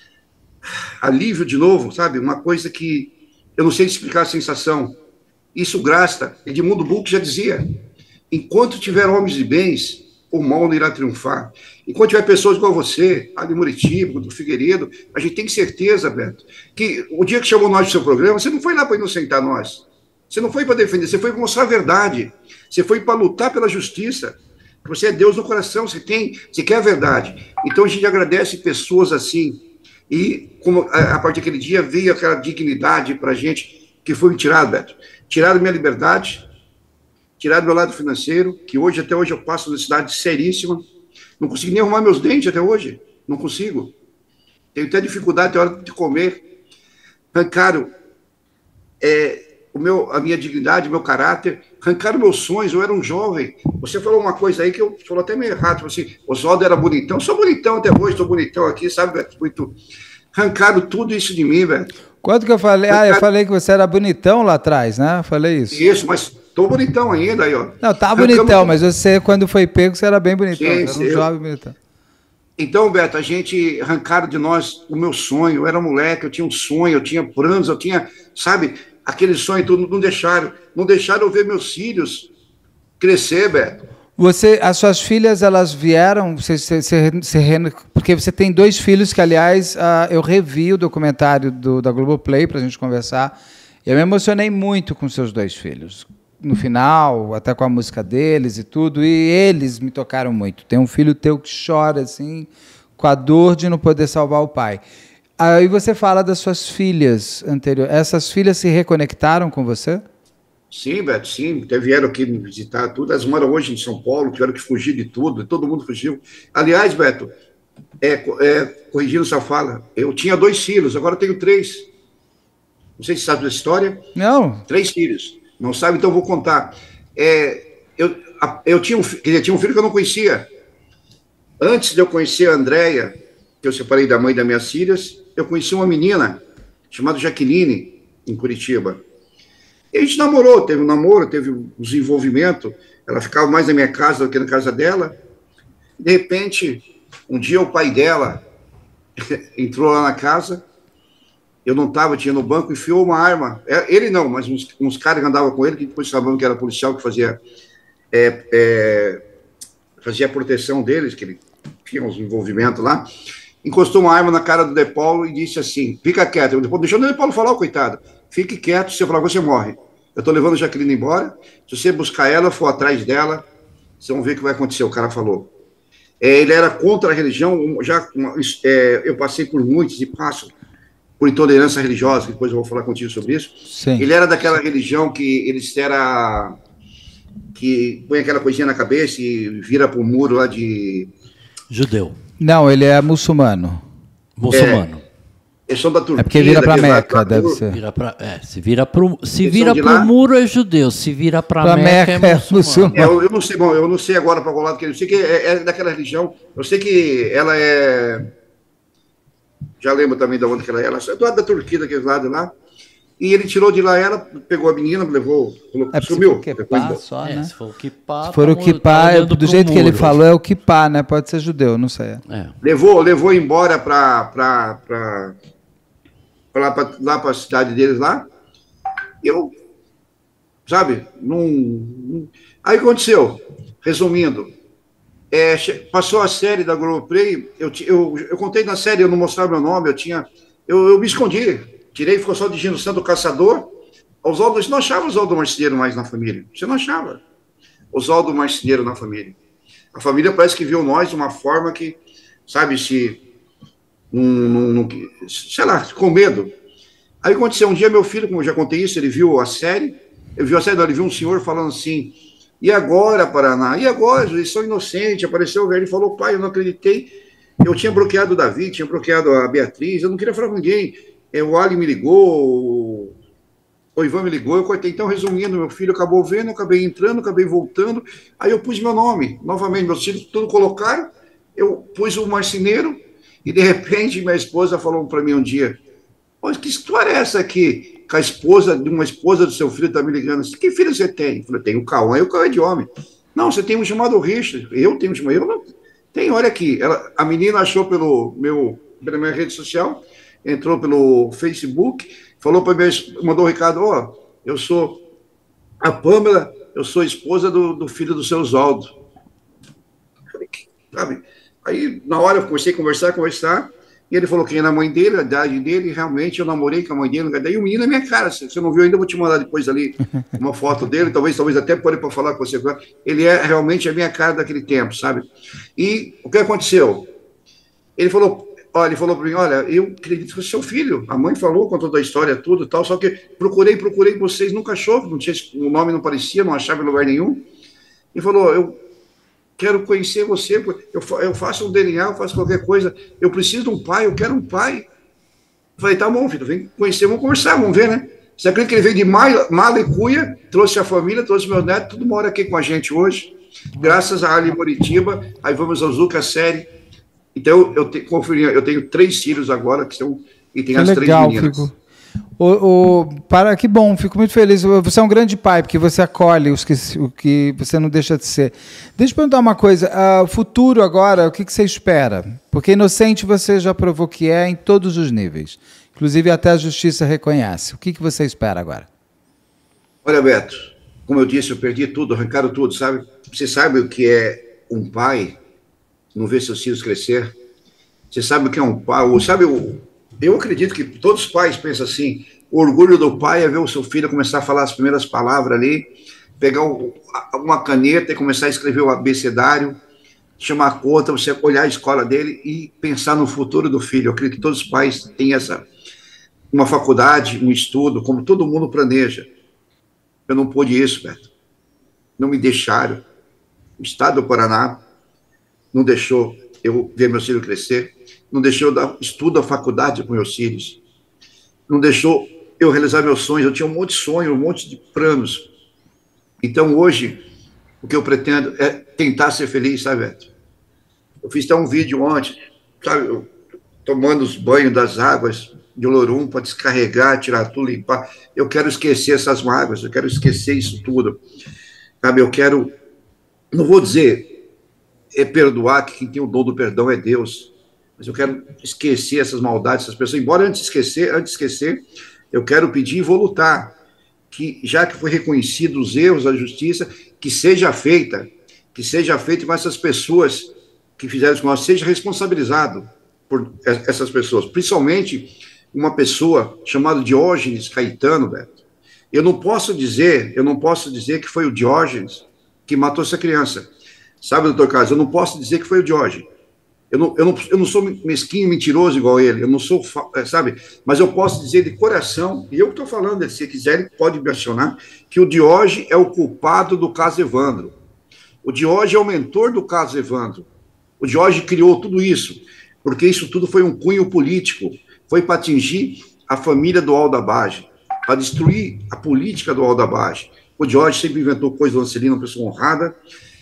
alívio de novo, sabe? Uma coisa que eu não sei explicar a sensação. Isso grasta. Edmundo Buch já dizia, enquanto tiver homens e bens, o mal não irá triunfar. Enquanto tiver pessoas igual você, Ali Muritiba, do Figueiredo, a gente tem certeza, Beto, que o dia que chamou nós do seu programa, você não foi lá para inocentar nós. Você não foi para defender, você foi para mostrar a verdade. Você foi para lutar pela justiça. Você é Deus no coração, você quer a verdade. Então a gente agradece pessoas assim. E como a partir daquele dia veio aquela dignidade para a gente que foi me tirada, Beto. Tiraram minha liberdade, tiraram meu lado financeiro, que até hoje eu passo uma necessidade seríssima. Não consigo nem arrumar meus dentes até hoje. Não consigo. Tenho até dificuldade até a hora de comer. Arrancaram a minha dignidade, meu caráter, arrancaram meus sonhos. Eu era um jovem. Você falou uma coisa aí que eu falou até meio errado. Assim, Oswaldo era bonitão. Eu sou bonitão até hoje, estou bonitão aqui, sabe, Beto? Muito. Arrancaram tudo isso de mim, velho. Quando que eu falei? Eu falei que você era bonitão lá atrás, né? Falei isso. Isso, mas tô bonitão ainda aí, ó. Não, tá bonitão, mas você, quando foi pego, você era bem bonitão. Sim, era um jovem bonitão. Então, Beto, a gente arrancaram de nós o meu sonho. Eu era moleque, eu tinha um sonho, eu tinha planos, eu tinha, sabe, aquele sonho tudo. Não deixaram eu ver meus filhos crescer, Beto. As suas filhas, elas vieram, porque você tem 2 filhos que, aliás, eu revi o documentário da Globoplay para a gente conversar, e eu me emocionei muito com seus 2 filhos. no final, até com a música deles e tudo, e eles me tocaram muito. Tem um filho teu que chora, assim, com a dor de não poder salvar o pai. Aí você fala das suas filhas anteriores. Essas filhas se reconectaram com você? Sim, Beto, sim. Até vieram aqui me visitar, tudo. Elas moram hoje em São Paulo, tiveram que fugir de tudo, todo mundo fugiu. Aliás, Beto, corrigindo sua fala, eu tinha 2 filhos, agora eu tenho 3. Não sei se você sabe dessa história. Não. 3 filhos. Não sabe, então eu vou contar. Eu tinha um filho que eu não conhecia. Antes de eu conhecer a Andréia, que eu separei da mãe das minhas filhas, eu conheci uma menina chamada Jaqueline, em Curitiba. E a gente namorou, teve um namoro, teve um desenvolvimento. Ela ficava mais na minha casa do que na casa dela. De repente, um dia o pai dela entrou lá na casa, eu não estava, tinha no banco, enfiou uma arma. Ele não, mas uns caras que andavam com ele, que depois sabiam que era policial, que fazia a proteção deles, que ele tinha uns envolvimentos lá. Encostou uma arma na cara do De Paulo e disse assim, fica quieto. Deixou o De Paulo falar, coitado. Fique quieto, se eu falar, você morre. Eu estou levando a Jaqueline embora, se você buscar ela, for atrás dela, vocês vão ver o que vai acontecer, o cara falou. Ele era contra a religião, eu passei por muitos e passo por intolerância religiosa, que depois eu vou falar contigo sobre isso. Sim. Ele era daquela religião que que põe aquela coisinha na cabeça e vira para o muro lá de... Judeu. Não, ele é muçulmano. Muçulmano. Eles são da Turquia. É porque vira para Meca, deve ser. Se vira pro muro é judeu, se vira para Meca é muçulmano. Eu não sei, bom, eu não sei agora para qual lado que ele... Eu sei que é daquela religião, eu sei que ela é... Já lembro também de onde que ela é. Ela é do lado da Turquia, daquele lado lá. E ele tirou de lá ela, pegou a menina, levou, sumiu. Só, né? Se for o kippá, se for o kippá, do jeito que ele falou, é o kippá, né? Pode ser judeu, não sei. Levou embora lá para a cidade deles lá. Eu, sabe, Aí aconteceu, resumindo, passou a série da Globoplay, eu contei na série, eu não mostrava meu nome, eu me escondi. Tirei, ficou só dirigindo o Santo Caçador. Você não achava Oswaldo Marceneiro mais na família. Você não achava Oswaldo Marceneiro na família. A família parece que viu nós de uma forma que, sabe, sei lá, com medo. Aí aconteceu, um dia meu filho, como eu já contei isso, ele viu a série, ele viu um senhor falando assim, e agora, Paraná? E agora? Eles são inocentes. Apareceu o velho e falou, pai, eu não acreditei. Eu tinha bloqueado o Davi, tinha bloqueado a Beatriz, eu não queria falar com ninguém. O Ali me ligou, o Ivan me ligou, eu cortei. Então, resumindo, meu filho acabou vendo, acabei entrando, acabei voltando, aí eu pus meu nome, novamente, meus filhos tudo colocaram, eu pus o Marceneiro, e de repente minha esposa falou para mim um dia, que história é essa aqui? Que a esposa de uma esposa do seu filho está me ligando assim, que filho você tem? Eu falei, tenho o Cauã, e o Cauã é de homem. Não, você tem um chamado Richard, eu tenho um chamado, eu não tenho, olha aqui, a menina achou pela minha rede social, entrou pelo Facebook, falou para mim, mandou um recado, eu sou a Pâmela, eu sou esposa do filho do seu Oswaldo. Sabe? Aí, na hora, eu comecei a conversar, e ele falou quem era a mãe dele, a idade dele, e realmente eu namorei com a mãe dele, daí o menino é minha cara, se você não viu ainda, eu vou te mandar depois ali uma foto dele, talvez até pode para falar com você, ele é realmente a minha cara daquele tempo, sabe? E o que aconteceu? Ele falou para mim, olha, eu acredito que é seu filho. A mãe falou, contou da história, tudo e tal, só que procurei vocês, nunca achou, o nome não parecia, não achava em lugar nenhum. E falou, eu quero conhecer você, eu faço um DNA, eu faço qualquer coisa, eu preciso de um pai, eu quero um pai. Eu falei, tá bom, filho, vem conhecer, vamos conversar, vamos ver, né? Você acredita que ele veio de Malicuia, trouxe a família, trouxe meus netos, tudo mora aqui com a gente hoje, graças a Ali Moritiba, aí vamos ao Zuca, a série. Então, eu tenho 3 filhos agora, e tem as legal, 3 meninas. Fico. Que bom, fico muito feliz. Você é um grande pai, porque você acolhe o que você não deixa de ser. Deixa eu perguntar uma coisa. O futuro agora, o que você espera? Porque inocente você já provou que é em todos os níveis. Inclusive, até a justiça reconhece. O que você espera agora? Olha, Beto, como eu disse, eu perdi tudo, arrancaram tudo, sabe? Você sabe o que é um pai... não ver seus filhos crescer. Você sabe o que é um pai? Eu acredito que todos os pais pensam assim, o orgulho do pai é ver o seu filho começar a falar as primeiras palavras ali, pegar uma caneta e começar a escrever o abecedário, chamar a conta, você olhar a escola dele e pensar no futuro do filho. Eu acredito que todos os pais têm uma faculdade, um estudo, como todo mundo planeja. Eu não pude isso, Beto. Não me deixaram. O Estado do Paraná não deixou eu ver meus filhos crescer, não deixou eu dar estudo à faculdade com meus filhos, não deixou eu realizar meus sonhos. Eu tinha um monte de sonhos, um monte de planos. Então, hoje, o que eu pretendo é tentar ser feliz, sabe, Beto? Eu fiz até um vídeo ontem, sabe, eu tomando os banhos das águas de Olorum para descarregar, tirar tudo, limpar. Eu quero esquecer essas mágoas, eu quero esquecer isso tudo. Sabe, eu quero, não vou dizer perdoar, que quem tem o dom do perdão é Deus, mas eu quero esquecer essas maldades, essas pessoas. Embora antes de esquecer, eu quero pedir e vou lutar, que já que foi reconhecido os erros da justiça, que seja feita com essas pessoas que fizeram isso com nós, seja responsabilizado por essas pessoas, principalmente uma pessoa chamada Diógenes Caetano, Beto. Eu não posso dizer que foi o Diógenes que matou essa criança. Sabe, doutor Carlos, eu não posso dizer que foi o Diógenes. Eu não sou mesquinho, mentiroso igual ele, eu não sou, sabe? Mas eu posso dizer de coração, e eu que estou falando, se quiser, ele pode me acionar, que o Diógenes é o culpado do caso Evandro. O Diógenes é o mentor do caso Evandro. O Diógenes criou tudo isso, porque isso tudo foi um cunho político, foi para atingir a família do Aldabage, para destruir a política do Aldabage. O Diógenes sempre inventou coisas do Ancelino, uma pessoa honrada,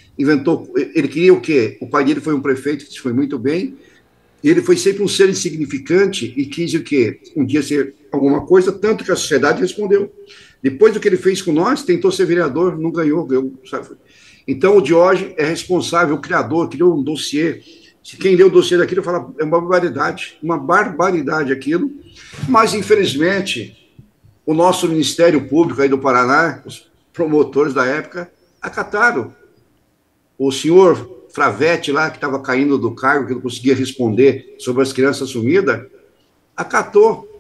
ele queria o quê? O pai dele foi um prefeito que foi muito bem, e ele foi sempre um ser insignificante e quis o quê? Um dia ser alguma coisa, tanto que a sociedade respondeu. Depois do que ele fez com nós, tentou ser vereador, não ganhou, sabe? Então o Diógenes é responsável, o criador, criou um dossiê. Se quem lê o dossiê daquilo fala, é uma barbaridade aquilo, mas infelizmente o nosso Ministério Público aí do Paraná, os promotores da época, acataram. O senhor Fravetti lá, que estava caindo do cargo, que não conseguia responder sobre as crianças sumidas, acatou.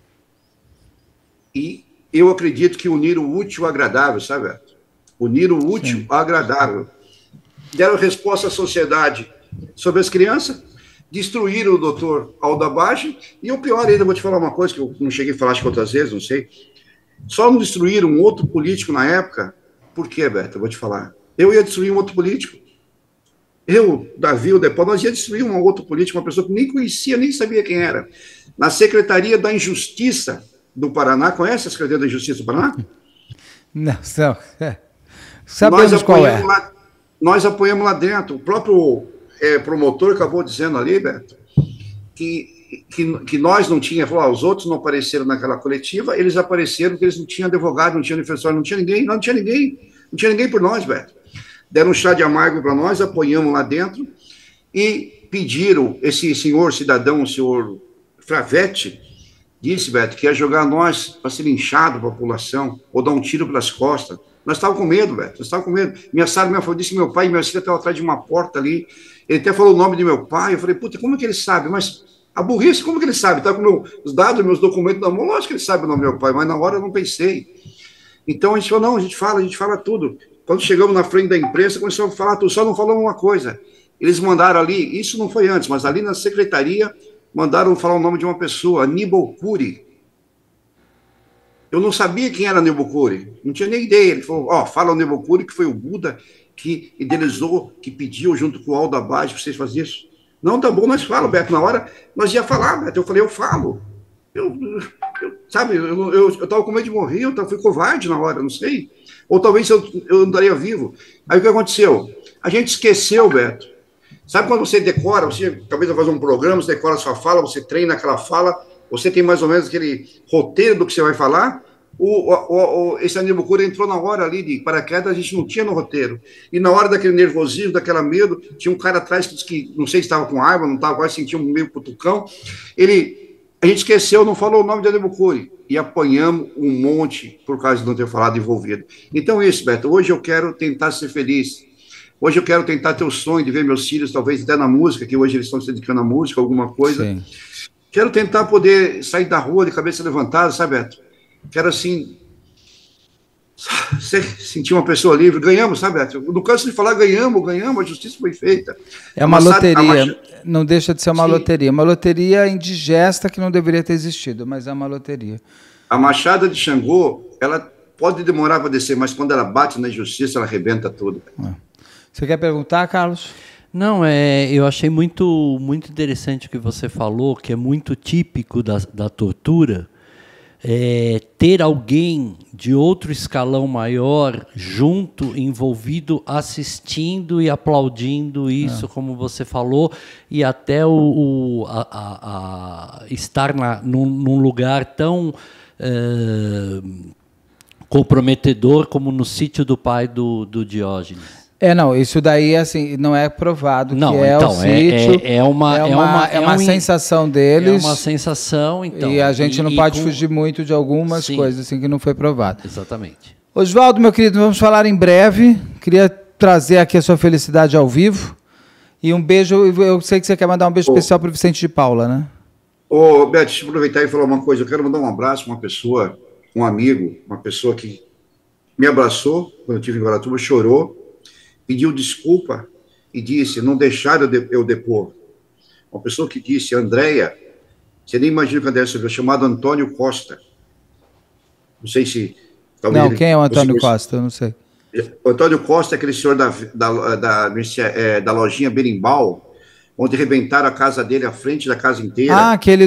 E eu acredito que uniram o útil ao agradável, sabe? Uniram o útil ao agradável. Deram resposta à sociedade sobre as crianças, destruíram o doutor Aldabage, e o pior ainda, vou te falar uma coisa que eu não cheguei a falar acho que outras vezes, não sei. Só não destruíram um outro político na época. Por quê, Beto? Eu vou te falar. Eu ia destruir um outro político. Eu, Davi, o Depó, nós ia destruir um outro político, uma pessoa que nem conhecia, nem sabia quem era. Na Secretaria da Injustiça do Paraná, conhece a Secretaria da Injustiça do Paraná? Não, sabemos qual é. Nós apoiamos lá dentro. O próprio promotor acabou dizendo ali, Beto, que nós não tínhamos, os outros não apareceram naquela coletiva, eles apareceram porque eles não tinham advogado, não tinham defensor, não tinha ninguém por nós, Beto. Deram um chá de amargo para nós, apoiamos lá dentro e pediram, esse senhor cidadão, o senhor Fravetti, disse, Beto, que ia jogar nós para ser linchado a população, ou dar um tiro pelas costas. Nós estávamos com medo, Beto, nós estávamos com medo. Minha Sara disse que meu pai e minha filha estavam atrás de uma porta ali, ele até falou o nome de meu pai, eu falei, puta, como é que ele sabe? Mas a burrice, como é que ele sabe? Está com os dados, meus documentos na mão, lógico que ele sabe o nome do meu pai, mas na hora eu não pensei. Então a gente falou, não, a gente fala tudo. Quando chegamos na frente da imprensa, começamos a falar tudo, só não falamos uma coisa. Eles mandaram ali, isso não foi antes, mas ali na secretaria, mandaram falar o nome de uma pessoa, Aníbal Cury. Eu não sabia quem era Aníbal Cury, não tinha nem ideia. Ele falou, fala o Aníbal Cury, que foi o Buda que idealizou, que pediu junto com o Aldabage para vocês fazerem isso. Não, tá bom, nós falamos, Beto, na hora nós ia falar, Beto, eu falei, eu falo. Sabe, eu estava com medo de morrer, eu fui covarde na hora, não sei. Ou talvez eu não estaria vivo. Aí o que aconteceu? A gente esqueceu, Beto. Sabe quando você decora, você talvez vai fazer um programa, você decora a sua fala, você treina aquela fala, você tem mais ou menos aquele roteiro do que você vai falar? Esse Aníbal Cury entrou na hora ali de paraquedas, a gente não tinha no roteiro. E na hora daquele nervosismo, daquela medo, tinha um cara atrás que disse que, não sei se estava com arma, não estava, quase sentia um meio cutucão. A gente esqueceu, não falou o nome de Aníbal Cury. E apanhamos um monte por causa de não ter falado envolvido. Então, isso, Beto, hoje eu quero tentar ser feliz. Hoje eu quero tentar ter o sonho de ver meus filhos, talvez até na música, que hoje eles estão se dedicando à música, alguma coisa. Sim. Quero tentar poder sair da rua de cabeça levantada, sabe, Beto? Quero, assim, Você sentir uma pessoa livre, ganhamos, sabe, Beto? Não canso de falar, ganhamos, a justiça foi feita. É uma loteria, não deixa de ser uma loteria. Uma loteria indigesta que não deveria ter existido, mas é uma loteria. A machada de Xangô, ela pode demorar para descer, mas quando ela bate na justiça, ela arrebenta tudo. Você quer perguntar, Carlos? Não, eu achei muito interessante o que você falou, que é muito típico da tortura, ter alguém de outro escalão maior junto, envolvido, assistindo e aplaudindo isso, como você falou, e até estar num lugar tão comprometedor como no sítio do pai do Diógenes. Não, isso daí assim, não é provado não, que é então, o sítio. É uma sensação deles. É uma sensação, então. E a gente não pode fugir muito de algumas coisas assim que não foi provado. Exatamente. Oswaldo, meu querido, vamos falar em breve. Queria trazer aqui a sua felicidade ao vivo. E um beijo, eu sei que você quer mandar um beijo especial para o Vicente de Paula, né? Beto, deixa eu aproveitar e falar uma coisa. Eu quero mandar um abraço para uma pessoa, um amigo, uma pessoa que me abraçou quando eu estive em Guaratuba, chorou, pediu desculpa e disse, não deixaram eu depor. Uma pessoa que disse, Andréia, você nem imagina que a Andréia se viu, chamado Antônio Costa. Não sei se... Não, quem é o Antônio Costa? Eu não sei. O Antônio Costa é aquele senhor da lojinha Berimbau, onde arrebentaram a casa dele, a frente da casa inteira. Ah, aquele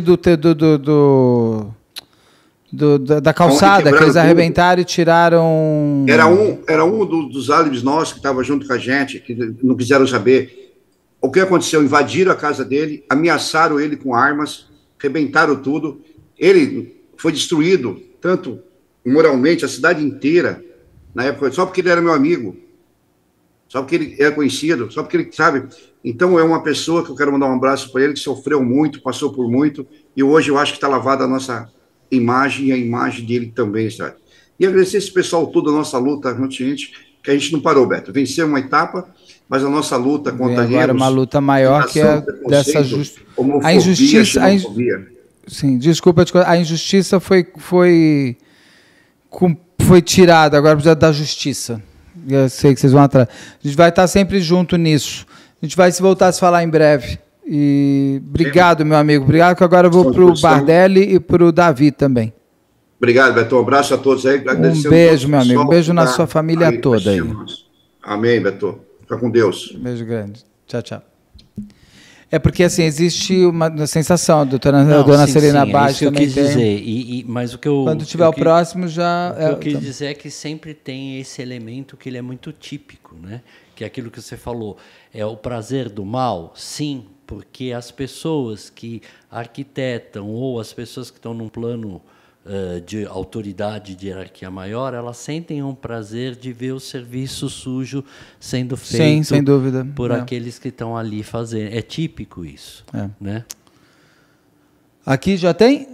da calçada, que eles arrebentaram e tiraram... Era um dos álibis nossos que estava junto com a gente, que não quiseram saber. O que aconteceu? Invadiram a casa dele, ameaçaram ele com armas, arrebentaram tudo. Ele foi destruído, tanto moralmente, a cidade inteira, na época, só porque ele era meu amigo, só porque ele era conhecido, só porque ele, sabe... Então, é uma pessoa que eu quero mandar um abraço para ele, que sofreu muito, passou por muito, e hoje eu acho que está lavada a nossa imagem e a imagem dele também, sabe? E agradecer esse pessoal todo, a nossa luta, gente, que a gente não parou, Beto. Venceu uma etapa, mas a nossa luta contra agora erros, uma luta maior que é dessa homofobia, a injustiça. Sim, desculpa, a injustiça foi tirada, agora precisa da justiça. Eu sei que vocês vão atrás. A gente vai estar sempre junto nisso. A gente vai se voltar a se falar em breve. E obrigado, meu amigo. Obrigado, que agora eu vou para o Bardelli e para o Davi também. Obrigado, Beto. Um abraço a todos aí. Um beijo, meu amigo. Um beijo na sua família toda aí. Amém, Beto. Fica com Deus. Um beijo grande. Tchau, tchau. É porque, assim, existe uma sensação, a dona Celina Baixo também quis dizer. Mas o que eu... Quando tiver o próximo, já... O que eu quis dizer é que sempre tem esse elemento que ele é muito típico, né? Que é aquilo que você falou. É o prazer do mal? Sim, porque as pessoas que arquitetam ou as pessoas que estão num plano de autoridade, de hierarquia maior, elas sentem um prazer de ver o serviço sujo sendo feito. Sim, sem dúvida. Por aqueles que estão ali fazendo. É típico isso. Né? Aqui já tem?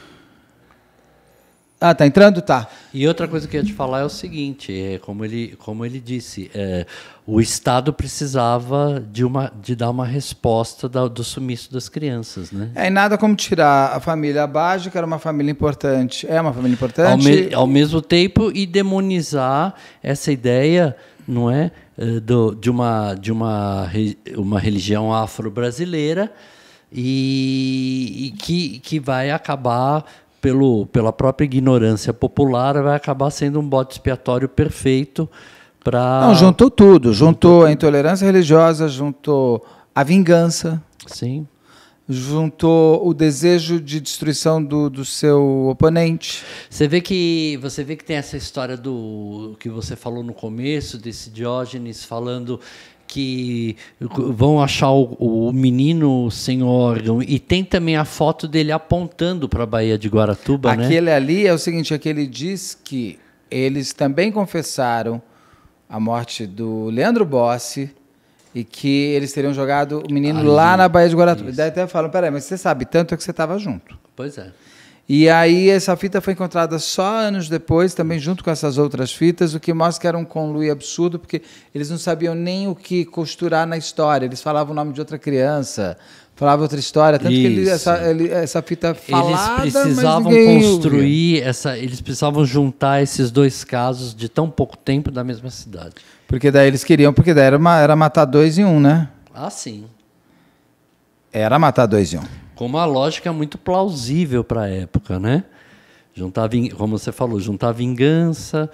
Ah, tá entrando? Tá. E outra coisa que eu ia te falar é o seguinte, como ele disse, o Estado precisava de dar uma resposta do sumiço das crianças, né? E nada como tirar a família Abaggio, que era uma família importante. É uma família importante. Ao mesmo tempo, e demonizar essa ideia, não é, de uma religião afro-brasileira e que vai acabar... pela própria ignorância popular, vai acabar sendo um bode expiatório perfeito para... Não, juntou tudo. Juntou a intolerância religiosa, juntou a vingança. Sim. Juntou o desejo de destruição do seu oponente. Você vê que tem essa história do que você falou no começo, desse Diógenes falando... que vão achar o menino sem órgão, e tem também a foto dele apontando para a Baía de Guaratuba, né? Aquele ali é o seguinte, é que ele diz que eles também confessaram a morte do Leandro Bossi e que eles teriam jogado o menino lá na Baía de Guaratuba. Daí até falam, peraí, mas você sabe, tanto é que você estava junto. Pois é. E aí essa fita foi encontrada só anos depois, também junto com essas outras fitas, o que mostra que era um conluio absurdo, porque eles não sabiam nem o que costurar na história. Eles falavam o nome de outra criança, falavam outra história, tanto que essa fita falada, eles precisavam construir eles precisavam juntar esses dois casos de tão pouco tempo da mesma cidade. Porque daí eles queriam, porque daí era matar 2 em 1, né? Ah, sim. Era matar 2 em 1. Com uma lógica muito plausível para a época, né? Juntar, como você falou, juntar vingança,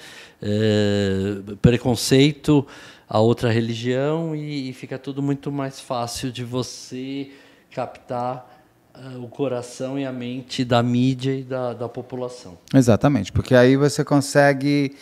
preconceito a outra religião e fica tudo muito mais fácil de você captar o coração e a mente da mídia e da população. Exatamente, porque aí você consegue...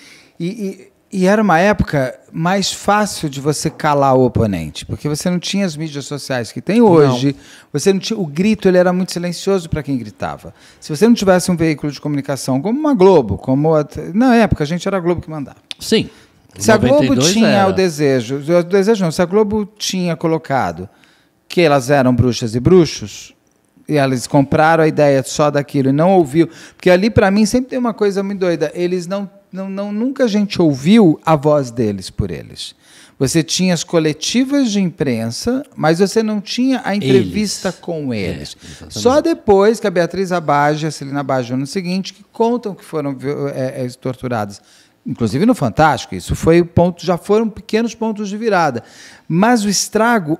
E era uma época mais fácil de você calar o oponente, porque você não tinha as mídias sociais que tem hoje. Não. Você não tinha, o grito ele era muito silencioso para quem gritava. Se você não tivesse um veículo de comunicação como uma Globo, na época a gente era a Globo que mandava. Sim. Se a Globo tinha o desejo não, se a Globo tinha colocado que elas eram bruxas e bruxos, e elas compraram a ideia só daquilo e não ouviu, porque ali para mim sempre tem uma coisa muito doida, eles nunca a gente ouviu a voz deles por eles. Você tinha as coletivas de imprensa, mas você não tinha a entrevista com eles. Só depois que a Beatriz Abage e a Celina Abage, no ano seguinte, que contam que foram torturadas. Inclusive no Fantástico, isso foi já foram pequenos pontos de virada. Mas o estrago,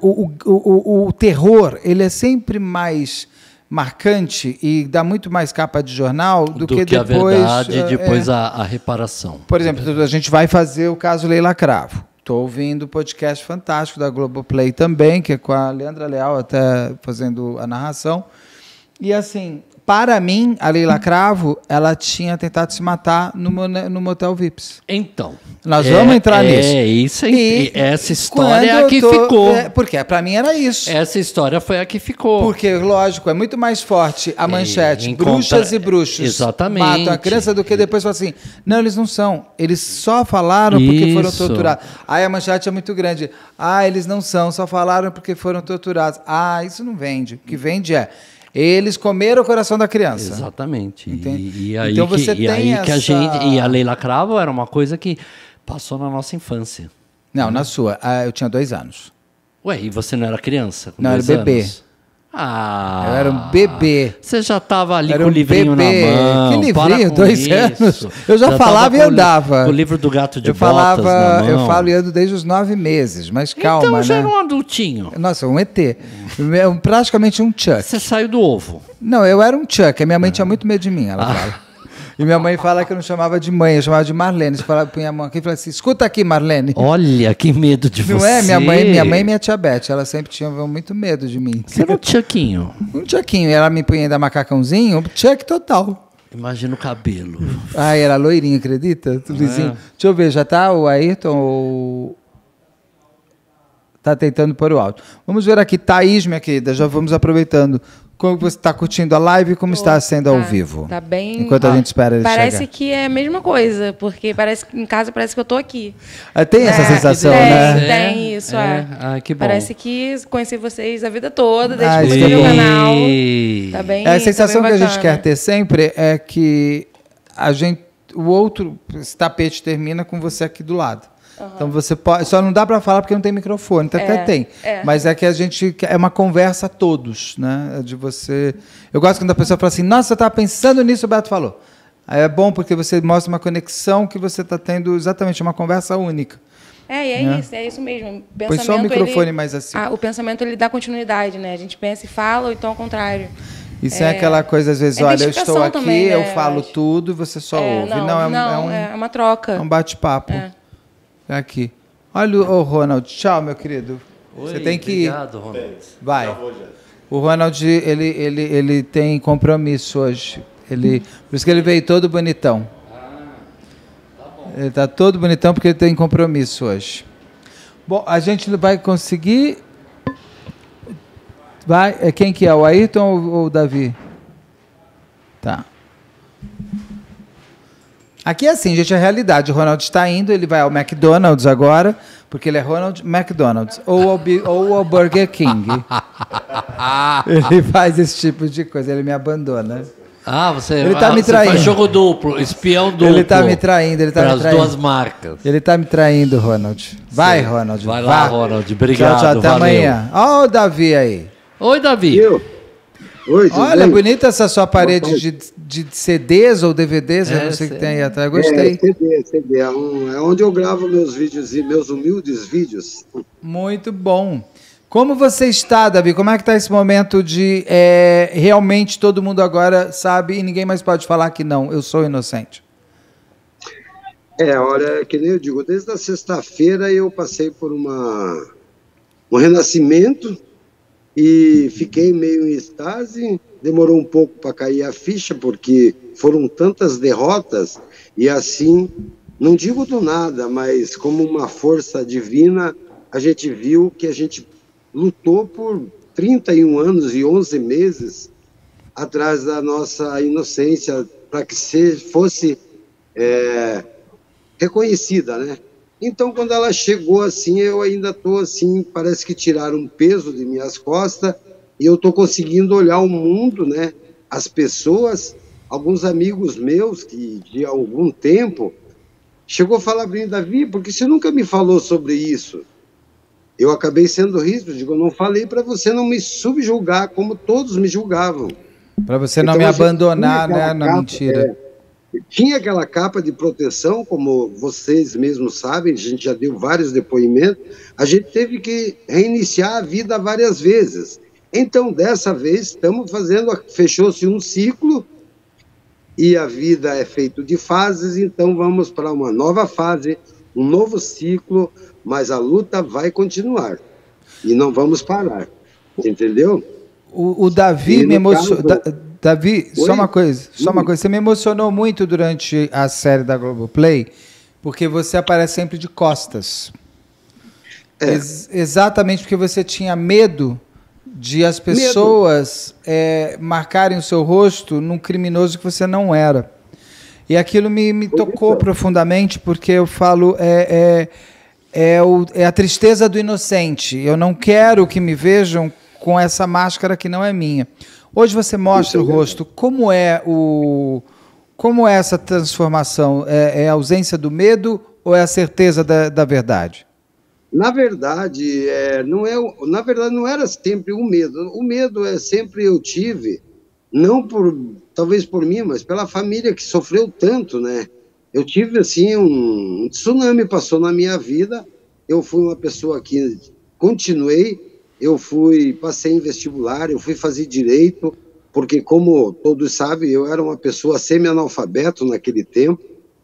o terror, ele é sempre mais marcante e dá muito mais capa de jornal do que depois... a verdade e depois a reparação. Por exemplo, a gente vai fazer o caso Leila Cravo. Estou ouvindo o podcast fantástico da Globoplay também, que é com a Leandra Leal até fazendo a narração. E assim, para mim, a Leila Cravo, ela tinha tentado se matar no Motel Vips. Então. Nós vamos entrar nisso. Isso aí. Essa história é a que ficou. Porque para mim era isso. Essa história foi a que ficou. Porque, lógico, é muito mais forte a manchete. Bruxas e bruxos matam a criança do que depois falar assim, não, eles não são. Eles só falaram porque foram torturados. Aí a manchete é muito grande. Eles não são, só falaram porque foram torturados. Isso não vende. O que vende é... Eles comeram o coração da criança. Exatamente. E aí, então você tem e a Leila Cravo era uma coisa que passou na nossa infância. Não, na sua. Eu tinha 2 anos. Ué, e você não era criança? Não, era bebê. Eu era um bebê. Você já estava ali com o livrinho na mão. Que livrinho? 2 anos? Eu já falava e andava. Com o livro do Gato de Botas na mão. Eu falo e ando desde os 9 meses, mas calma, então já né? era um adultinho. Nossa, um ET. Praticamente um Chuck. Você saiu do ovo. Não, eu era um Chuck. A minha mãe tinha muito medo de mim, ela fala. E minha mãe fala que eu não chamava de mãe, eu chamava de Marlene. Você falava, punha a mão aqui e falava assim, escuta aqui, Marlene. Olha, que medo de você. Não é? Minha mãe e minha tia Beth, elas sempre tinham muito medo de mim. Você era um Chuckinho. Um Chuckinho. E ela me punha ainda macacãozinho, um Chuck total. Imagina o cabelo. Era loirinho, acredita? Deixa eu ver, já tá o Ayrton ou... Tá tentando pôr o áudio. Vamos ver aqui, Thaís, minha querida, já vamos aproveitando. Como você está curtindo a live e como está sendo ao vivo? Tá bem. Enquanto a gente espera ele Parece chegar. que é a mesma coisa, porque em casa parece que eu tô aqui. Tem essa sensação, né? Tem isso, que bom. Parece que conheci vocês a vida toda, desde que eu comecei no canal. Tá bem. A sensação que a gente quer ter sempre é que o outro, esse tapete termina com você aqui do lado. Então você pode, só não dá para falar porque não tem microfone, então até tem. Mas é que a gente é uma conversa a todos, né? De você. Eu gosto quando a pessoa fala assim, nossa, eu estava pensando nisso, o Beto falou. Aí é bom porque você mostra uma conexão que você está tendo exatamente uma conversa única. É isso mesmo. Põe só o microfone mais assim. O pensamento ele dá continuidade, né? A gente pensa e fala, ou então ao contrário. Isso é aquela coisa, às vezes, olha, eu estou aqui, também, né? Eu falo tudo e você só ouve. É uma troca. É um bate-papo. Aqui. Olha o Ronald. Tchau, meu querido. Oi, você tem que obrigado, Ronald. Vai. O Ronald, ele tem compromisso hoje. Por isso que ele veio todo bonitão. Tá bom. Ele está todo bonitão porque ele tem compromisso hoje. Bom, a gente não vai conseguir... Quem que é? O Ayrton ou o Davi? Tá. Aqui é assim, gente, é a realidade. O Ronald está indo, ele vai ao McDonald's agora, porque ele é Ronald McDonald's, ou ao Burger King. Ele faz esse tipo de coisa, ele me abandona. Ah, você, ele tá me você traindo. faz jogo duplo, espião duplo. Ele tá me traindo, ele tá me traindo. As duas marcas. Ele tá me traindo, Ronald. Vai, Ronald. Vai lá, Ronald. Obrigado, tchau, até valeu. amanhã. Ó o Davi aí. Oi, Davi. Oi, olha, bonita essa sua parede de CDs ou DVDs, eu não sei o que tem aí atrás. Gostei. CD. É onde eu gravo meus vídeos e meus humildes vídeos. Muito bom. Como você está, Davi? Como é que está esse momento de realmente todo mundo agora sabe e ninguém mais pode falar que não, eu sou inocente? Olha, que nem eu digo, desde a sexta-feira eu passei por um renascimento e fiquei meio em estase, demorou um pouco para cair a ficha, porque foram tantas derrotas, e assim, não digo do nada, mas como uma força divina, a gente viu que a gente lutou por 31 anos e 11 meses atrás da nossa inocência, para que fosse reconhecida, né? Então, quando ela chegou assim, eu ainda estou assim, parece que tiraram um peso de minhas costas e eu estou conseguindo olhar o mundo, né? As pessoas, alguns amigos meus que de algum tempo chegou a falar para mim, Davi, porque você nunca me falou sobre isso? Eu acabei sendo rígido, digo, eu não falei para você não me subjugar como todos me julgavam. Para você não me abandonar, né, na mentira. Tinha aquela capa de proteção, como vocês mesmos sabem, a gente já deu vários depoimentos, a gente teve que reiniciar a vida várias vezes. Então, dessa vez, estamos fazendo, fechou-se um ciclo, e a vida é feita de fases, então vamos para uma nova fase, um novo ciclo, mas a luta vai continuar, e não vamos parar, entendeu? O Davi me emocionou... Davi, só uma coisa. Você me emocionou muito durante a série da Globoplay, porque você aparece sempre de costas. Exatamente porque você tinha medo de as pessoas marcarem o seu rosto num criminoso que você não era. E aquilo me tocou profundamente, porque eu falo, é a tristeza do inocente. Eu não quero que me vejam com essa máscara que não é minha. Hoje você mostra o rosto. Como é essa transformação? É a ausência do medo ou é a certeza da verdade? Na verdade, não era sempre o medo. O medo sempre eu tive, não talvez por mim, mas pela família que sofreu tanto, né? Eu tive assim um tsunami passou na minha vida. Eu fui uma pessoa que continuei. Passei em vestibular, eu fui fazer direito, porque como todos sabem, eu era uma pessoa semi-analfabeto naquele tempo,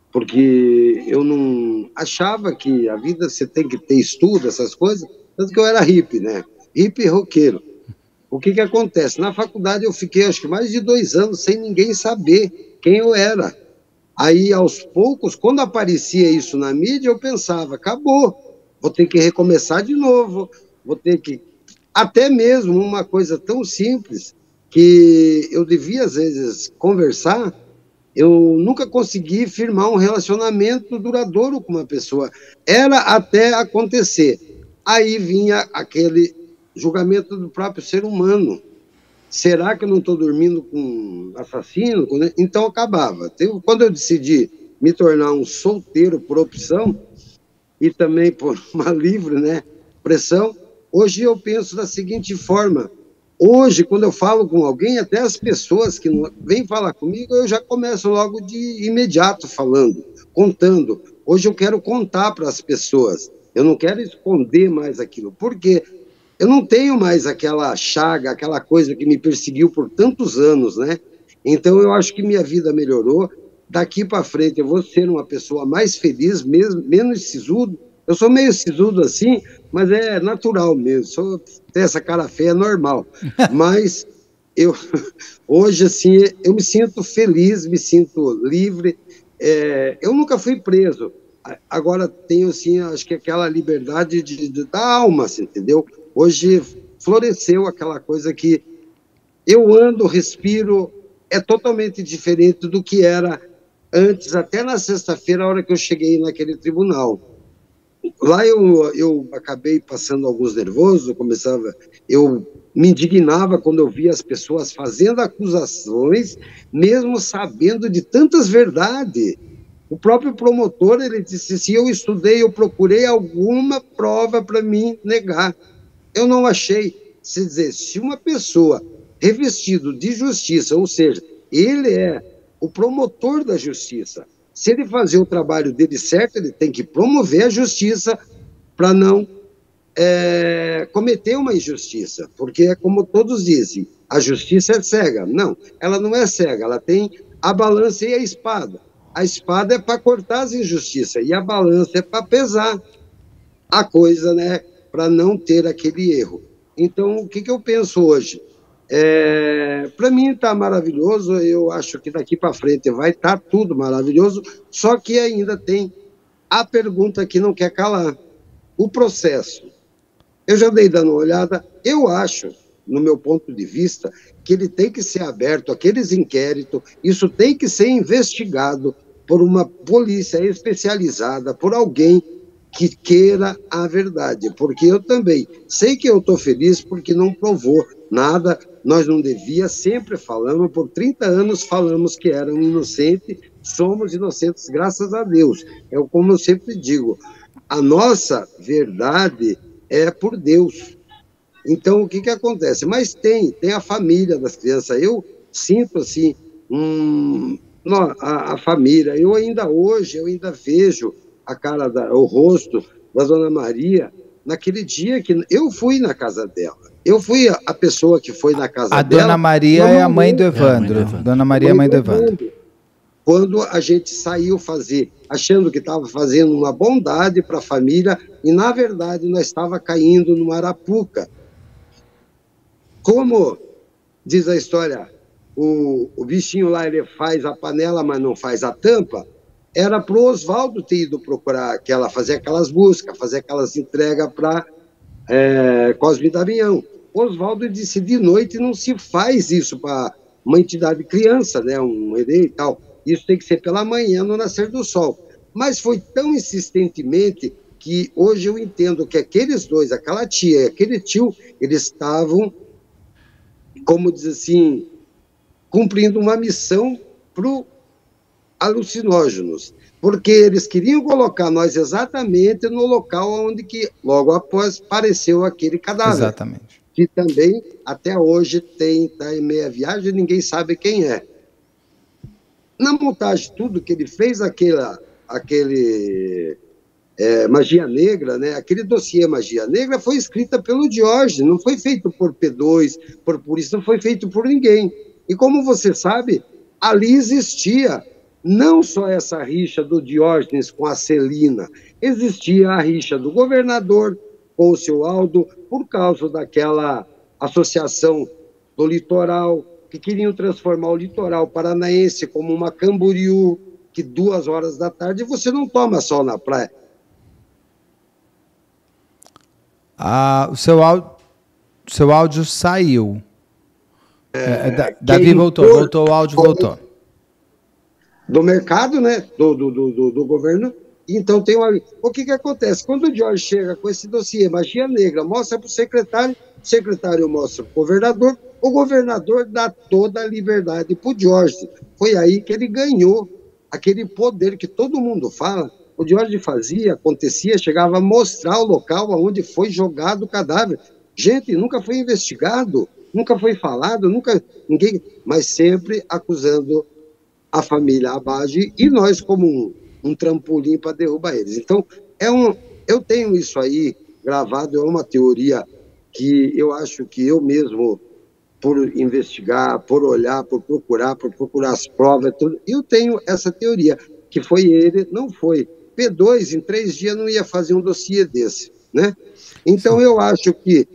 porque eu não achava que a vida você tem que ter estudo, essas coisas, tanto que eu era hippie, né? Hippie e roqueiro. O que acontece? Na faculdade eu fiquei acho que mais de 2 anos sem ninguém saber quem eu era. Aí, aos poucos, quando aparecia isso na mídia, eu pensava, acabou, vou ter que recomeçar de novo, vou ter que... Até mesmo uma coisa tão simples que eu devia, às vezes, conversar, eu nunca consegui firmar um relacionamento duradouro com uma pessoa. Era até acontecer. Aí vinha aquele julgamento do próprio ser humano. Será que eu não estou dormindo com um assassino? Então acabava. Quando eu decidi me tornar um solteiro por opção e também por uma livre, né, pressão, hoje eu penso da seguinte forma, hoje quando eu falo com alguém, até as pessoas que não vêm falar comigo, eu já começo logo de imediato falando, contando. Hoje eu quero contar para as pessoas, eu não quero esconder mais aquilo, porque eu não tenho mais aquela chaga, aquela coisa que me perseguiu por tantos anos, né? Então eu acho que minha vida melhorou, daqui para frente eu vou ser uma pessoa mais feliz, menos sisudo. Eu sou meio sisudo assim, mas é natural mesmo. Ter essa cara feia é normal. Mas hoje, assim, eu me sinto feliz, me sinto livre. Eu nunca fui preso. Agora tenho, assim, acho que aquela liberdade da alma, assim, entendeu? Hoje floresceu aquela coisa que eu ando, respiro, é totalmente diferente do que era antes, até na sexta-feira, a hora que eu cheguei naquele tribunal. lá eu acabei passando alguns nervosos, eu me indignava quando eu via as pessoas fazendo acusações, mesmo sabendo de tantas verdades. O próprio promotor, ele disse, se eu estudei, eu procurei alguma prova para me negar. Eu não achei. Se dizer, se uma pessoa revestido de justiça, ou seja, ele é o promotor da justiça, se ele fazer o trabalho dele certo, ele tem que promover a justiça para não cometer uma injustiça, porque é como todos dizem, a justiça é cega. Não, ela não é cega, ela tem a balança e a espada. A espada é para cortar as injustiças e a balança é para pesar a coisa, né, para não ter aquele erro. Então, o que eu penso hoje? Para mim está maravilhoso, eu acho que daqui para frente vai estar tudo maravilhoso, só que ainda tem a pergunta que não quer calar, o processo. Eu já dei dando uma olhada, eu acho, no meu ponto de vista, que ele tem que ser aberto, aqueles inquéritos, isso tem que ser investigado por uma polícia especializada, por alguém que queira a verdade, porque eu também sei que eu estou feliz porque não provou nada, nós não devia, sempre falamos, por 30 anos falamos que eram inocentes, somos inocentes, graças a Deus. É como eu sempre digo, a nossa verdade é por Deus. Então, o que acontece? Mas tem a família das crianças, eu sinto assim, a família, eu ainda vejo a cara, o rosto da Dona Maria, naquele dia que eu fui na casa dela. Eu fui a pessoa que foi na casa dela. A Dona Maria é a mãe do Evandro. Dona Maria é a mãe do Evandro. Quando a gente saiu achando que estava fazendo uma bondade para a família, e na verdade nós estava caindo no Arapuca. Como diz a história, o bichinho lá, ele faz a panela, mas não faz a tampa, era para o Oswaldo ter ido procurar fazer aquelas buscas, fazer aquelas entregas para Cosme e Damião. Oswaldo disse, de noite não se faz isso para uma entidade criança, né, um herê e tal. Isso tem que ser pela manhã, no nascer do sol. Mas foi tão insistentemente que hoje eu entendo que aqueles dois, aquela tia e aquele tio, eles estavam, como diz assim, cumprindo uma missão para os alucinógenos, porque eles queriam colocar nós exatamente no local onde que logo após apareceu aquele cadáver. Exatamente. Que também, até hoje, está em meia viagem, ninguém sabe quem é. Na montagem, tudo que ele fez, aquele Magia Negra, né? Aquele dossiê Magia Negra foi escrita pelo Diógenes, não foi feito por P2, por isso não foi feito por ninguém. E como você sabe, ali existia não só essa rixa do Diógenes com a Celina, existia a rixa do governador com o seu Aldo, por causa daquela associação do litoral, que queriam transformar o litoral paranaense como uma Camboriú, que 2 horas da tarde você não toma sol na praia. O seu áudio saiu. Davi voltou, o áudio voltou. Do mercado, né? Do governo. Então tem uma... O que acontece? Quando o Jorge chega com esse dossiê Magia Negra, mostra para o secretário mostra para o governador dá toda a liberdade para o Jorge. Foi aí que ele ganhou aquele poder que todo mundo fala. O Jorge fazia, acontecia, chegava a mostrar o local onde foi jogado o cadáver. Gente, nunca foi investigado, nunca foi falado, ninguém, mas sempre acusando a família Abage e nós como um trampolim para derrubar eles. Então, eu tenho isso aí gravado, é uma teoria que eu acho que eu mesmo, por investigar, por olhar, por procurar as provas, tudo, eu tenho essa teoria, que foi ele, não foi. P2, em 3 dias, não ia fazer um dossiê desse, né? Então, eu acho que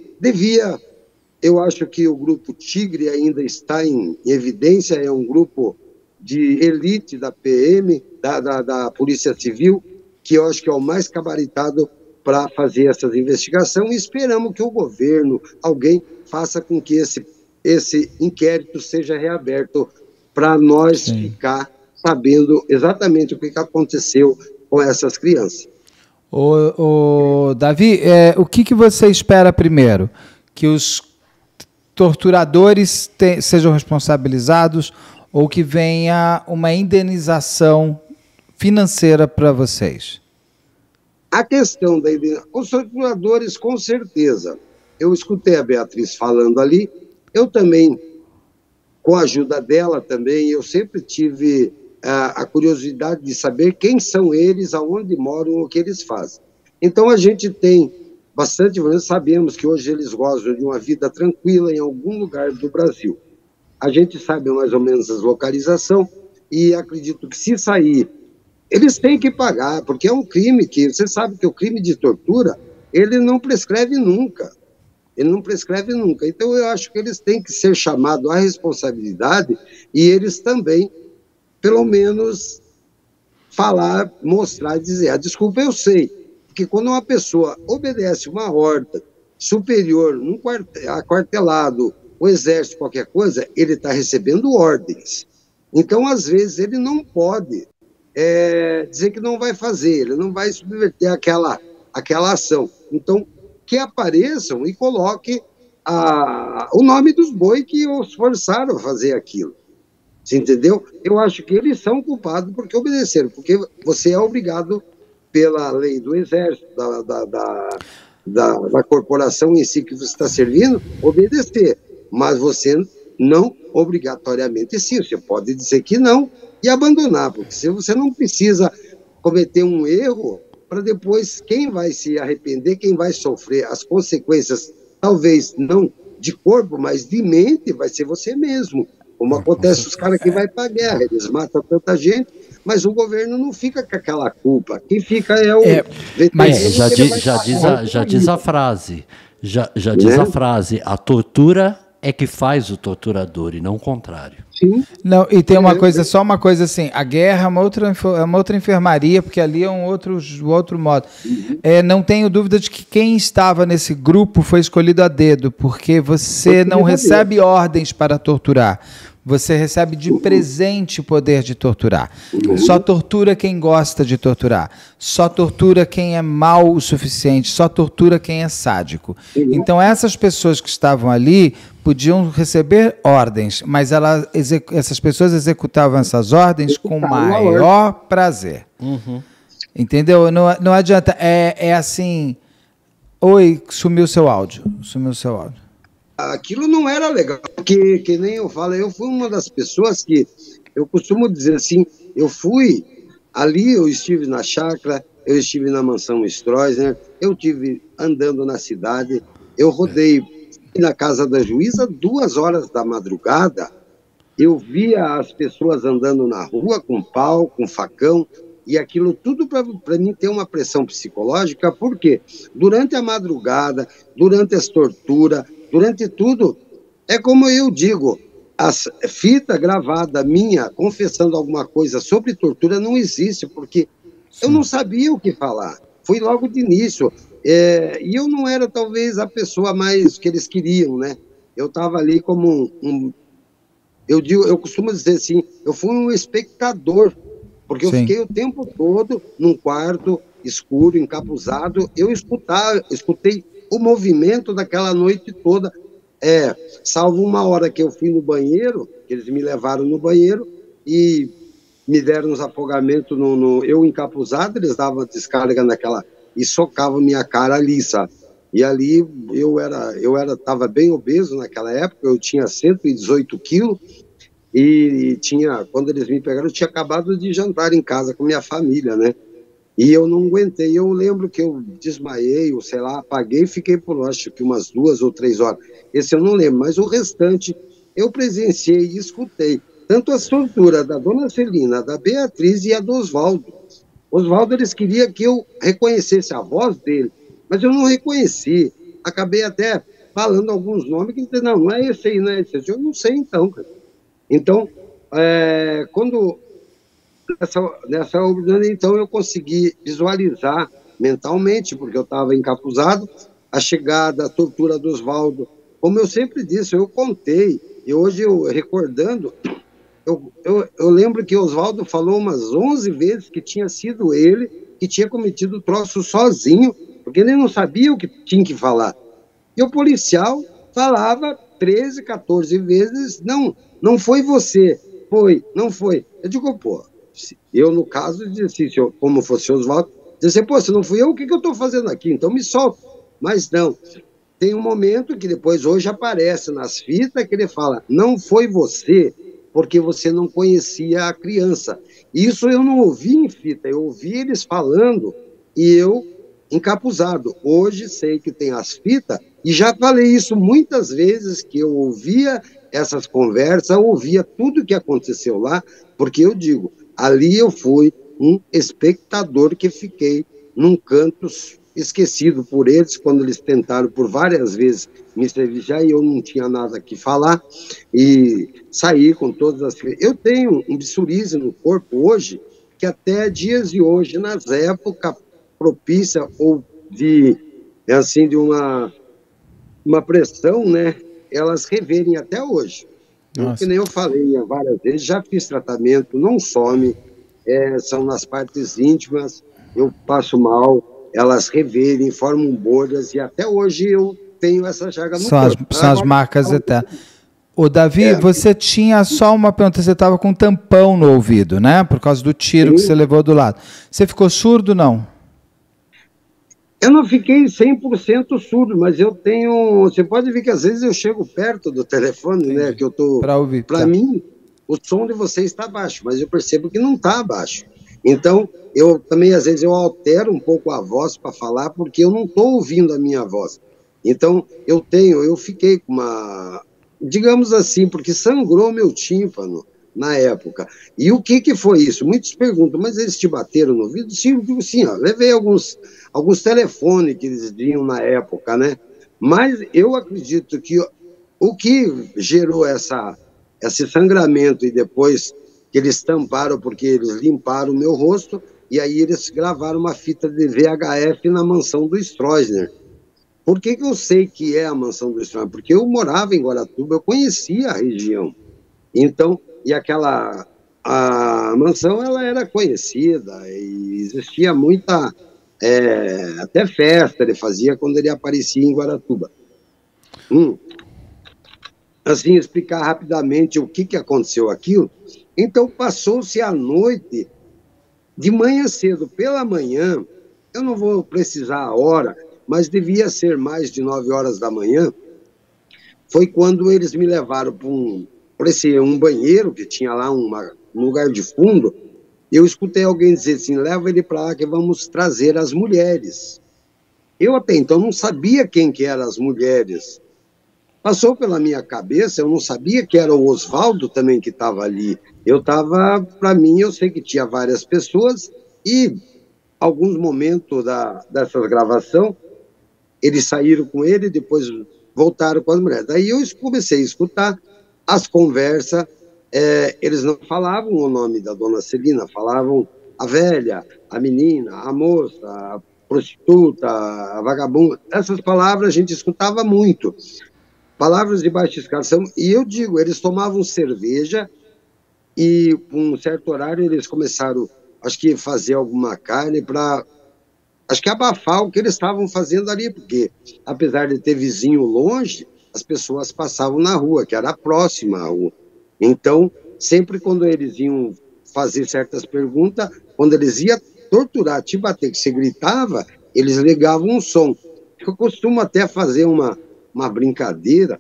o Grupo Tigre ainda está em evidência, é um grupo de elite da PM, da Polícia Civil, que eu acho que é o mais gabaritado para fazer essas investigações, e esperamos que o governo, alguém, faça com que esse inquérito seja reaberto para nós ficar sabendo exatamente o que aconteceu com essas crianças. Davi, o que você espera primeiro? Que os torturadores sejam responsabilizados ou que venha uma indenização financeira para vocês? A questão da indenização, os torturadores, com certeza. Eu escutei a Beatriz falando ali, eu também, com a ajuda dela também, eu sempre tive a curiosidade de saber quem são eles, aonde moram, o que eles fazem. Então a gente tem bastante, nós sabemos que hoje eles gozam de uma vida tranquila em algum lugar do Brasil. A gente sabe mais ou menos a localização e acredito que se sair, eles têm que pagar, porque é um crime que, você sabe que o crime de tortura, ele não prescreve nunca. Ele não prescreve nunca. Então eu acho que eles têm que ser chamados à responsabilidade e eles também, pelo menos, falar, mostrar, dizer, a desculpa eu sei, porque quando uma pessoa obedece uma ordem superior, num aquartelado, o exército, qualquer coisa, ele está recebendo ordens. Então, às vezes, ele não pode dizer que não vai fazer, ele não vai subverter aquela ação. Então, que apareçam e coloquem o nome dos boi que os forçaram a fazer aquilo. Você entendeu? Eu acho que eles são culpados porque obedeceram, porque você é obrigado pela lei do exército, da corporação em si que você está servindo, obedecer. Mas você não obrigatoriamente sim, você pode dizer que não e abandonar, porque se você não precisa cometer um erro para depois quem vai se arrepender, quem vai sofrer as consequências, talvez não de corpo, mas de mente, vai ser você mesmo. Como acontece os caras que vão para a guerra, eles matam tanta gente, mas o governo não fica com aquela culpa. Quem fica é o mas já diz a frase, a frase, a tortura é que faz o torturador e não o contrário. Sim. Não, e tem uma coisa, só uma coisa assim, a guerra é uma outra enfermaria, porque ali é um outro modo. Não tenho dúvida de que quem estava nesse grupo foi escolhido a dedo, porque você não recebe ordens para torturar. Você recebe de presente o poder de torturar. Só tortura quem gosta de torturar. Só tortura quem é mau o suficiente. Só tortura quem é sádico. Então, essas pessoas que estavam ali podiam receber ordens, mas essas pessoas executavam essas ordens com maior prazer. Entendeu? Não adianta. É assim... Oi, sumiu seu áudio. Aquilo não era legal, porque, que nem eu falo, eu fui uma das pessoas que, eu costumo dizer assim, eu estive na chácara, eu estive na mansão Stroessner, eu estive andando na cidade, eu rodei na casa da juíza 2 horas da madrugada, eu via as pessoas andando na rua com pau, com facão, e aquilo tudo para mim ter uma pressão psicológica, porque durante a madrugada, durante as torturas, durante tudo, é como eu digo, a fita gravada minha confessando alguma coisa sobre tortura não existe, porque eu não sabia o que falar. Foi logo de início. E eu não era, talvez, a pessoa mais que eles queriam, né? Eu estava ali como eu costumo dizer assim, eu fui um espectador, porque eu fiquei o tempo todo num quarto escuro, encapuzado, eu escutei o movimento daquela noite toda, salvo uma hora que eu fui no banheiro, que eles me levaram no banheiro e me deram uns afogamentos, eu encapuzado, eles davam descarga naquela, e socavam minha cara ali, sabe? E ali eu estava bem obeso naquela época, eu tinha 118 quilos, e quando eles me pegaram, eu tinha acabado de jantar em casa com minha família, né? E eu não aguentei, eu lembro que eu desmaiei, ou sei lá, apaguei e fiquei por, acho que umas 2 ou 3 horas. Esse eu não lembro, mas o restante eu presenciei e escutei. Tanto a tortura da dona Celina, da Beatriz e a do Oswaldo. Oswaldo, eles queriam que eu reconhecesse a voz dele, mas eu não reconheci. Acabei até falando alguns nomes que não é esse aí, não é esse. Eu não sei então, cara. Então, quando... Nessa oportunidade, então, eu consegui visualizar mentalmente, porque eu estava encapuzado, a chegada, a tortura do Oswaldo. Como eu sempre disse, eu contei, e hoje eu recordando, eu lembro que Oswaldo falou umas 11 vezes que tinha sido ele que tinha cometido o troço sozinho, porque ele não sabia o que tinha que falar. E o policial falava 13, 14 vezes, não foi você, foi, não foi. Eu digo, pô, eu no caso disse, se eu, como fosse Oswaldo, disse, pô, se não fui eu, o que eu estou fazendo aqui? Então me solta. Mas não, tem um momento que depois hoje aparece nas fitas que ele fala, não foi você, porque você não conhecia a criança. Isso eu não ouvi em fita, eu ouvi eles falando e eu encapuzado. Hoje sei que tem as fitas e já falei isso muitas vezes, que eu ouvia essas conversas, eu ouvia tudo que aconteceu lá, porque eu digo, ali eu fui um espectador que fiquei num canto esquecido por eles, quando eles tentaram por várias vezes me cervejar e eu não tinha nada que falar, e saí com todas as... Eu tenho um psoríase no corpo hoje, que até dias de hoje, nas épocas propícia ou de, assim, de uma pressão, né, elas reverem até hoje. Que nem eu falei várias vezes, já fiz tratamento, não some, são nas partes íntimas, eu passo mal, elas reverem, formam bolhas, e até hoje eu tenho essa chaga no corpo. São as marcas eternas. Ô, Davi, você tinha só uma pergunta, você estava com um tampão no ouvido, né? Por causa do tiro que você levou do lado. Você ficou surdo, não? Eu não fiquei 100% surdo, mas eu tenho... Você pode ver que às vezes eu chego perto do telefone, entendi, né? Que eu tô... Para ouvir. Para mim, o som de vocês está baixo, mas eu percebo que não está baixo. Então, eu também, às vezes, eu altero um pouco a voz para falar, porque eu não estou ouvindo a minha voz. Então, eu fiquei com uma... Digamos assim, porque sangrou meu tímpano na época. E o que foi isso? Muitos perguntam, mas eles te bateram no ouvido? Sim, eu digo sim, ó, levei alguns telefones que eles vinham na época, né? Mas eu acredito que o que gerou esse sangramento e depois que eles tamparam, porque eles limparam o meu rosto, e aí eles gravaram uma fita de VHF na mansão do Stroessner. Por que eu sei que é a mansão do Stroessner? Porque eu morava em Guaratuba, eu conhecia a região. Então, e a mansão, ela era conhecida, e existia muita, até festa ele fazia quando ele aparecia em Guaratuba. Assim, explicar rapidamente o que aconteceu aquilo. Então, passou-se a noite, de manhã cedo, pela manhã, eu não vou precisar a hora, mas devia ser mais de 9 horas da manhã, foi quando eles me levaram para um banheiro, que tinha lá um lugar de fundo, eu escutei alguém dizer assim, leva ele para lá que vamos trazer as mulheres. Eu até então não sabia quem que eram as mulheres. Passou pela minha cabeça, eu não sabia que era o Oswaldo também que estava ali. Para mim, eu sei que tinha várias pessoas e alguns momentos dessa gravação, eles saíram com ele, depois voltaram com as mulheres. Daí eu comecei a escutar as conversas, eles não falavam o nome da dona Celina, falavam a velha, a menina, a moça, a prostituta, a vagabunda. Essas palavras a gente escutava muito. Palavras de baixa escalação, e eu digo, eles tomavam cerveja e, com um certo horário, eles começaram, acho que, fazer alguma carne para, acho que, abafar o que eles estavam fazendo ali, porque, apesar de ter vizinho longe, as pessoas passavam na rua, que era próxima à rua. Então, sempre quando eles iam fazer certas perguntas, quando eles iam torturar, te bater, que você gritava, eles ligavam um som. Eu costumo até fazer uma brincadeira,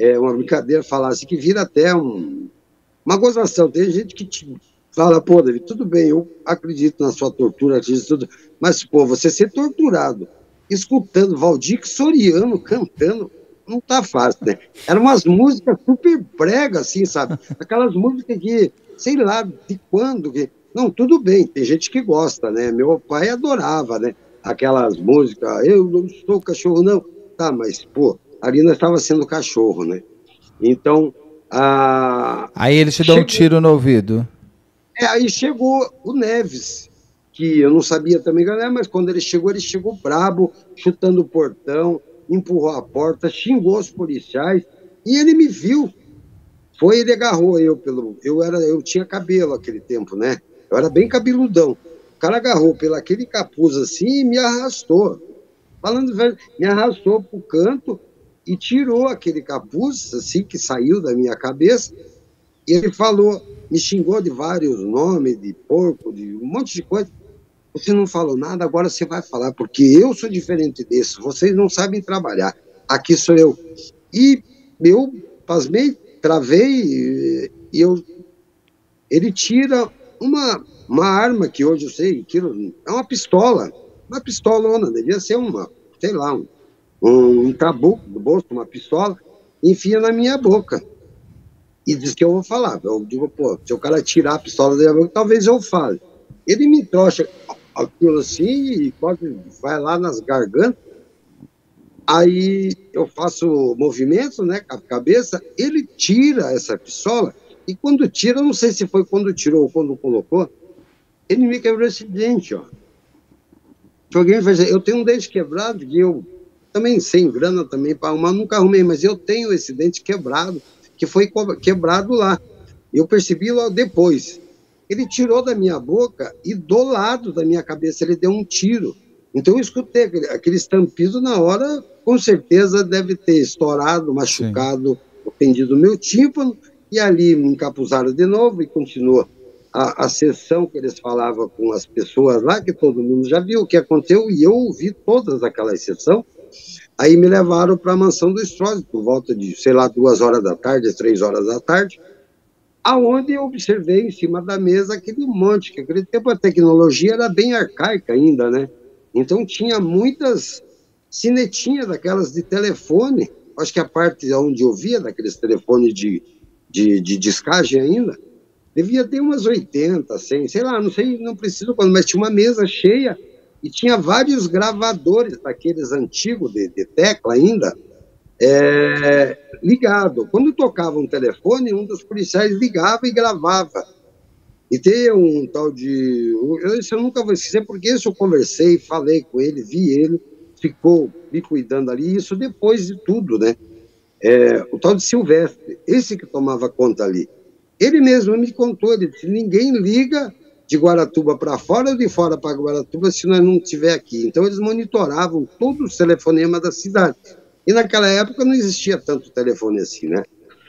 falar assim, que vira até uma gozação. Tem gente que te fala, pô, David, tudo bem, eu acredito na sua tortura, acredito tudo, mas, pô, você ser torturado, escutando Valdir Soriano cantando, não tá fácil, né? Eram umas músicas super bregas, assim, sabe? Aquelas músicas que, sei lá, de quando, que... Não, tudo bem, tem gente que gosta, né? Meu pai adorava, né? Aquelas músicas, eu não sou cachorro, não. Tá, mas, pô, ali nós estava sendo cachorro, né? Então, aí eles te dão um tiro no ouvido. Aí chegou o Neves, que eu não sabia também, galera, mas quando ele chegou brabo, chutando o portão, empurrou a porta, xingou os policiais, e ele me viu. Ele agarrou eu tinha cabelo aquele tempo, né? Eu era bem cabeludão. cara agarrou pelo aquele capuz assim e me arrastou. Falando velho, me arrastou pro canto e tirou aquele capuz, assim, que saiu da minha cabeça. E ele falou, me xingou de vários nomes, de porco, de um monte de coisa. Você não falou nada, agora você vai falar, porque eu sou diferente desse, vocês não sabem trabalhar, aqui sou eu. E eu pasmei, travei, ele tira uma arma que hoje eu sei, é uma pistolona, devia ser sei lá, um trabuco do bolso, uma pistola, enfia na minha boca. E diz que eu vou falar. Eu digo, pô, se o cara tirar a pistola da minha boca, talvez eu fale. Ele me entroxa aquilo assim e vai lá nas gargantas. Aí eu faço movimentos, né, com a cabeça, ele tira essa pistola e quando tira, não sei se foi quando tirou ou quando colocou, ele me quebrou esse dente, ó. Alguém vai dizer, eu tenho um dente quebrado e eu também sem grana também para arrumar, nunca arrumei, mas eu tenho esse dente quebrado, que foi quebrado lá. Eu percebi logo depois. Ele tirou da minha boca e do lado da minha cabeça ele deu um tiro. Então eu escutei aquele estampido na hora, com certeza deve ter estourado, machucado, ofendido o meu tímpano, e ali me encapuzaram de novo e continuou a sessão que eles falavam com as pessoas lá, que todo mundo já viu o que aconteceu, e eu ouvi todas aquelas sessões. Aí me levaram para a mansão do Strozzi, por volta de, sei lá, 2 horas da tarde, 3 horas da tarde, aonde eu observei em cima da mesa aquele monte, que naquele tempo a tecnologia era bem arcaica ainda, né? Então tinha muitas sinetinhas daquelas de telefone, acho que a parte onde eu via, daqueles telefones de discagem ainda, devia ter umas 80, 100, sei lá, não sei, não preciso quando, mas tinha uma mesa cheia e tinha vários gravadores daqueles antigos de tecla ainda, ligado. Quando tocava um telefone, um dos policiais ligava e gravava. E tem um tal de... Isso eu nunca vou esquecer, porque isso eu conversei, falei com ele, vi ele, ficou me cuidando ali, isso depois de tudo, né? O tal de Silvestre, esse que tomava conta ali. Ele mesmo me contou, ele disse, ninguém liga de Guaratuba para fora ou de fora para Guaratuba se nós não estiver aqui. Então eles monitoravam todos os telefonemas da cidade. E naquela época não existia tanto telefone assim, né?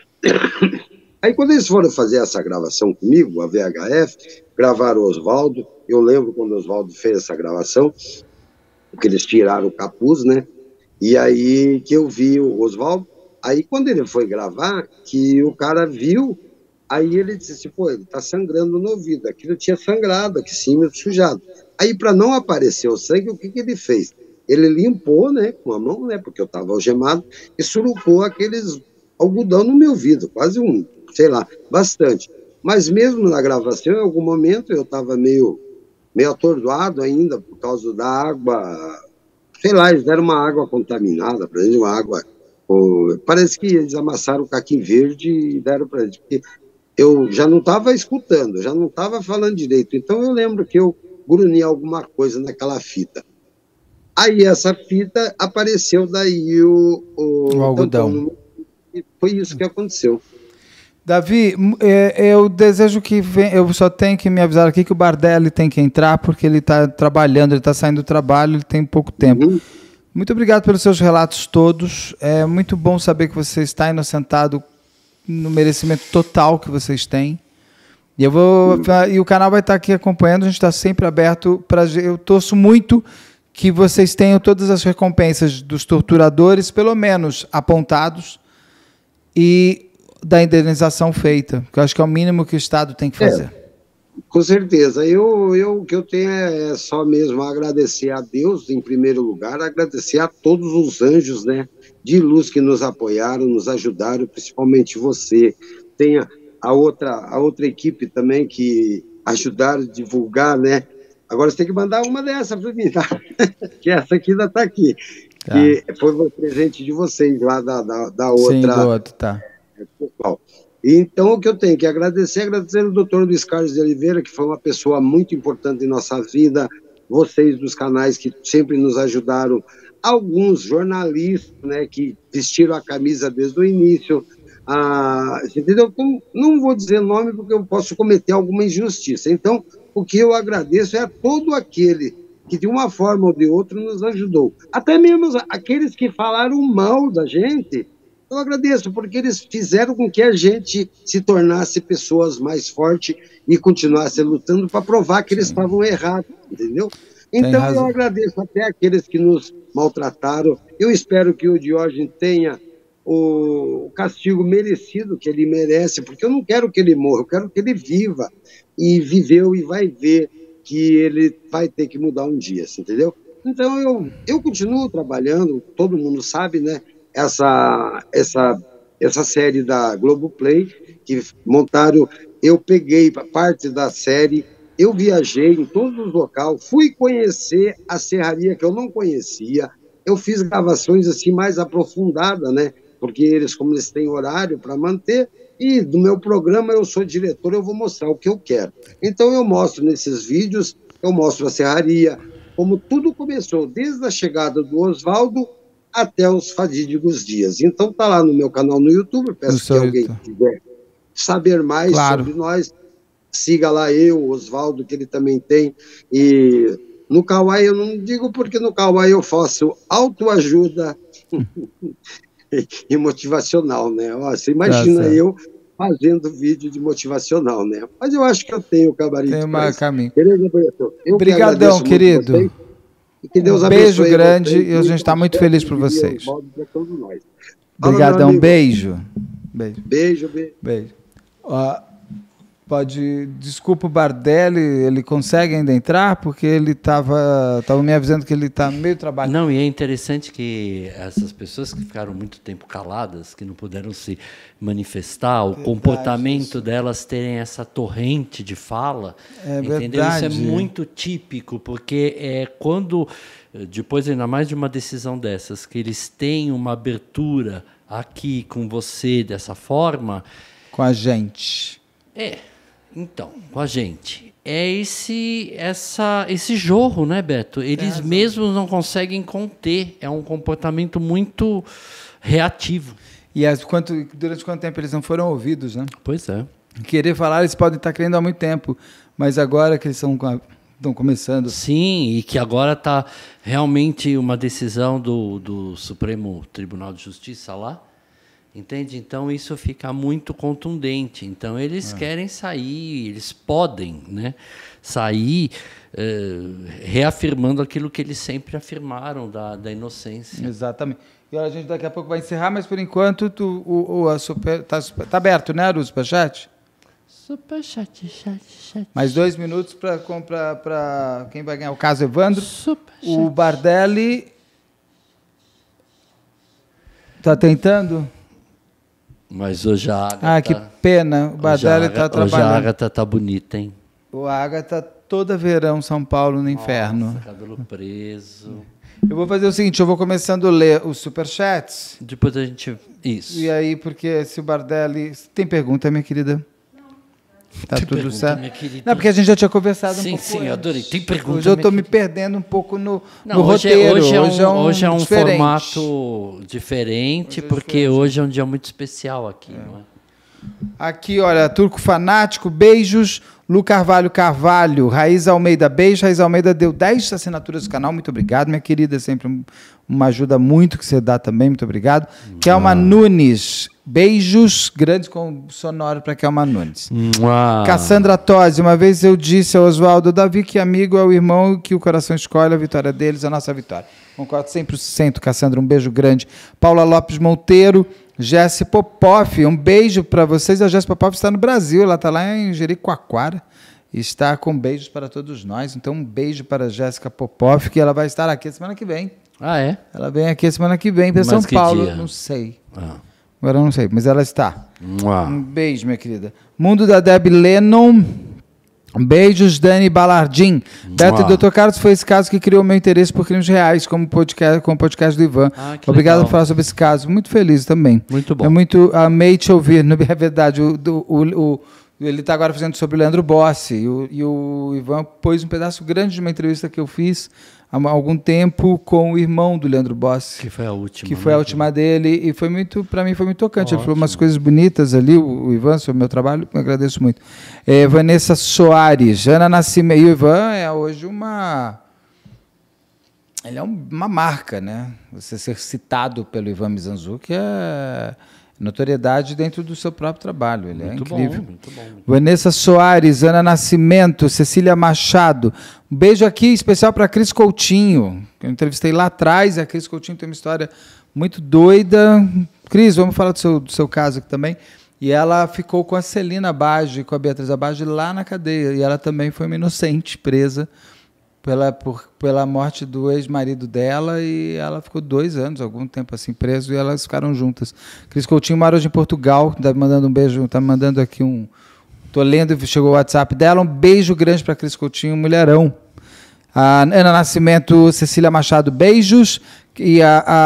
Aí quando eles foram fazer essa gravação comigo, a VHF, gravaram o Oswaldo, eu lembro quando o Oswaldo fez essa gravação, que eles tiraram o capuz, né? E aí que eu vi o Oswaldo, aí quando ele foi gravar, que o cara viu, aí ele disse assim, pô, ele tá sangrando no ouvido, aquilo tinha sangrado, aqui sim, sujado. Aí para não aparecer o sangue, o que ele fez? Ele limpou, né, com a mão, né, porque eu tava algemado, e surucou aqueles algodão no meu ouvido, quase sei lá, bastante. Mas mesmo na gravação, em algum momento, eu estava meio atordoado ainda por causa da água, sei lá, eles deram uma água contaminada para gente, uma água, parece que eles amassaram o caqui verde e deram para gente, porque eu já não estava escutando, já não estava falando direito, então eu lembro que eu grunhi alguma coisa naquela fita. Aí essa fita apareceu daí o algodão. E foi isso que aconteceu. Davi, eu desejo que eu só tenho que me avisar aqui que o Bardelli tem que entrar, porque ele está trabalhando, ele está saindo do trabalho, ele tem pouco tempo. Uhum. Muito obrigado pelos seus relatos todos. É muito bom saber que você está inocentado no merecimento total que vocês têm. E o canal vai estar aqui acompanhando, a gente está sempre aberto. Eu torço muito que vocês tenham todas as recompensas dos torturadores, pelo menos apontados, e da indenização feita, que eu acho que é o mínimo que o Estado tem que fazer. Com certeza. O que eu tenho é só mesmo agradecer a Deus, em primeiro lugar, agradecer a todos os anjos, né, de luz que nos apoiaram, nos ajudaram, principalmente você. Tem a outra equipe também que ajudaram a divulgar, né? Agora você tem que mandar uma dessa para mim, tá? Que essa aqui ainda está aqui. Tá. Que foi o presente de vocês lá da outra. Sim, do outro, tá. Então, o que eu tenho que agradecer o doutor Luiz Carlos de Oliveira, que foi uma pessoa muito importante em nossa vida, vocês dos canais que sempre nos ajudaram, alguns jornalistas, né, que vestiram a camisa desde o início, entendeu? Não vou dizer nome porque eu posso cometer alguma injustiça. Então, o que eu agradeço é a todo aquele que de uma forma ou de outra nos ajudou. Até mesmo aqueles que falaram mal da gente, eu agradeço, porque eles fizeram com que a gente se tornasse pessoas mais fortes e continuasse lutando para provar que eles estavam errados, entendeu? Então eu agradeço até aqueles que nos maltrataram. Eu espero que o Diógenes tenha o castigo merecido que ele merece, porque eu não quero que ele morra, eu quero que ele viva, e viveu e vai ver que ele vai ter que mudar um dia, entendeu? Então eu continuo trabalhando, todo mundo sabe, né? Essa série da Globoplay que montaram, eu peguei parte da série, eu viajei em todos os locais, fui conhecer a serraria que eu não conhecia, eu fiz gravações assim mais aprofundadas, né? Porque como eles têm horário para manter, e do meu programa eu sou diretor, eu vou mostrar o que eu quero. Então eu mostro nesses vídeos, eu mostro a serraria, como tudo começou, desde a chegada do Oswaldo até os fatídicos dias. Então tá lá no meu canal no YouTube, peço que alguém quiser saber mais sobre nós, siga lá o Oswaldo, que ele também tem, e no Kawaii eu não digo porque no Kawaii eu faço autoajuda e motivacional, né? Você imagina eu fazendo vídeo de motivacional, né? Mas eu acho que eu tenho o gabarito. Tem um caminho. Beleza, Beto? Obrigadão, querido. E que Deus beijo grande e a gente está muito feliz por vocês. Obrigadão, beijo. Beijo. Desculpa o Bardelli, ele consegue ainda entrar? Porque ele estava me avisando que ele está no meio do trabalho. Não, e é interessante que essas pessoas que ficaram muito tempo caladas, que não puderam se manifestar, o comportamento delas terem essa torrente de fala, entendeu? Isso é muito típico, porque quando, depois ainda mais de uma decisão dessas, que eles têm uma abertura aqui com você dessa forma... Com a gente. Então, com a gente. É esse jorro, né, Beto? Eles mesmos não conseguem conter. É um comportamento muito reativo. E durante quanto tempo eles não foram ouvidos, né? Pois é. Querer falar, eles podem estar querendo há muito tempo, mas agora que eles estão começando... Sim, e que agora está realmente uma decisão do Supremo Tribunal de Justiça lá, entende? Então isso fica muito contundente. Então eles querem sair, eles podem, né, sair reafirmando aquilo que eles sempre afirmaram da inocência. Exatamente. E a gente daqui a pouco vai encerrar, mas por enquanto tá aberto, né, o Superchat? Superchat. Mais 2 minutos para quem vai ganhar o caso Evandro. O Bardelli está tentando... Mas hoje a Agatha... que pena. O Bardelli está trabalhando. Hoje a Agatha está bonita, hein? O Agatha toda verão São Paulo no inferno. Nossa, cabelo preso. Eu vou fazer o seguinte, eu vou começando a ler os superchats. Depois a gente... Isso. E aí, porque se o Bardelli... Tem pergunta, minha querida? Tá tudo pergunta, certo? Minha querida? Não, porque a gente já tinha conversado um pouco. Sim, eu adorei. Tem pergunta. Hoje eu estou me perdendo um pouco no roteiro. Hoje é um formato diferente, porque hoje é um dia muito especial aqui. Não é? Aqui, olha, Turco Fanático, beijos. Lu Carvalho, Raiz Almeida, beijo. Raiz Almeida deu 10 assinaturas do canal, muito obrigado, minha querida, sempre uma ajuda muito que você dá também, muito obrigado. Kelma Nunes, beijos grandes com sonoro para Kelma Nunes. Cassandra Tosi, uma vez eu disse ao Oswaldo Davi que amigo é o irmão que o coração escolhe, a vitória deles, a nossa vitória. Concordo 100%, Cassandra, um beijo grande. Paula Lopes Monteiro, Jéssica Popoff, um beijo para vocês. A Jéssica Popoff está no Brasil, ela está lá em Jericoacoara e está com beijos para todos nós. Então, um beijo para a Jéssica Popoff, que ela vai estar aqui a semana que vem. Ah, é? Ela vem aqui a semana que vem para São Paulo. Dia? Não sei. Agora eu não sei, mas ela está. Um beijo, minha querida. Mundo da Deb Lennon. Beijos, Dani Balardim. Beto e Dr. Carlos, foi esse caso que criou meu interesse por crimes reais, como o podcast do Ivan. Obrigado por falar sobre esse caso. Muito feliz também. Muito bom. Amei te ouvir. É verdade, Ele está agora fazendo sobre o Leandro Bossi. E o Ivan pôs um pedaço grande de uma entrevista que eu fiz há algum tempo com o irmão do Leandro Bossi. Que foi a última. Que foi a última dele. E foi muito, para mim, foi muito tocante. Ótimo. Ele falou umas coisas bonitas ali, o Ivan, sobre o meu trabalho. Eu agradeço muito. Vanessa Soares, Ana Nascimento. E o Ivan é hoje ele é uma marca, né? Você ser citado pelo Ivan Mizanzuki é notoriedade dentro do seu próprio trabalho. Ele muito é incrível. Muito bom. Vanessa Soares, Ana Nascimento, Cecília Machado. Um beijo aqui especial para a Cris Coutinho, que eu entrevistei lá atrás. A Cris Coutinho tem uma história muito doida. Cris, vamos falar do seu caso aqui também. E ela ficou com a Celina Bage, com a Beatriz Abage lá na cadeia. E ela também foi uma inocente, presa pela morte do ex-marido dela, e ela ficou 2 anos, algum tempo assim, preso, e elas ficaram juntas. Cris Coutinho mora hoje em Portugal, está me mandando um beijo, está me mandando aqui estou lendo, chegou o WhatsApp dela, um beijo grande para Cris Coutinho, mulherão. A Ana Nascimento, Cecília Machado, beijos, e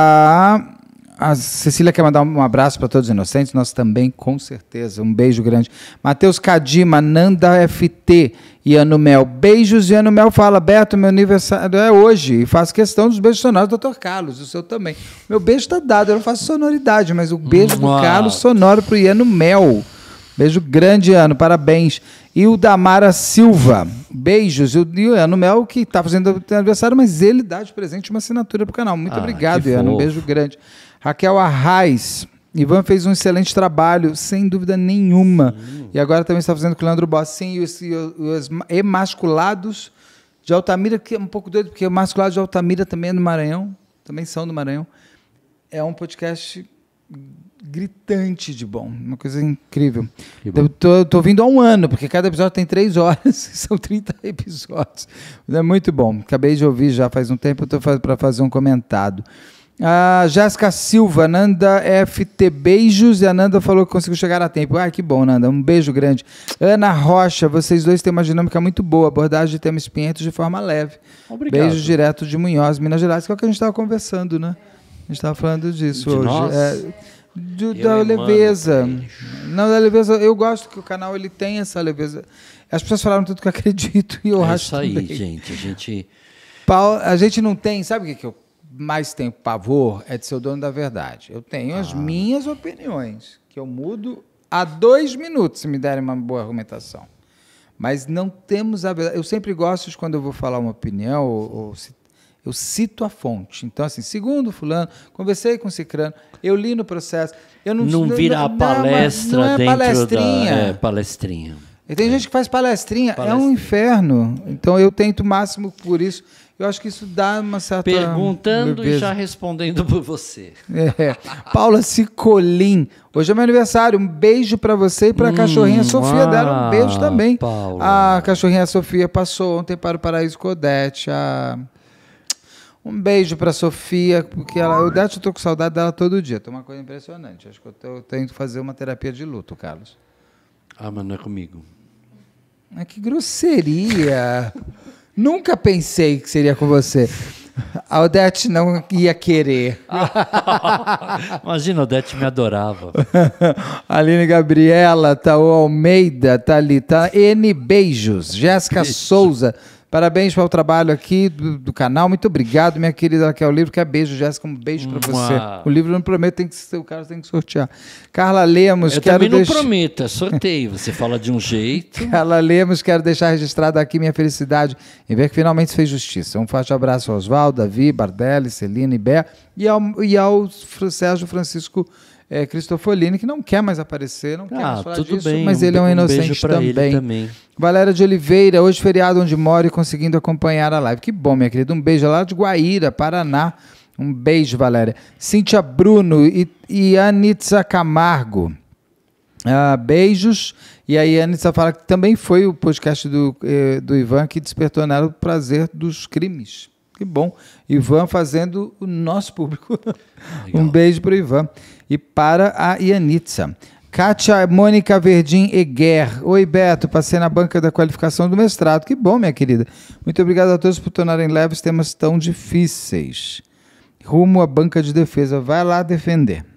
a Cecília quer mandar um abraço para todos os inocentes, nós também, com certeza, um beijo grande. Matheus Cadima, Nanda FT, Iano Mel, beijos. Iano Mel fala, Beto, meu aniversário é hoje, e faço questão dos beijos sonoros do Dr. Carlos, o seu também. Meu beijo está dado, eu não faço sonoridade, mas o beijo do Carlos sonoro para o Iano Mel. Beijo grande, Iano, parabéns. E o Damara Silva, beijos. E o Iano Mel, que está fazendo aniversário, mas ele dá de presente uma assinatura para o canal. Muito obrigado, Iano, um beijo grande. Raquel Arraes, Ivan fez um excelente trabalho, sem dúvida nenhuma. E agora também está fazendo com o Leandro Bossi. Sim, os emasculados de Altamira, que é um pouco doido, porque o emasculado de Altamira também é do Maranhão, também são do Maranhão. É um podcast gritante de bom, uma coisa incrível. Eu tô ouvindo há 1 ano, porque cada episódio tem 3 horas, são 30 episódios. É muito bom. Acabei de ouvir já faz um tempo, eu estou para fazer um comentado. A Jéssica Silva, Nanda FT, beijos. E a Nanda falou que conseguiu chegar a tempo. Que bom, Nanda, um beijo grande. Ana Rocha, vocês dois têm uma dinâmica muito boa, abordagem de temas espinhentos de forma leve. Obrigado. Beijos direto de Munhoz, Minas Gerais, que é o que a gente estava conversando, né? A gente estava falando disso de hoje. Da leveza. Não, da leveza. Eu gosto que o canal ele tem essa leveza. As pessoas falaram tudo que eu acredito e eu acho isso aí, também. Gente. A gente não tem, sabe o que eu mais tenho pavor? É de ser o dono da verdade. Eu tenho as minhas opiniões, que eu mudo a 2 minutos, se me derem uma boa argumentação. Mas não temos a verdade. Eu sempre gosto de, quando eu vou falar uma opinião, eu cito a fonte. Então, assim, segundo fulano, conversei com o cicrano, eu li no processo. Eu não vira a palestra não é dentro palestrinha. Da palestrinha. E tem gente que faz palestrinha, é um inferno. Então, eu tento o máximo por isso. Eu acho que isso dá uma certa... Perguntando leveza. E já respondendo por você. Paula Cicolin, hoje é meu aniversário, um beijo para você e para a cachorrinha Sofia dela, um beijo também. Paula. A cachorrinha Sofia passou ontem para o Paraíso com Odete. Um beijo para a Sofia, porque Odete, eu estou com saudade dela todo dia, tem uma coisa impressionante. Acho que eu tenho que fazer uma terapia de luto, Carlos. Mas não é comigo. Que grosseria. Nunca pensei que seria com você. A Odete não ia querer. Imagina, a Odete me adorava. Aline Gabriela, Taô Almeida, tá ali, tá? N beijos. Jéssica Souza, parabéns pelo trabalho aqui do canal. Muito obrigado, minha querida Raquel Livro. Que é beijo, Jéssica, um beijo para você. O livro não prometo, o cara tem que sortear. Carla Lemos, também não prometo, é sorteio. Você fala de um jeito. Carla Lemos, quero deixar registrada aqui minha felicidade em ver que finalmente se fez justiça. Um forte abraço ao Oswaldo, Davi, Bardelli, Celina e Bé, e ao Sérgio Francisco Cristofolini, que não quer mais aparecer, não quer mais falar disso, bem, mas ele é um inocente também. Valéria de Oliveira, hoje feriado onde moro e conseguindo acompanhar a live. Que bom, minha querida. Um beijo lá de Guaíra, Paraná. Um beijo, Valéria. Cíntia Bruno e Anitza Camargo. Beijos. E aí a Anitza fala que também foi o podcast do Ivan que despertou nela o prazer dos crimes. Que bom. Ivan fazendo o nosso público. Um beijo para o Ivan. E para a Ianitza. Kátia Mônica Verdim Eguer. Oi, Beto. Passei na banca da qualificação do mestrado. Que bom, minha querida. Muito obrigado a todos por tornarem leves temas tão difíceis. Rumo à banca de defesa. Vai lá defender.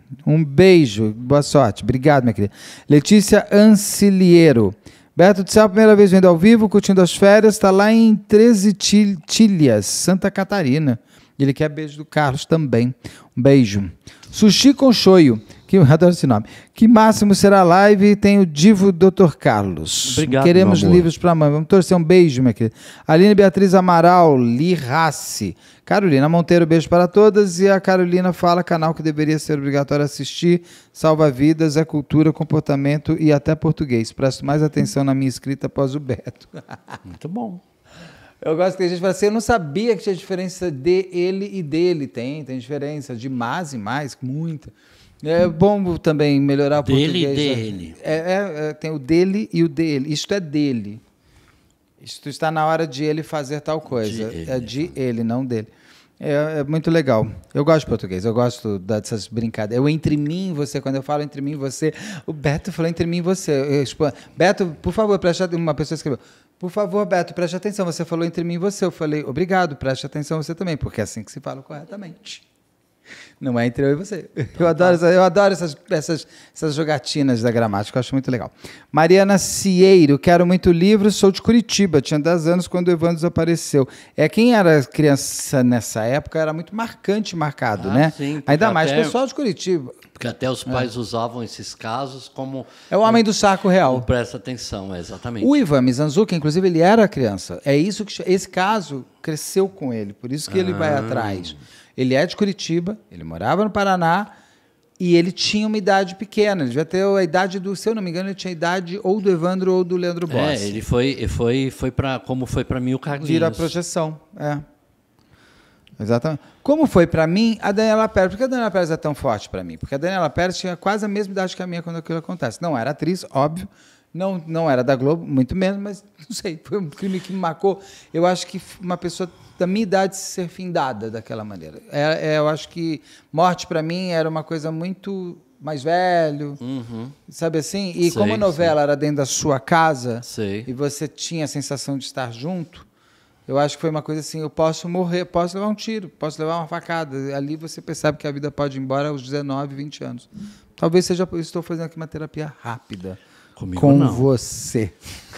Um beijo, boa sorte. Obrigado, minha querida. Letícia Anciliero. Beto do Céu, primeira vez vendo ao vivo, curtindo as férias, está lá em 13 Tilhas, Santa Catarina. Ele quer beijo do Carlos também. Um beijo. Sushi com Shoyu, que eu adoro esse nome. Que máximo será a live? Tem o divo Dr. Carlos. Obrigado, Queremos livros para a mãe. Vamos torcer um beijo, minha querida. Aline Beatriz Amaral, Lirassi. Carolina Monteiro, beijo para todas. E a Carolina fala, canal que deveria ser obrigatório assistir, salva vidas, é cultura, comportamento e até português. Presto mais atenção na minha escrita após o Beto. Muito bom. Eu gosto que a gente fala assim, eu não sabia que tinha diferença de ele e dele. Tem diferença de mais e mais, muita. É bom também melhorar o dele português. Dele e dele. Tem o dele e o dele. Isto é dele. Isto está na hora de ele fazer tal coisa. É de ele, não dele. É muito legal. Eu gosto de português, eu gosto dessas brincadeiras. Eu entre mim e você, quando eu falo entre mim e você, o Beto falou entre mim e você. Beto, por favor, preste atenção. Uma pessoa escreveu, por favor, Beto, preste atenção. Você falou entre mim e você. Eu falei, obrigado, preste atenção você também, porque é assim que se fala corretamente. Não é entre eu e você. Eu adoro essas jogatinas da gramática, eu acho muito legal. Mariana Cieiro, quero muito livro, sou de Curitiba, tinha 10 anos quando o Evandro desapareceu. Quem era criança nessa época era muito marcado, né? Sim, ainda mais pessoal de Curitiba. Porque até os pais usavam esses casos como... É o homem do saco real. Presta atenção, exatamente. O Ivan Mizanzuki, inclusive, ele era criança. É isso que esse caso cresceu com ele, por isso que ele vai atrás. Ele é de Curitiba, ele morava no Paraná e ele tinha uma idade pequena. Ele devia ter a idade do, se eu não me engano, ele tinha a idade ou do Evandro ou do Leandro Bossi. Ele foi para como foi para mim o Carlinhos. Vira a projeção, Exatamente. Como foi para mim a Daniela Pérez? Por que a Daniela Pérez é tão forte para mim? Porque a Daniela Pérez tinha quase a mesma idade que a minha quando aquilo acontece. Não era atriz, óbvio. Não era da Globo, muito menos, mas não sei, foi um crime que me marcou. Eu acho que uma pessoa da minha idade ser findada daquela maneira. Eu acho que morte, para mim, era uma coisa muito mais velho, sabe assim? E como a novela era dentro da sua casa, e você tinha a sensação de estar junto, eu acho que foi uma coisa assim, eu posso morrer, posso levar um tiro, posso levar uma facada. Ali você percebe que a vida pode ir embora aos 19, 20 anos. Talvez seja por isso que estou fazendo aqui uma terapia rápida. Comigo com não. você.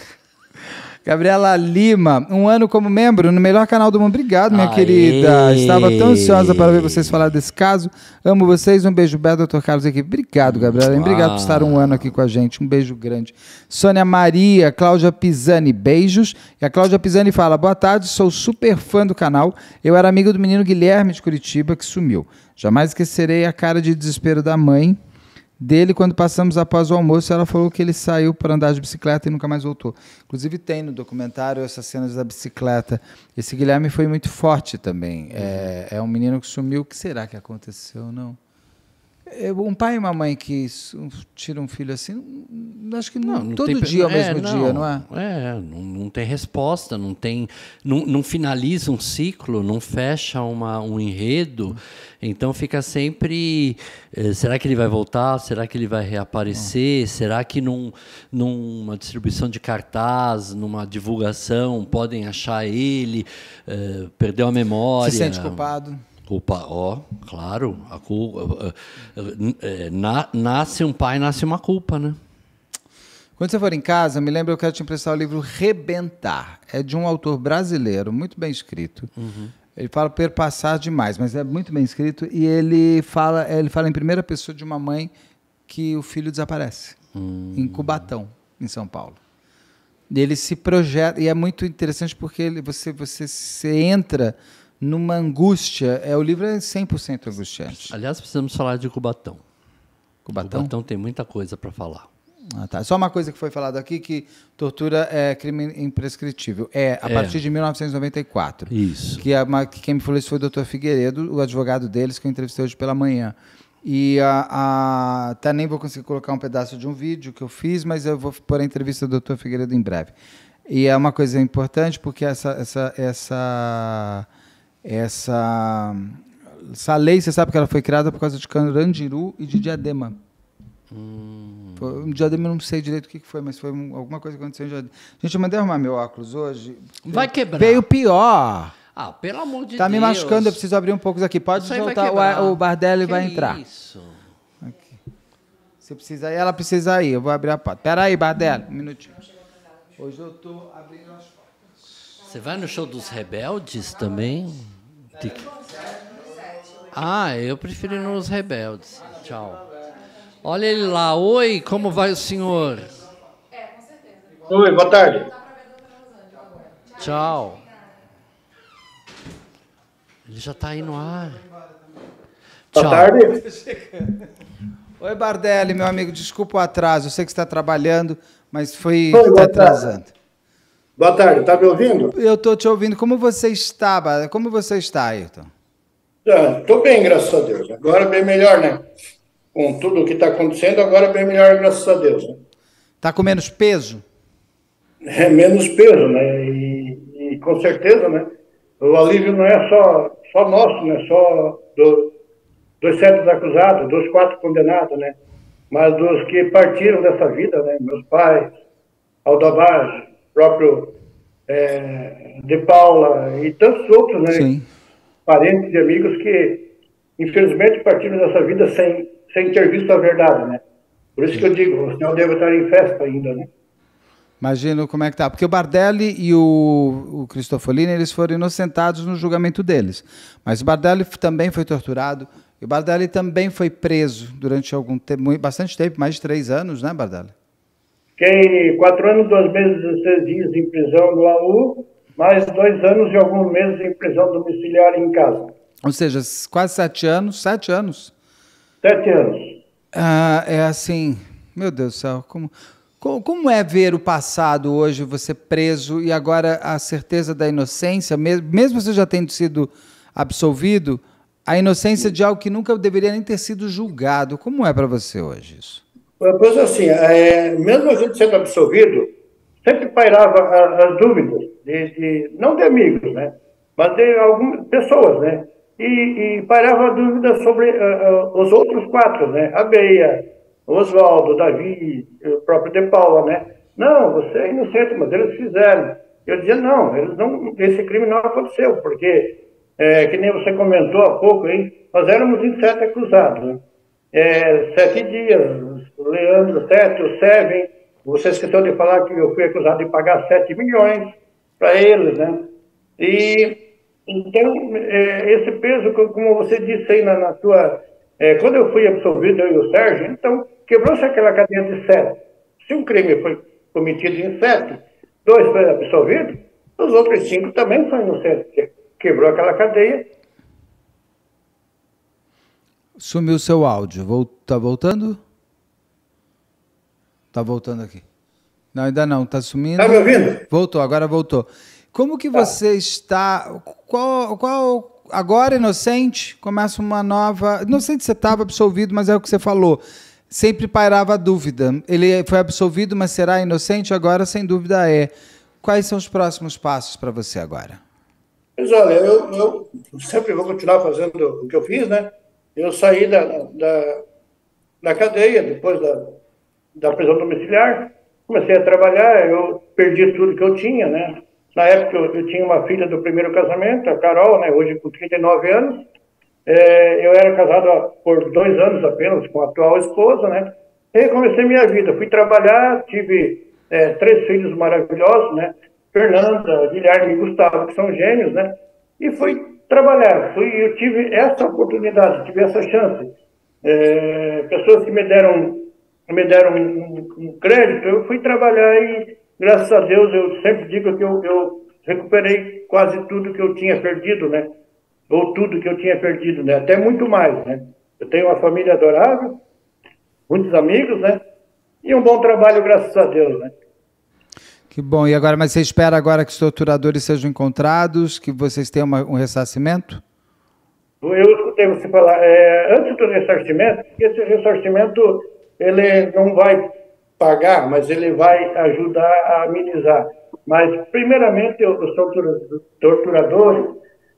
Gabriela Lima, um ano como membro no melhor canal do mundo. Obrigado, minha querida. Estava tão ansiosa para ver vocês falar desse caso. Amo vocês. Um beijo, Beto, Dr. Carlos aqui. Obrigado, Gabriela. Obrigado por estar um ano aqui com a gente. Um beijo grande. Sônia Maria, Cláudia Pisani, beijos. E a Cláudia Pisani fala, boa tarde, sou super fã do canal. Eu era amigo do menino Guilherme de Curitiba, que sumiu. Jamais esquecerei a cara de desespero da mãe dele, quando passamos após o almoço, ela falou que ele saiu para andar de bicicleta e nunca mais voltou. Inclusive tem no documentário essas cenas da bicicleta. Esse Guilherme foi muito forte também. É um menino que sumiu. O que será que aconteceu? Não. Um pai e uma mãe que tiram um filho assim, acho que não todo tem, dia é o mesmo dia, não é? Não tem resposta, não finaliza um ciclo, não fecha um enredo, então fica sempre, será que ele vai voltar? Será que ele vai reaparecer? Será que numa distribuição de cartaz, numa divulgação, podem achar ele, perdeu a memória? Se sente culpado? Culpa, claro. A culpa, nasce um pai, nasce uma culpa, né? Quando você for em casa, me lembra, eu quero te emprestar o livro Rebentar. É de um autor brasileiro, muito bem escrito. Ele fala perpassar demais, mas é muito bem escrito. E ele fala em primeira pessoa de uma mãe que o filho desaparece, em Cubatão, em São Paulo. E ele se projeta, e é muito interessante porque você entra numa angústia. O livro é 100% angustiante. Aliás, precisamos falar de Cubatão. Cubatão? Cubatão tem muita coisa para falar. Tá. Só uma coisa que foi falada aqui, que tortura é crime imprescritível. A partir de 1994. Isso. Que quem me falou isso foi o Dr. Figueiredo, o advogado deles, que eu entrevistei hoje pela manhã. E nem vou conseguir colocar um pedaço de um vídeo que eu fiz, mas eu vou pôr a entrevista do Dr. Figueiredo em breve. E é uma coisa importante, porque essa lei, você sabe que ela foi criada por causa de Carandiru e de Diadema. Diadema eu não sei direito o que foi, mas foi alguma coisa que aconteceu em Diadema. Gente, eu mandei arrumar meu óculos hoje. Vai quebrar. Veio pior. Pelo amor de Deus. Tá me machucando, eu preciso abrir um pouco aqui. Pode soltar, o Bardelli vai entrar. Isso. Você precisa ir, ela precisa ir. Eu vou abrir a porta. Espera aí, Bardelli, um minutinho. Hoje eu estou abrindo as portas. Você vai no show dos Rebeldes também? Ah, eu prefiro ir nos Rebeldes. Tchau. Olha ele lá. Oi, como vai o senhor? Oi, boa tarde. Tchau. Ele já está aí no ar. Boa Tchau. tarde. Oi, Bardelli, meu amigo, desculpa o atraso. Eu sei que você está trabalhando, mas foi Oi, atrasando. Boa tarde, tá me ouvindo? Eu estou te ouvindo. Como você está, Como você está, Ayrton? Estou bem, graças a Deus. Agora bem melhor, né? Com tudo o que está acontecendo, agora bem melhor, graças a Deus. Está com menos peso? É menos peso, né? E com certeza, né? O alívio não é só nosso, né? Só dos 7 acusados, dos 4 condenados, né? Mas dos que partiram dessa vida, né? Meus pais, Aldabage, próprio De Paula e tantos outros, né? Sim. Parentes e amigos que, infelizmente, partiram dessa vida sem ter visto a verdade, né? Por isso que eu digo, o senhor deve estar em festa ainda, né? Imagino como é que tá. Porque o Bardelli e o Cristofolini, eles foram inocentados no julgamento deles. Mas o Bardelli também foi torturado. E o Bardelli também foi preso durante algum tempo, bastante tempo, mais de 3 anos, né, Bardelli? Fiquei 4 anos, 2 meses e 16 dias em prisão no AU, mais 2 anos e alguns meses em prisão domiciliar em casa. Ou seja, quase 7 anos. 7 anos? 7 anos. É assim, meu Deus do céu, como é ver o passado hoje, você preso, e agora a certeza da inocência, mesmo você já tendo sido absolvido, a inocência de algo que nunca deveria nem ter sido julgado. Como é para você hoje isso? Pois assim, mesmo a gente sendo absolvido, sempre pairava as dúvidas, não de amigos, né? Mas de algumas pessoas, né? E pairava a dúvida sobre os outros 4, né? A Beia, Oswaldo, Davi, o próprio De Paula, né? Não, você é inocente, mas eles fizeram. Eu dizia, não, esse crime não aconteceu, porque, que nem você comentou há pouco, hein? Nós éramos em 7 acusados, né? 7 dias, o Leandro 7, o Seven, você esqueceu de falar que eu fui acusado de pagar 7 milhões para eles, né? E, então, esse peso, como você disse aí na sua... quando eu fui absolvido, eu e o Sérgio, então, quebrou-se aquela cadeia de 7. Se um crime foi cometido em 7, 2 foram absolvidos, os outros 5 também são inocentes. Quebrou aquela cadeia. Sumiu o seu áudio. Tá voltando? Tá voltando aqui. Não, ainda não. Tá sumindo. Tá me ouvindo? Voltou, agora voltou. Como que você está... Agora, inocente, começa uma nova... Inocente você estava absolvido, mas é o que você falou. Sempre pairava a dúvida. Ele foi absolvido, mas será inocente? Agora, sem dúvida, é. Quais são os próximos passos para você agora? Mas olha, eu sempre vou continuar fazendo o que eu fiz, né? Eu saí da cadeia, depois da prisão domiciliar, comecei a trabalhar, eu perdi tudo que eu tinha, né? Na época eu tinha uma filha do primeiro casamento, a Carol, né? Hoje com 39 anos. Eu era casado por 2 anos apenas com a atual esposa, né? E comecei minha vida, fui trabalhar, tive 3 filhos maravilhosos, né? Fernanda, Guilherme e Gustavo, que são gêmeos, né? E fui trabalhar, eu tive essa oportunidade, tive essa chance. Pessoas que me deram um crédito, eu fui trabalhar e, graças a Deus, eu sempre digo que eu recuperei quase tudo que eu tinha perdido, né? Ou tudo que eu tinha perdido, né? Até muito mais, né? Eu tenho uma família adorável, muitos amigos, né? E um bom trabalho, graças a Deus, né? Que bom. E agora, mas você espera agora que os torturadores sejam encontrados, que vocês tenham um ressarcimento? Eu escutei você falar, antes do ressarcimento, esse ressarcimento, ele não vai pagar, mas ele vai ajudar a amenizar. Mas, primeiramente, os torturadores,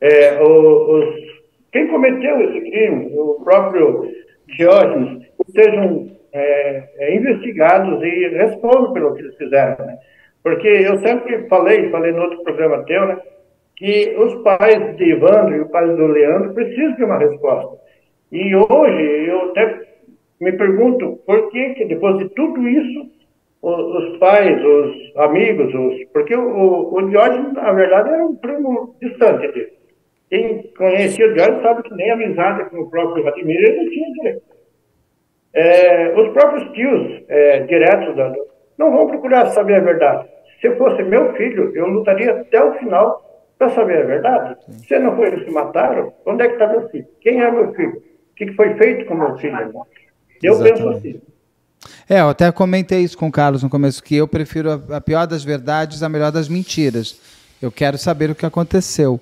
quem cometeu esse crime, o próprio Diógenes, sejam investigados e respondam pelo que eles fizeram, né? Porque eu sempre falei no outro programa teu, né, que os pais de Evandro e o pai do Leandro precisam de uma resposta. E hoje eu até me pergunto por que depois de tudo isso, os pais, os amigos, porque o Diógenes, na verdade, era um primo distante dele. Quem conhecia o Diógenes sabe que nem amizade com o próprio Vladimir ele não tinha direito. Os próprios tios diretos não vão procurar saber a verdade. Se fosse meu filho, eu lutaria até o final para saber a verdade. Se não foi eles que mataram, onde é que está meu filho? Quem é meu filho? O que foi feito com meu filho? Eu penso assim. Eu até comentei isso com o Carlos no começo, que eu prefiro a pior das verdades à melhor das mentiras. Eu quero saber o que aconteceu.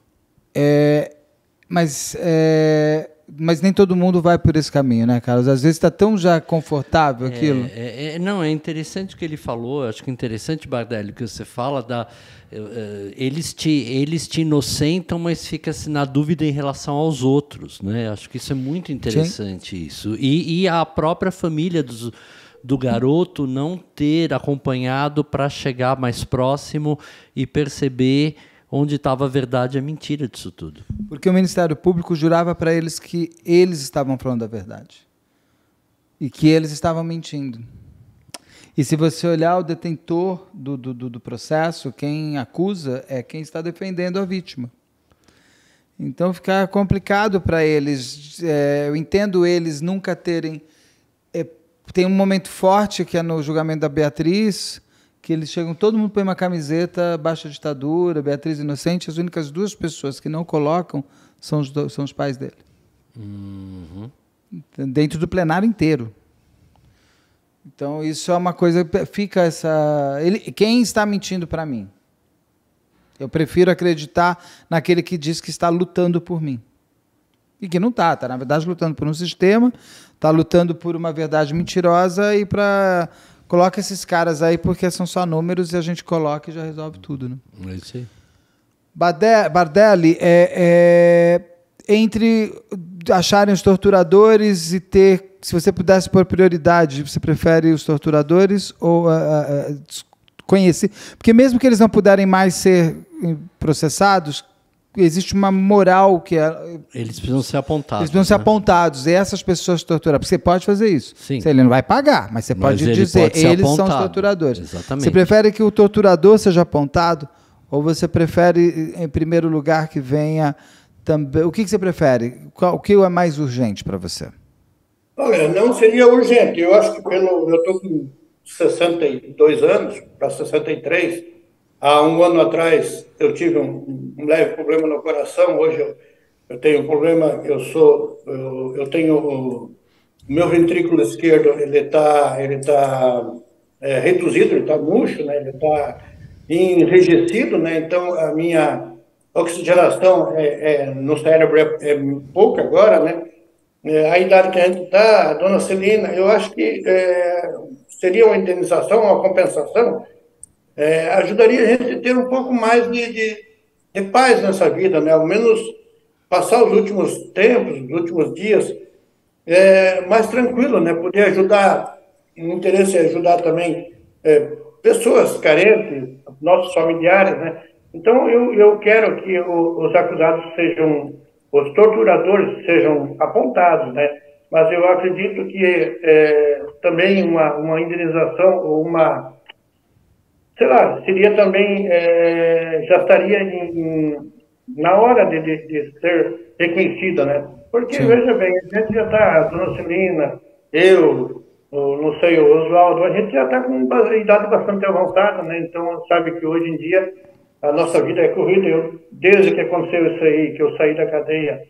Mas nem todo mundo vai por esse caminho, né, Carlos? Às vezes está tão já confortável aquilo. Não, é interessante o que ele falou. Acho que é interessante, Bardelli, que você fala eles te inocentam, mas fica-se na dúvida em relação aos outros, né? Acho que isso é muito interessante. Sim. Isso. E a própria família do garoto não ter acompanhado para chegar mais próximo e perceber onde estava a verdade e a mentira disso tudo. Porque o Ministério Público jurava para eles que eles estavam falando a verdade e que eles estavam mentindo. E se você olhar o detentor do processo, quem acusa é quem está defendendo a vítima. Então fica complicado para eles. Eu entendo eles nunca terem... tem um momento forte que é no julgamento da Beatriz, que eles chegam, todo mundo põe uma camiseta, baixa ditadura, Beatriz inocente, as únicas duas pessoas que não colocam são os pais dele. Uhum. Dentro do plenário inteiro. Então, isso é uma coisa... Fica essa... Quem está mentindo para mim? Eu prefiro acreditar naquele que diz que está lutando por mim. E que não está. Está, na verdade, lutando por um sistema, está lutando por uma verdade mentirosa e para... Coloca esses caras aí porque são só números e a gente coloca e já resolve tudo, né? É isso aí. Bardelli, entre acharem os torturadores e ter... Se você pudesse pôr prioridade, você prefere os torturadores ou conhecer? Porque mesmo que eles não puderem mais ser processados, existe uma moral que eles precisam ser apontados. Eles precisam ser apontados. E essas pessoas torturadas. Porque você pode fazer isso. Sim. Ele não vai pagar, mas você pode dizer, eles são os torturadores. Exatamente. Você prefere que o torturador seja apontado? Ou você prefere, em primeiro lugar, que venha também... O que você prefere? O que é mais urgente para você? Olha, não seria urgente. Eu acho que eu estou com 62 anos, para 63. Há um ano atrás eu tive um leve problema no coração. Hoje eu tenho um problema. Eu tenho o meu ventrículo esquerdo. Ele está reduzido, ele está murcho, né? Ele está enrijecido, né? Então a minha oxigenação no cérebro é pouca agora, né? A idade que a gente está, a dona Celina, eu acho que seria uma indenização, uma compensação, ajudaria a gente a ter um pouco mais de paz nessa vida, né? Ao menos passar os últimos tempos, os últimos dias mais tranquilo, né? Poder ajudar, o interesse é ajudar também pessoas carentes, nossos familiares, né? Então eu quero que os acusados sejam... Os torturadores sejam apontados, né? Mas eu acredito que também uma indenização ou uma... Sei lá, seria também... já estaria na hora de ser reconhecida, né? Porque, sim, veja bem, a gente já está... A dona Celina, não sei, o Oswaldo, a gente já está com uma idade bastante avançada, né? Então, sabe que hoje em dia... A nossa vida é corrida. Desde que aconteceu isso aí, que eu saí da cadeia,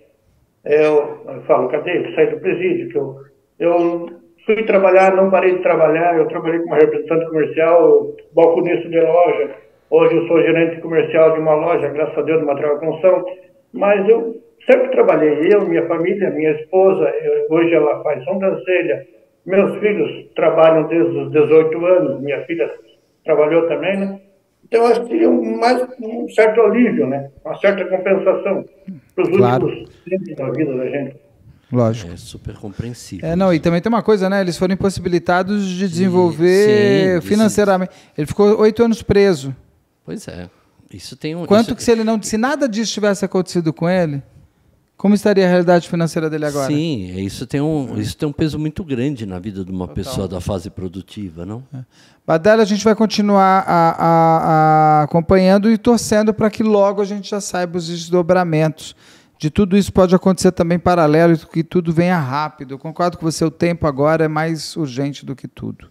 eu falo cadeia, que saí do presídio, que eu fui trabalhar, não parei de trabalhar, eu trabalhei como representante comercial, balconista de loja, hoje eu sou gerente comercial de uma loja, graças a Deus, de material de construção, mas eu sempre trabalhei, minha família, minha esposa, hoje ela faz sobrancelha, meus filhos trabalham desde os 18 anos, minha filha trabalhou também, né? Então, acho que seria um certo alívio, né? Uma certa compensação para os últimos tempos da vida da gente. Lógico. É super compreensível. Não, e também tem uma coisa, né? Eles foram impossibilitados de desenvolver financeiramente. Ele ficou 8 anos preso. Pois é. Isso tem um... Quanto que se nada disso tivesse acontecido com ele, como estaria a realidade financeira dele agora? Sim, isso tem um peso muito grande na vida de uma pessoa da fase produtiva, não? Bardelli, a gente vai continuar acompanhando e torcendo para que logo a gente já saiba os desdobramentos. De tudo isso pode acontecer também paralelo e que tudo venha rápido. Eu concordo com você, o tempo agora é mais urgente do que tudo.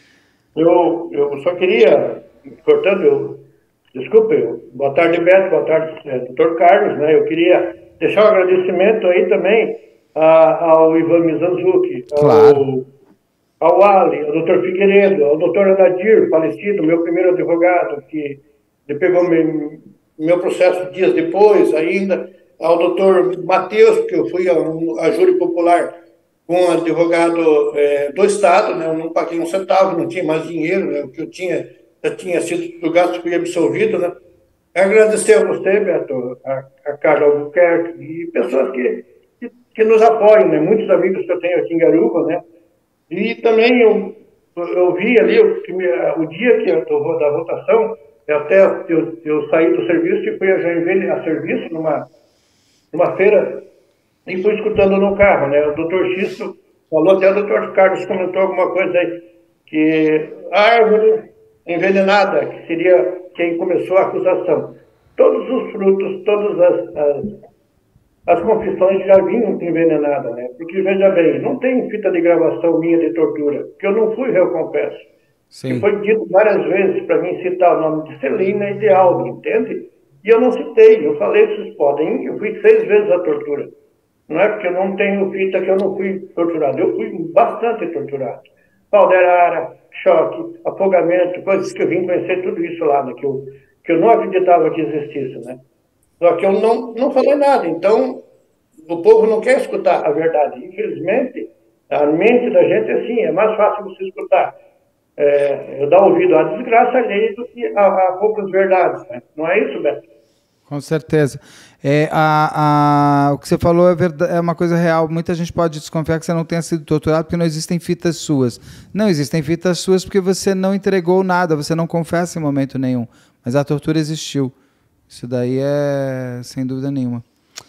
Eu só queria, portanto, desculpe, boa tarde, Beto, boa tarde, doutor Carlos, né? Eu queria deixar um agradecimento aí também ao Ivan Mizanzuki, claro, ao Ali, ao doutor Figueiredo, ao doutor Anadir, falecido, meu primeiro advogado, que pegou meu processo dias depois ainda, ao doutor Matheus, que eu fui a júri popular com um advogado do Estado, né? Eu não paguei um centavo, não tinha mais dinheiro, né? O que eu tinha, já tinha sido do gasto, fui absolvido, né? Agradecer a você, Beto, a Carla Albuquerque e pessoas que nos apoiam, né? Muitos amigos que eu tenho aqui em Garuva, né? E também eu vi ali o dia da votação, eu saí do serviço e fui a Joinville a serviço numa feira e fui escutando no carro, né? O doutor Xisto falou, até o doutor Carlos comentou alguma coisa aí, que a árvore envenenada, que seria quem começou a acusação. Todos os frutos, todas as confissões já vinham envenenadas, né? Porque, veja bem, não tem fita de gravação minha de tortura, porque eu não fui réu confesso. E foi dito várias vezes para mim citar o nome de Celina e de Aldo, entende? E eu não citei, eu falei, vocês podem, eu fui 6 vezes à tortura. Não é porque eu não tenho fita que eu não fui torturado, eu fui bastante torturado. Pau de arara, choque, afogamento, coisas que eu vim conhecer tudo isso lá, né? Que eu não acreditava que existisse, né? Só que eu não falei nada, então o povo não quer escutar a verdade. Infelizmente, a mente da gente é assim, é mais fácil você escutar. Eu dar ouvido à desgraça alheia do que a poucas verdades, né? Não é isso, Beto? Com certeza. O que você falou é uma coisa real. Muita gente pode desconfiar que você não tenha sido torturado porque não existem fitas suas. Não existem fitas suas porque você não entregou nada, você não confessa em momento nenhum. Mas a tortura existiu. Isso daí é sem dúvida nenhuma.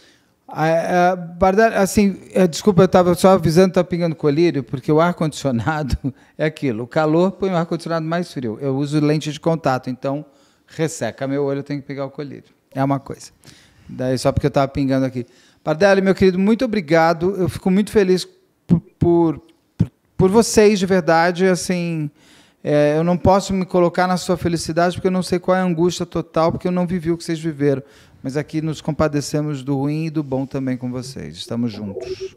Bardelli, assim, desculpa, eu estava só avisando que está pingando colírio, porque o ar-condicionado é aquilo. O calor põe o ar-condicionado mais frio. Eu uso lente de contato, então resseca meu olho, eu tenho que pegar o colírio. É uma coisa. Daí só porque eu estava pingando aqui. Bardelli, meu querido, muito obrigado. Eu fico muito feliz por vocês, de verdade. Assim, eu não posso me colocar na sua felicidade porque eu não sei qual é a angústia total, porque eu não vivi o que vocês viveram. Mas aqui nos compadecemos do ruim e do bom também com vocês. Estamos juntos.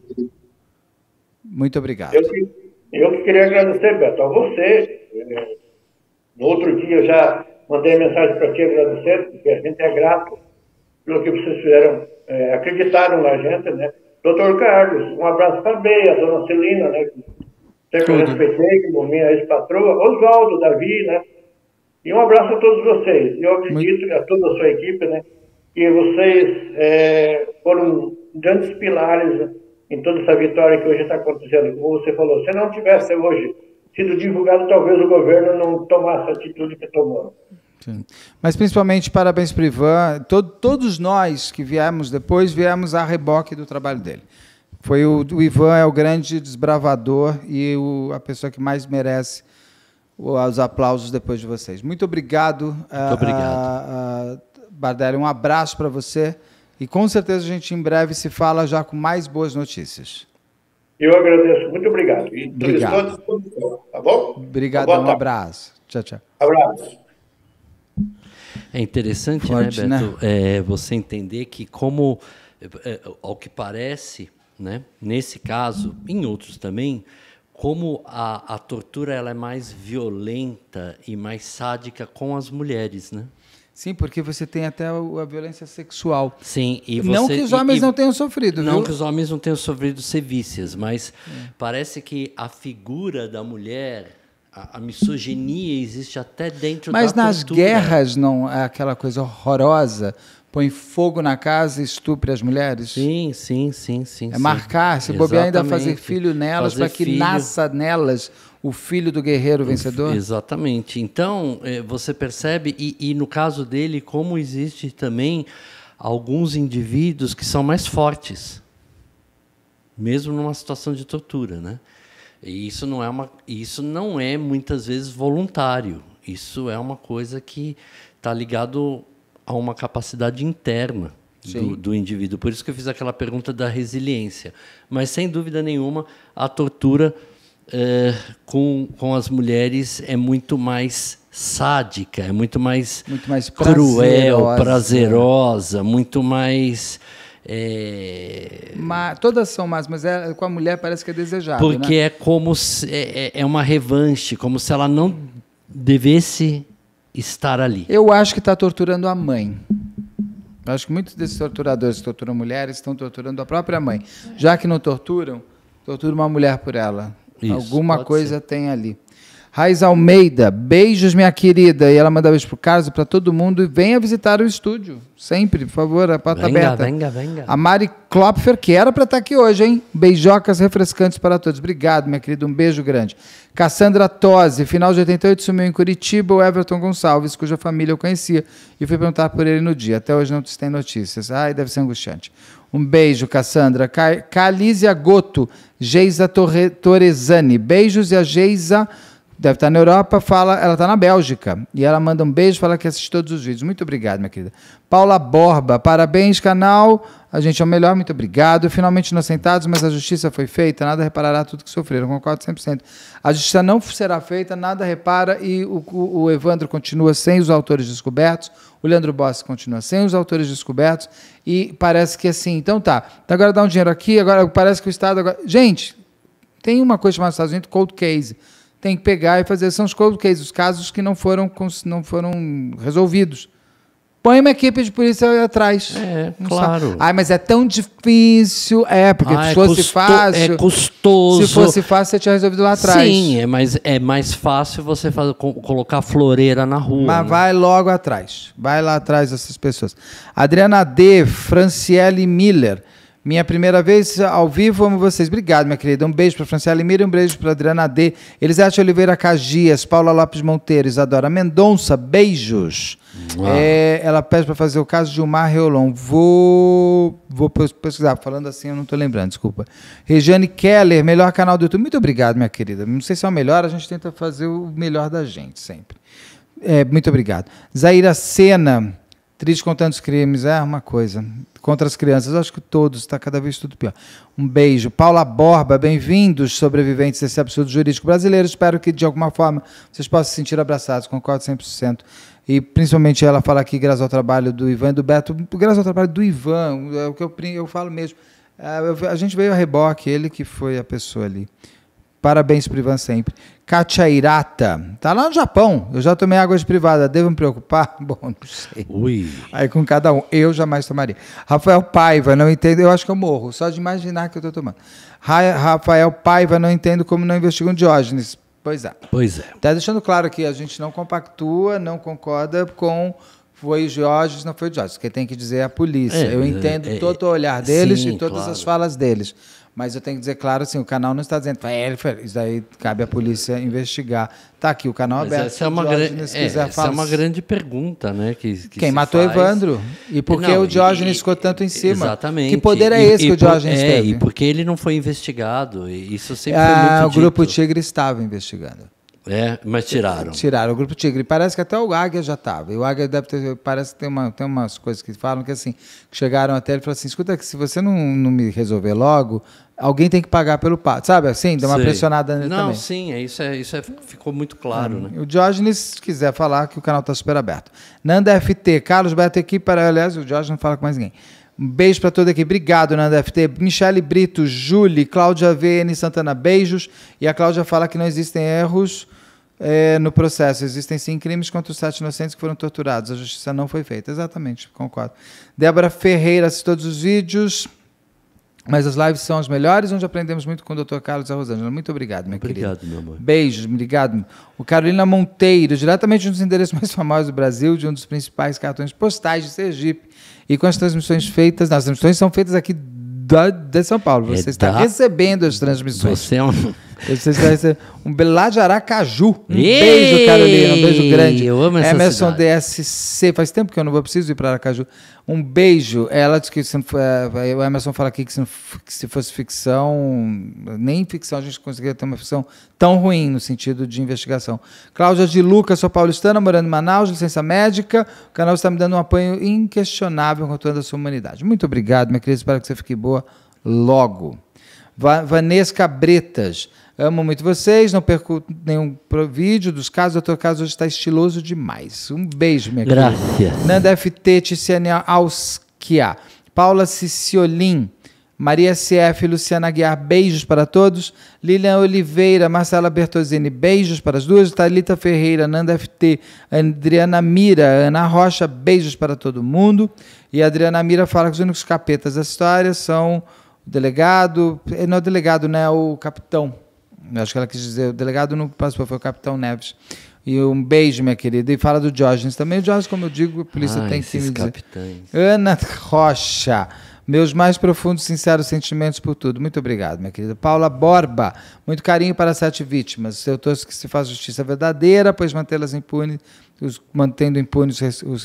Muito obrigado. Eu que queria agradecer, Beto, a você. No outro dia eu já mandei mensagem para ti agradecendo, porque a gente é grato pelo que vocês fizeram, acreditaram na gente, né? Doutor Carlos, um abraço também, a dona Celina, né? Sempre respeitei, como minha ex-patroa, Oswaldo, Davi, né? E um abraço a todos vocês. Eu acredito, a toda a sua equipe, né? Que vocês foram grandes pilares em toda essa vitória que hoje está acontecendo. Como você falou, se não tivesse hoje sido divulgado, talvez o governo não tomasse a atitude que tomou. Sim. Mas principalmente parabéns para o Ivan. Todos nós que viemos depois, viemos a reboque do trabalho dele. O Ivan é o grande desbravador e a pessoa que mais merece os aplausos depois de vocês. Muito obrigado. Muito obrigado. Bardelli, um abraço para você e com certeza a gente em breve se fala já com mais boas notícias. Eu agradeço, muito obrigado. Obrigado. Estou à disposição, tá bom? Obrigado, um abraço. Tchau, tchau. Abraço. É interessante, forte, né, Beto? Você entender que como, ao que parece, né, nesse caso, em outros também, como a tortura ela é mais violenta e mais sádica com as mulheres, né? Sim, porque você tem até a violência sexual. Sim, e não que os homens não tenham sofrido, não viu? que os homens não tenham sofrido sevícias, mas parece que a figura da mulher, a misoginia existe até dentro da tortura. Mas nas guerras não é aquela coisa horrorosa, põe fogo na casa e estupre as mulheres? Sim. É marcar, se bobear ainda fazer filho nelas para que nasça nelas o filho do guerreiro vencedor? Exatamente. Então, você percebe, e no caso dele, como existe também alguns indivíduos que são mais fortes, mesmo numa situação de tortura, né? E isso não é muitas vezes voluntário. Isso é uma coisa que está ligado a uma capacidade interna do indivíduo. Por isso que eu fiz aquela pergunta da resiliência. Mas, sem dúvida nenhuma, a tortura com as mulheres é muito mais sádica, é muito mais cruel, prazerosa, muito mais... Todas são más, mas com a mulher parece que é desejável. Porque, né? É como é uma revanche, como se ela não devesse estar ali. Eu acho que está torturando a mãe. Eu acho que muitos desses torturadores que torturam mulheres estão torturando a própria mãe. Já que não torturam uma mulher por ela. Isso, alguma coisa tem ali. Raiz Almeida, beijos, minha querida. E ela manda beijo pro Carlos e para todo mundo. E venha visitar o estúdio. Sempre, por favor, a porta aberta. Venga. A Mari Klopfer, que era para estar aqui hoje, hein? Beijocas refrescantes para todos. Obrigado, minha querida. Um beijo grande. Cassandra Tosi, final de 88, sumiu em Curitiba, o Everton Gonçalves, cuja família eu conhecia. E fui perguntar por ele no dia. Até hoje não tem notícias. Ai, deve ser angustiante. Um beijo, Cassandra. Calísia Goto, Geisa Torresani. Beijos, e a Geisa... deve estar na Europa, ela está na Bélgica. E ela manda um beijo, fala que assiste todos os vídeos. Muito obrigado, minha querida. Paula Borba, parabéns, canal. A gente é o melhor, muito obrigado. Finalmente inocentados, mas a justiça foi feita, nada reparará tudo que sofreram. Concordo 100%. A justiça não será feita, nada repara, e o Evandro continua sem os autores descobertos, o Leandro Bossi continua sem os autores descobertos, e parece que assim, então tá. Agora dá um dinheiro aqui, agora parece que o Estado... Agora... Gente, tem uma coisa chamada nos Estados Unidos, cold case. Tem que pegar e fazer, são os cold cases, os casos que não foram resolvidos. Põe uma equipe de polícia aí atrás. Claro. Ai, mas é tão difícil. Porque se fosse fácil... É custoso. Se fosse fácil, você tinha resolvido lá atrás. Sim, mas é mais fácil você colocar floreira na rua. Mas né? vai logo atrás. Vai lá atrás dessas pessoas. Adriana D., Franciele Miller... Minha primeira vez ao vivo, amo vocês. Obrigado, minha querida. Um beijo para a Franciele Mira, um beijo para a Adriana D. Elisete Oliveira Cagias, Paula Lopes Monteiro, Isadora Mendonça, beijos. Ela pede para fazer o caso de Gilmar Reolon. Vou pesquisar, falando assim eu não estou lembrando, desculpa. Regiane Keller, melhor canal do YouTube. Muito obrigado, minha querida. Não sei se é o melhor, a gente tenta fazer o melhor da gente, sempre. Muito obrigado. Zaira Sena, triste com tantos crimes, uma coisa... Contra as crianças, eu acho que todos, está cada vez tudo pior. Um beijo. Paula Borba, bem-vindos, sobreviventes desse absurdo jurídico brasileiro. Espero que, de alguma forma, vocês possam se sentir abraçados, concordo 100%. E, principalmente, ela fala aqui, graças ao trabalho do Ivan e do Beto, graças ao trabalho do Ivan, é o que eu falo mesmo. A gente veio a reboque, ele que foi a pessoa ali. Parabéns para o Ivan sempre. Kátia Irata, tá lá no Japão. Eu já tomei água de privada. Devo me preocupar? Bom, não sei. Ui. Aí com cada um. Eu jamais tomaria. Rafael Paiva, não entendo. Eu acho que eu morro. Só de imaginar que eu estou tomando. Rafael Paiva, não entendo como não investigam Diógenes. Pois é. Está deixando claro que a gente não compactua, não concorda com... Foi o Diógenes, não foi o Diógenes. Quem tem que dizer é a polícia. Eu entendo todo o olhar deles e todas as falas deles. Mas eu tenho que dizer claro, assim, o canal não está dizendo isso daí cabe à polícia investigar. Está aqui o canal aberto. Essa é uma grande pergunta, né? Quem matou Evandro? E por que o Diógenes ficou tanto em cima? Exatamente. Que poder é esse que o Diógenes teve? E porque ele não foi investigado. Isso sempre foi muito dito. O Grupo Tigre estava investigando. Mas tiraram. Tiraram o Grupo Tigre. Parece que até o Águia já estava. E o Águia deve ter... Parece que tem umas coisas que falam que assim, que chegaram até ele e falaram assim, escuta, que se você não me resolver logo, alguém tem que pagar pelo pato. Sabe assim? Deu uma pressionada nele também. Não, sim. Isso ficou muito claro. Né? O Diógenes, se quiser falar, que o canal está super aberto. Nanda FT, Carlos Beto aqui, aliás, o Diógenes não fala com mais ninguém. Um beijo para toda aqui. Obrigado, Nanda FT. Michele Brito, Julie, Cláudia VN Santana, beijos. E a Cláudia fala que não existem erros no processo. Existem sim crimes contra os 7 inocentes que foram torturados. A justiça não foi feita. Exatamente, concordo. Débora Ferreira, assiste todos os vídeos. Mas as lives são as melhores, onde aprendemos muito com o Dr. Carlos e a Rosângela. Muito obrigado, minha querida. Obrigado, meu amor. Beijos, obrigado. O Carolina Monteiro, diretamente de um dos endereços mais famosos do Brasil, de um dos principais cartões postais de Sergipe. E com as transmissões feitas, as transmissões são feitas aqui de São Paulo. Você está recebendo as transmissões. Você é Vocês vai ser um lá de Aracaju. Beijo, Carolina. Um beijo grande. Eu amo essa Emerson cidade. DSC. Faz tempo que eu não vou, preciso ir para Aracaju. Um beijo. Ela disse que o Emerson fala aqui que se fosse ficção, nem ficção a gente conseguiria ter uma ficção tão ruim no sentido de investigação. Cláudia de Lucas, sou paulistana, morando em Manaus, licença médica. O canal está me dando um apoio inquestionável com toda a sua humanidade. Muito obrigado, minha querida. Espero que você fique boa logo. Vanesca Bretas. Amo muito vocês, não perco nenhum vídeo dos casos. O Dr. Caso hoje está estiloso demais. Um beijo, minha querida. Nanda FT, Ticiane Auskia, Paula Ciciolin, Maria CF, Luciana Aguiar, beijos para todos. Lilian Oliveira, Marcela Bertozini, beijos para as duas. Thalita Ferreira, Nanda FT, Adriana Mira, Ana Rocha, beijos para todo mundo. E a Adriana Mira fala que os únicos capetas da história são o delegado, não é o delegado, né? O capitão. Eu acho que ela quis dizer, o delegado não passou, foi o capitão Neves. E um beijo, minha querida. E fala do Diógenes também. O Diógenes, como eu digo, a polícia tem que me dizer. Capitães. Ana Rocha, meus mais profundos e sinceros sentimentos por tudo. Muito obrigado, minha querida. Paula Borba, muito carinho para 7 vítimas. Eu torço que se faça justiça verdadeira, pois mantê-las impunes, mantendo impunes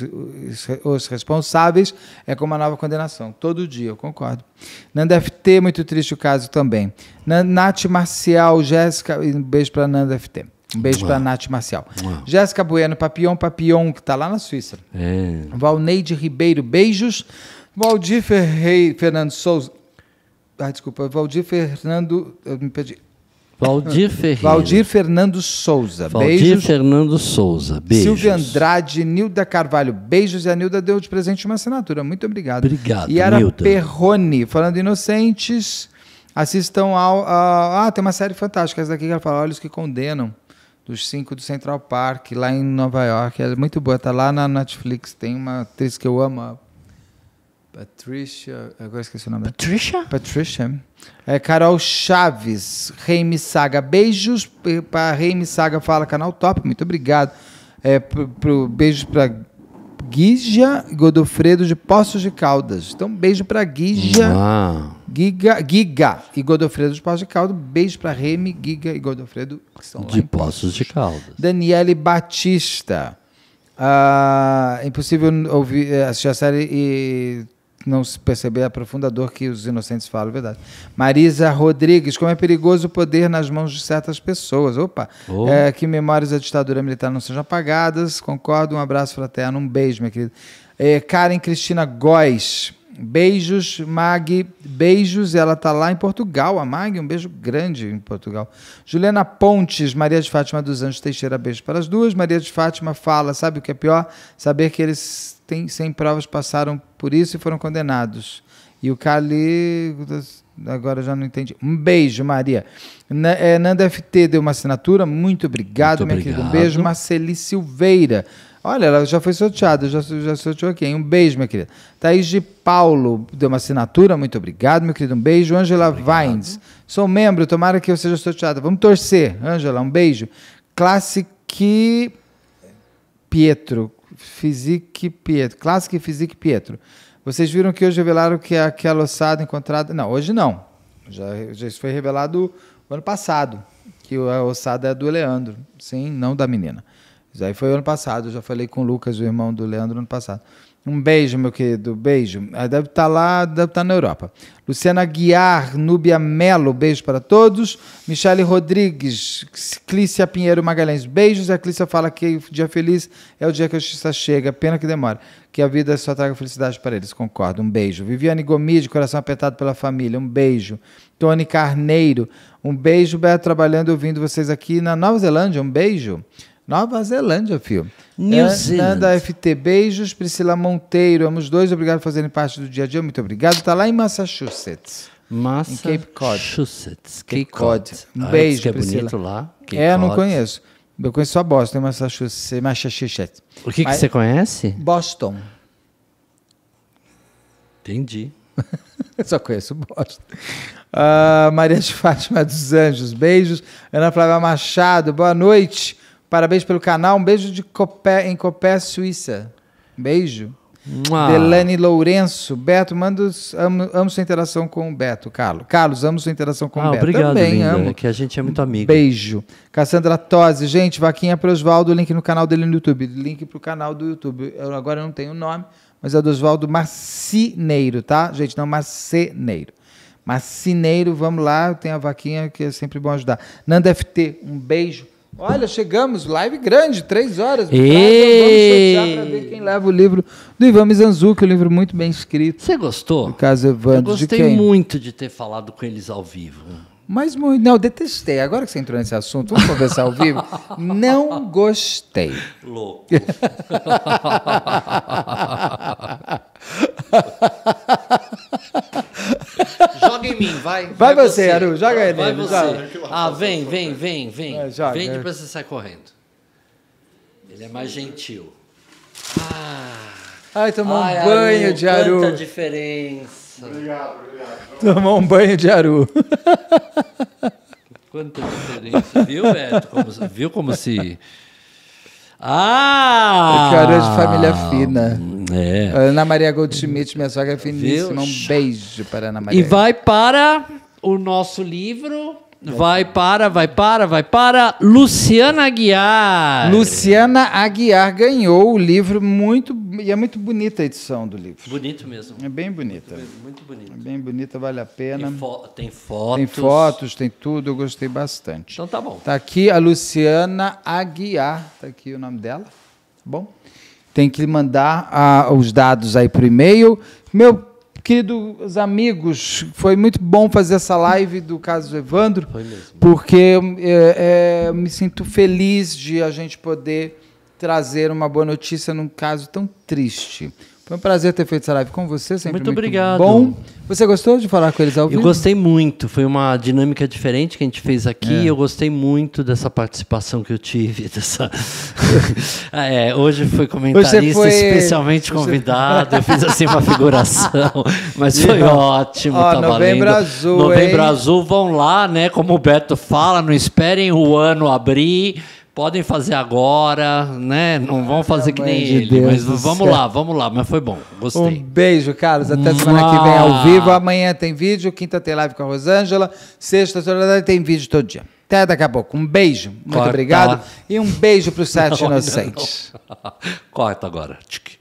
os responsáveis, é como uma nova condenação. Todo dia, eu concordo. Nanda FT, muito triste o caso também. Nath Marcial, Jéssica, um beijo para Nanda FT. Um beijo para a Nath Marcial. Jéssica Bueno, Papillon, que está lá na Suíça. Valneide Ribeiro, beijos. Valdir Fernando Souza. Desculpa, Valdir Fernando. Eu me perdi. Valdir Ferreira. Valdir Fernando Souza. Valdir Beijos. Fernando Souza. Beijos. Silvia Andrade, Nilda Carvalho. Beijos. E a Nilda deu de presente uma assinatura. Muito obrigado. Obrigado, Yara Nilda. Perrone, falando inocentes. Assistam ao. Tem uma série fantástica. Essa daqui que ela fala: Olhos que Condenam. Dos 5 do Central Park, lá em Nova York. É muito boa. Está lá na Netflix. Tem uma atriz que eu amo. Patricia, agora esqueci o nome. Patricia. Carol Chaves, Reime Saga, beijos para Reime Saga, fala canal top, muito obrigado. Beijos para Guija e Godofredo de Poços de Caldas. Então, beijo para Guija, Giga e Godofredo de Poços de Caldas. Beijo para Reime, Giga e Godofredo, que estão lá de Poços de Caldas. Daniele Batista. É impossível assistir a série e não se perceber a profunda dor que os inocentes falam, verdade. Marisa Rodrigues, como é perigoso o poder nas mãos de certas pessoas. Opa! Que memórias da ditadura militar não sejam apagadas. Concordo, um abraço fraterno, um beijo, minha querida. Karen Cristina Góes, beijos. Mag, beijos. Ela está lá em Portugal, a Mag, um beijo grande em Portugal. Juliana Pontes, Maria de Fátima dos Anjos Teixeira, beijo para as duas. Maria de Fátima fala, sabe o que é pior? Saber que eles sem provas passaram por isso e foram condenados. E o Cali, agora já não entendi. Um beijo, Maria. Nanda FT deu uma assinatura, muito obrigado, minha querida. Um beijo. Marceli Silveira. Olha, ela já foi sorteada, já sorteou aqui. Um beijo, minha querida. Thaís de Paulo deu uma assinatura, muito obrigado, meu querido. Um beijo. Angela Vines, sou membro, tomara que eu seja sorteada. Vamos torcer, Angela, um beijo. Classic Pietro. Classic Physique Pietro. Vocês viram que hoje revelaram que aquela ossada encontrada... Não, hoje não. Já isso foi revelado o ano passado, que a ossada é do Leandro. Sim, não da menina. Isso aí foi ano passado. Eu já falei com o Lucas, o irmão do Leandro, ano passado. Um beijo, meu querido. Beijo. Deve estar lá, deve estar na Europa. Luciana Guiar, Núbia Melo, beijo para todos. Michele Rodrigues, Clícia Pinheiro Magalhães, beijos. A Clícia fala que o dia feliz é o dia que a justiça chega, pena que demora. Que a vida só traga felicidade para eles, concordo. Um beijo. Viviane Gomes, de coração apertado pela família, um beijo. Tony Carneiro, um beijo. Beto, trabalhando, ouvindo vocês aqui na Nova Zelândia, um beijo. Nova Zelândia, filho. Nanda FT, beijos. Priscila Monteiro, amos dois, obrigado por fazerem parte do dia a dia, muito obrigado. Está lá em Massachusetts. Em Cape Cod. Cape Cod. Um beijo, que é Priscila. bonito lá. Eu não conheço. Eu conheço só Boston, Massachusetts. O que você conhece? Boston. Entendi. Eu só conheço Boston. Maria de Fátima dos Anjos, beijos. Ana Flávia Machado, boa noite. Parabéns pelo canal. Um beijo em Copé, Suíça. Beijo. Delane Lourenço. Beto, amo sua interação com o Beto. Carlos, amo sua interação com o Beto. Obrigado, também linda, amo. Que a gente é muito amigo. Beijo. Cassandra Tosi. Gente, vaquinha para Oswaldo, link no canal dele no YouTube. Link para o canal do YouTube. Agora eu não tenho o nome, mas é do Oswaldo Marcineiro, tá? Gente, não, Marceneiro. Marcineiro, vamos lá. Tem a vaquinha que é sempre bom ajudar. Nanda FT, um beijo. Olha, chegamos, live grande, 3 horas. Vamos sortear para ver quem leva o livro do Ivan Mizanzuki, um livro muito bem escrito. Você gostou? No caso, Evandro, eu gostei muito de ter falado com eles ao vivo. Mas muito, não, eu detestei. Agora que você entrou nesse assunto, vamos conversar ao vivo? Não gostei. Louco. Joga em mim, vai. Vai você, Aru, joga ele. Vai você. Joga. Vem. Joga. Vem, depois você sai correndo. Ele é mais gentil. Ai, tomou um banho de Aru. Quanta diferença. Obrigado. Tomou um banho de Aru. Quanta diferença. Viu, Beto? Viu como se... Aru é de família fina. É. Ana Maria Goldschmidt, minha sogra é finíssima. Um beijo para Ana Maria. E vai para o nosso livro... Vai para Luciana Aguiar. Luciana Aguiar ganhou o livro e é muito bonita a edição do livro. Bonito mesmo. É bem bonita. Muito bonito. É bem bonita, vale a pena. Tem fotos. Tem fotos, tem tudo, eu gostei bastante. Então tá bom. Tá aqui a Luciana Aguiar, tá aqui o nome dela, tá bom? Tem que mandar os dados aí por e-mail. Queridos amigos, foi muito bom fazer essa live do caso do Evandro, porque eu me sinto feliz de a gente poder trazer uma boa notícia num caso tão triste. Foi um prazer ter feito essa live com você, sempre muito obrigado. Bom. Você gostou de falar com eles ao vivo? Eu gostei muito, foi uma dinâmica diferente que a gente fez aqui, eu gostei muito dessa participação que eu tive, hoje foi comentarista, especialmente convidado, eu fiz assim uma figuração, mas foi ótimo, tá Novembro valendo. Azul, Novembro Azul, vão lá, né, como o Beto fala, não esperem o ano abrir, podem fazer agora, né? Não vão fazer que nem ele. Mas vamos lá. Mas foi bom. Gostei. Um beijo, Carlos. Até semana que vem ao vivo. Amanhã tem vídeo. Quinta tem live com a Rosângela. Sexta tem vídeo todo dia. Até daqui a pouco. Um beijo. Muito obrigado. E um beijo para os 7 inocentes. Corta agora.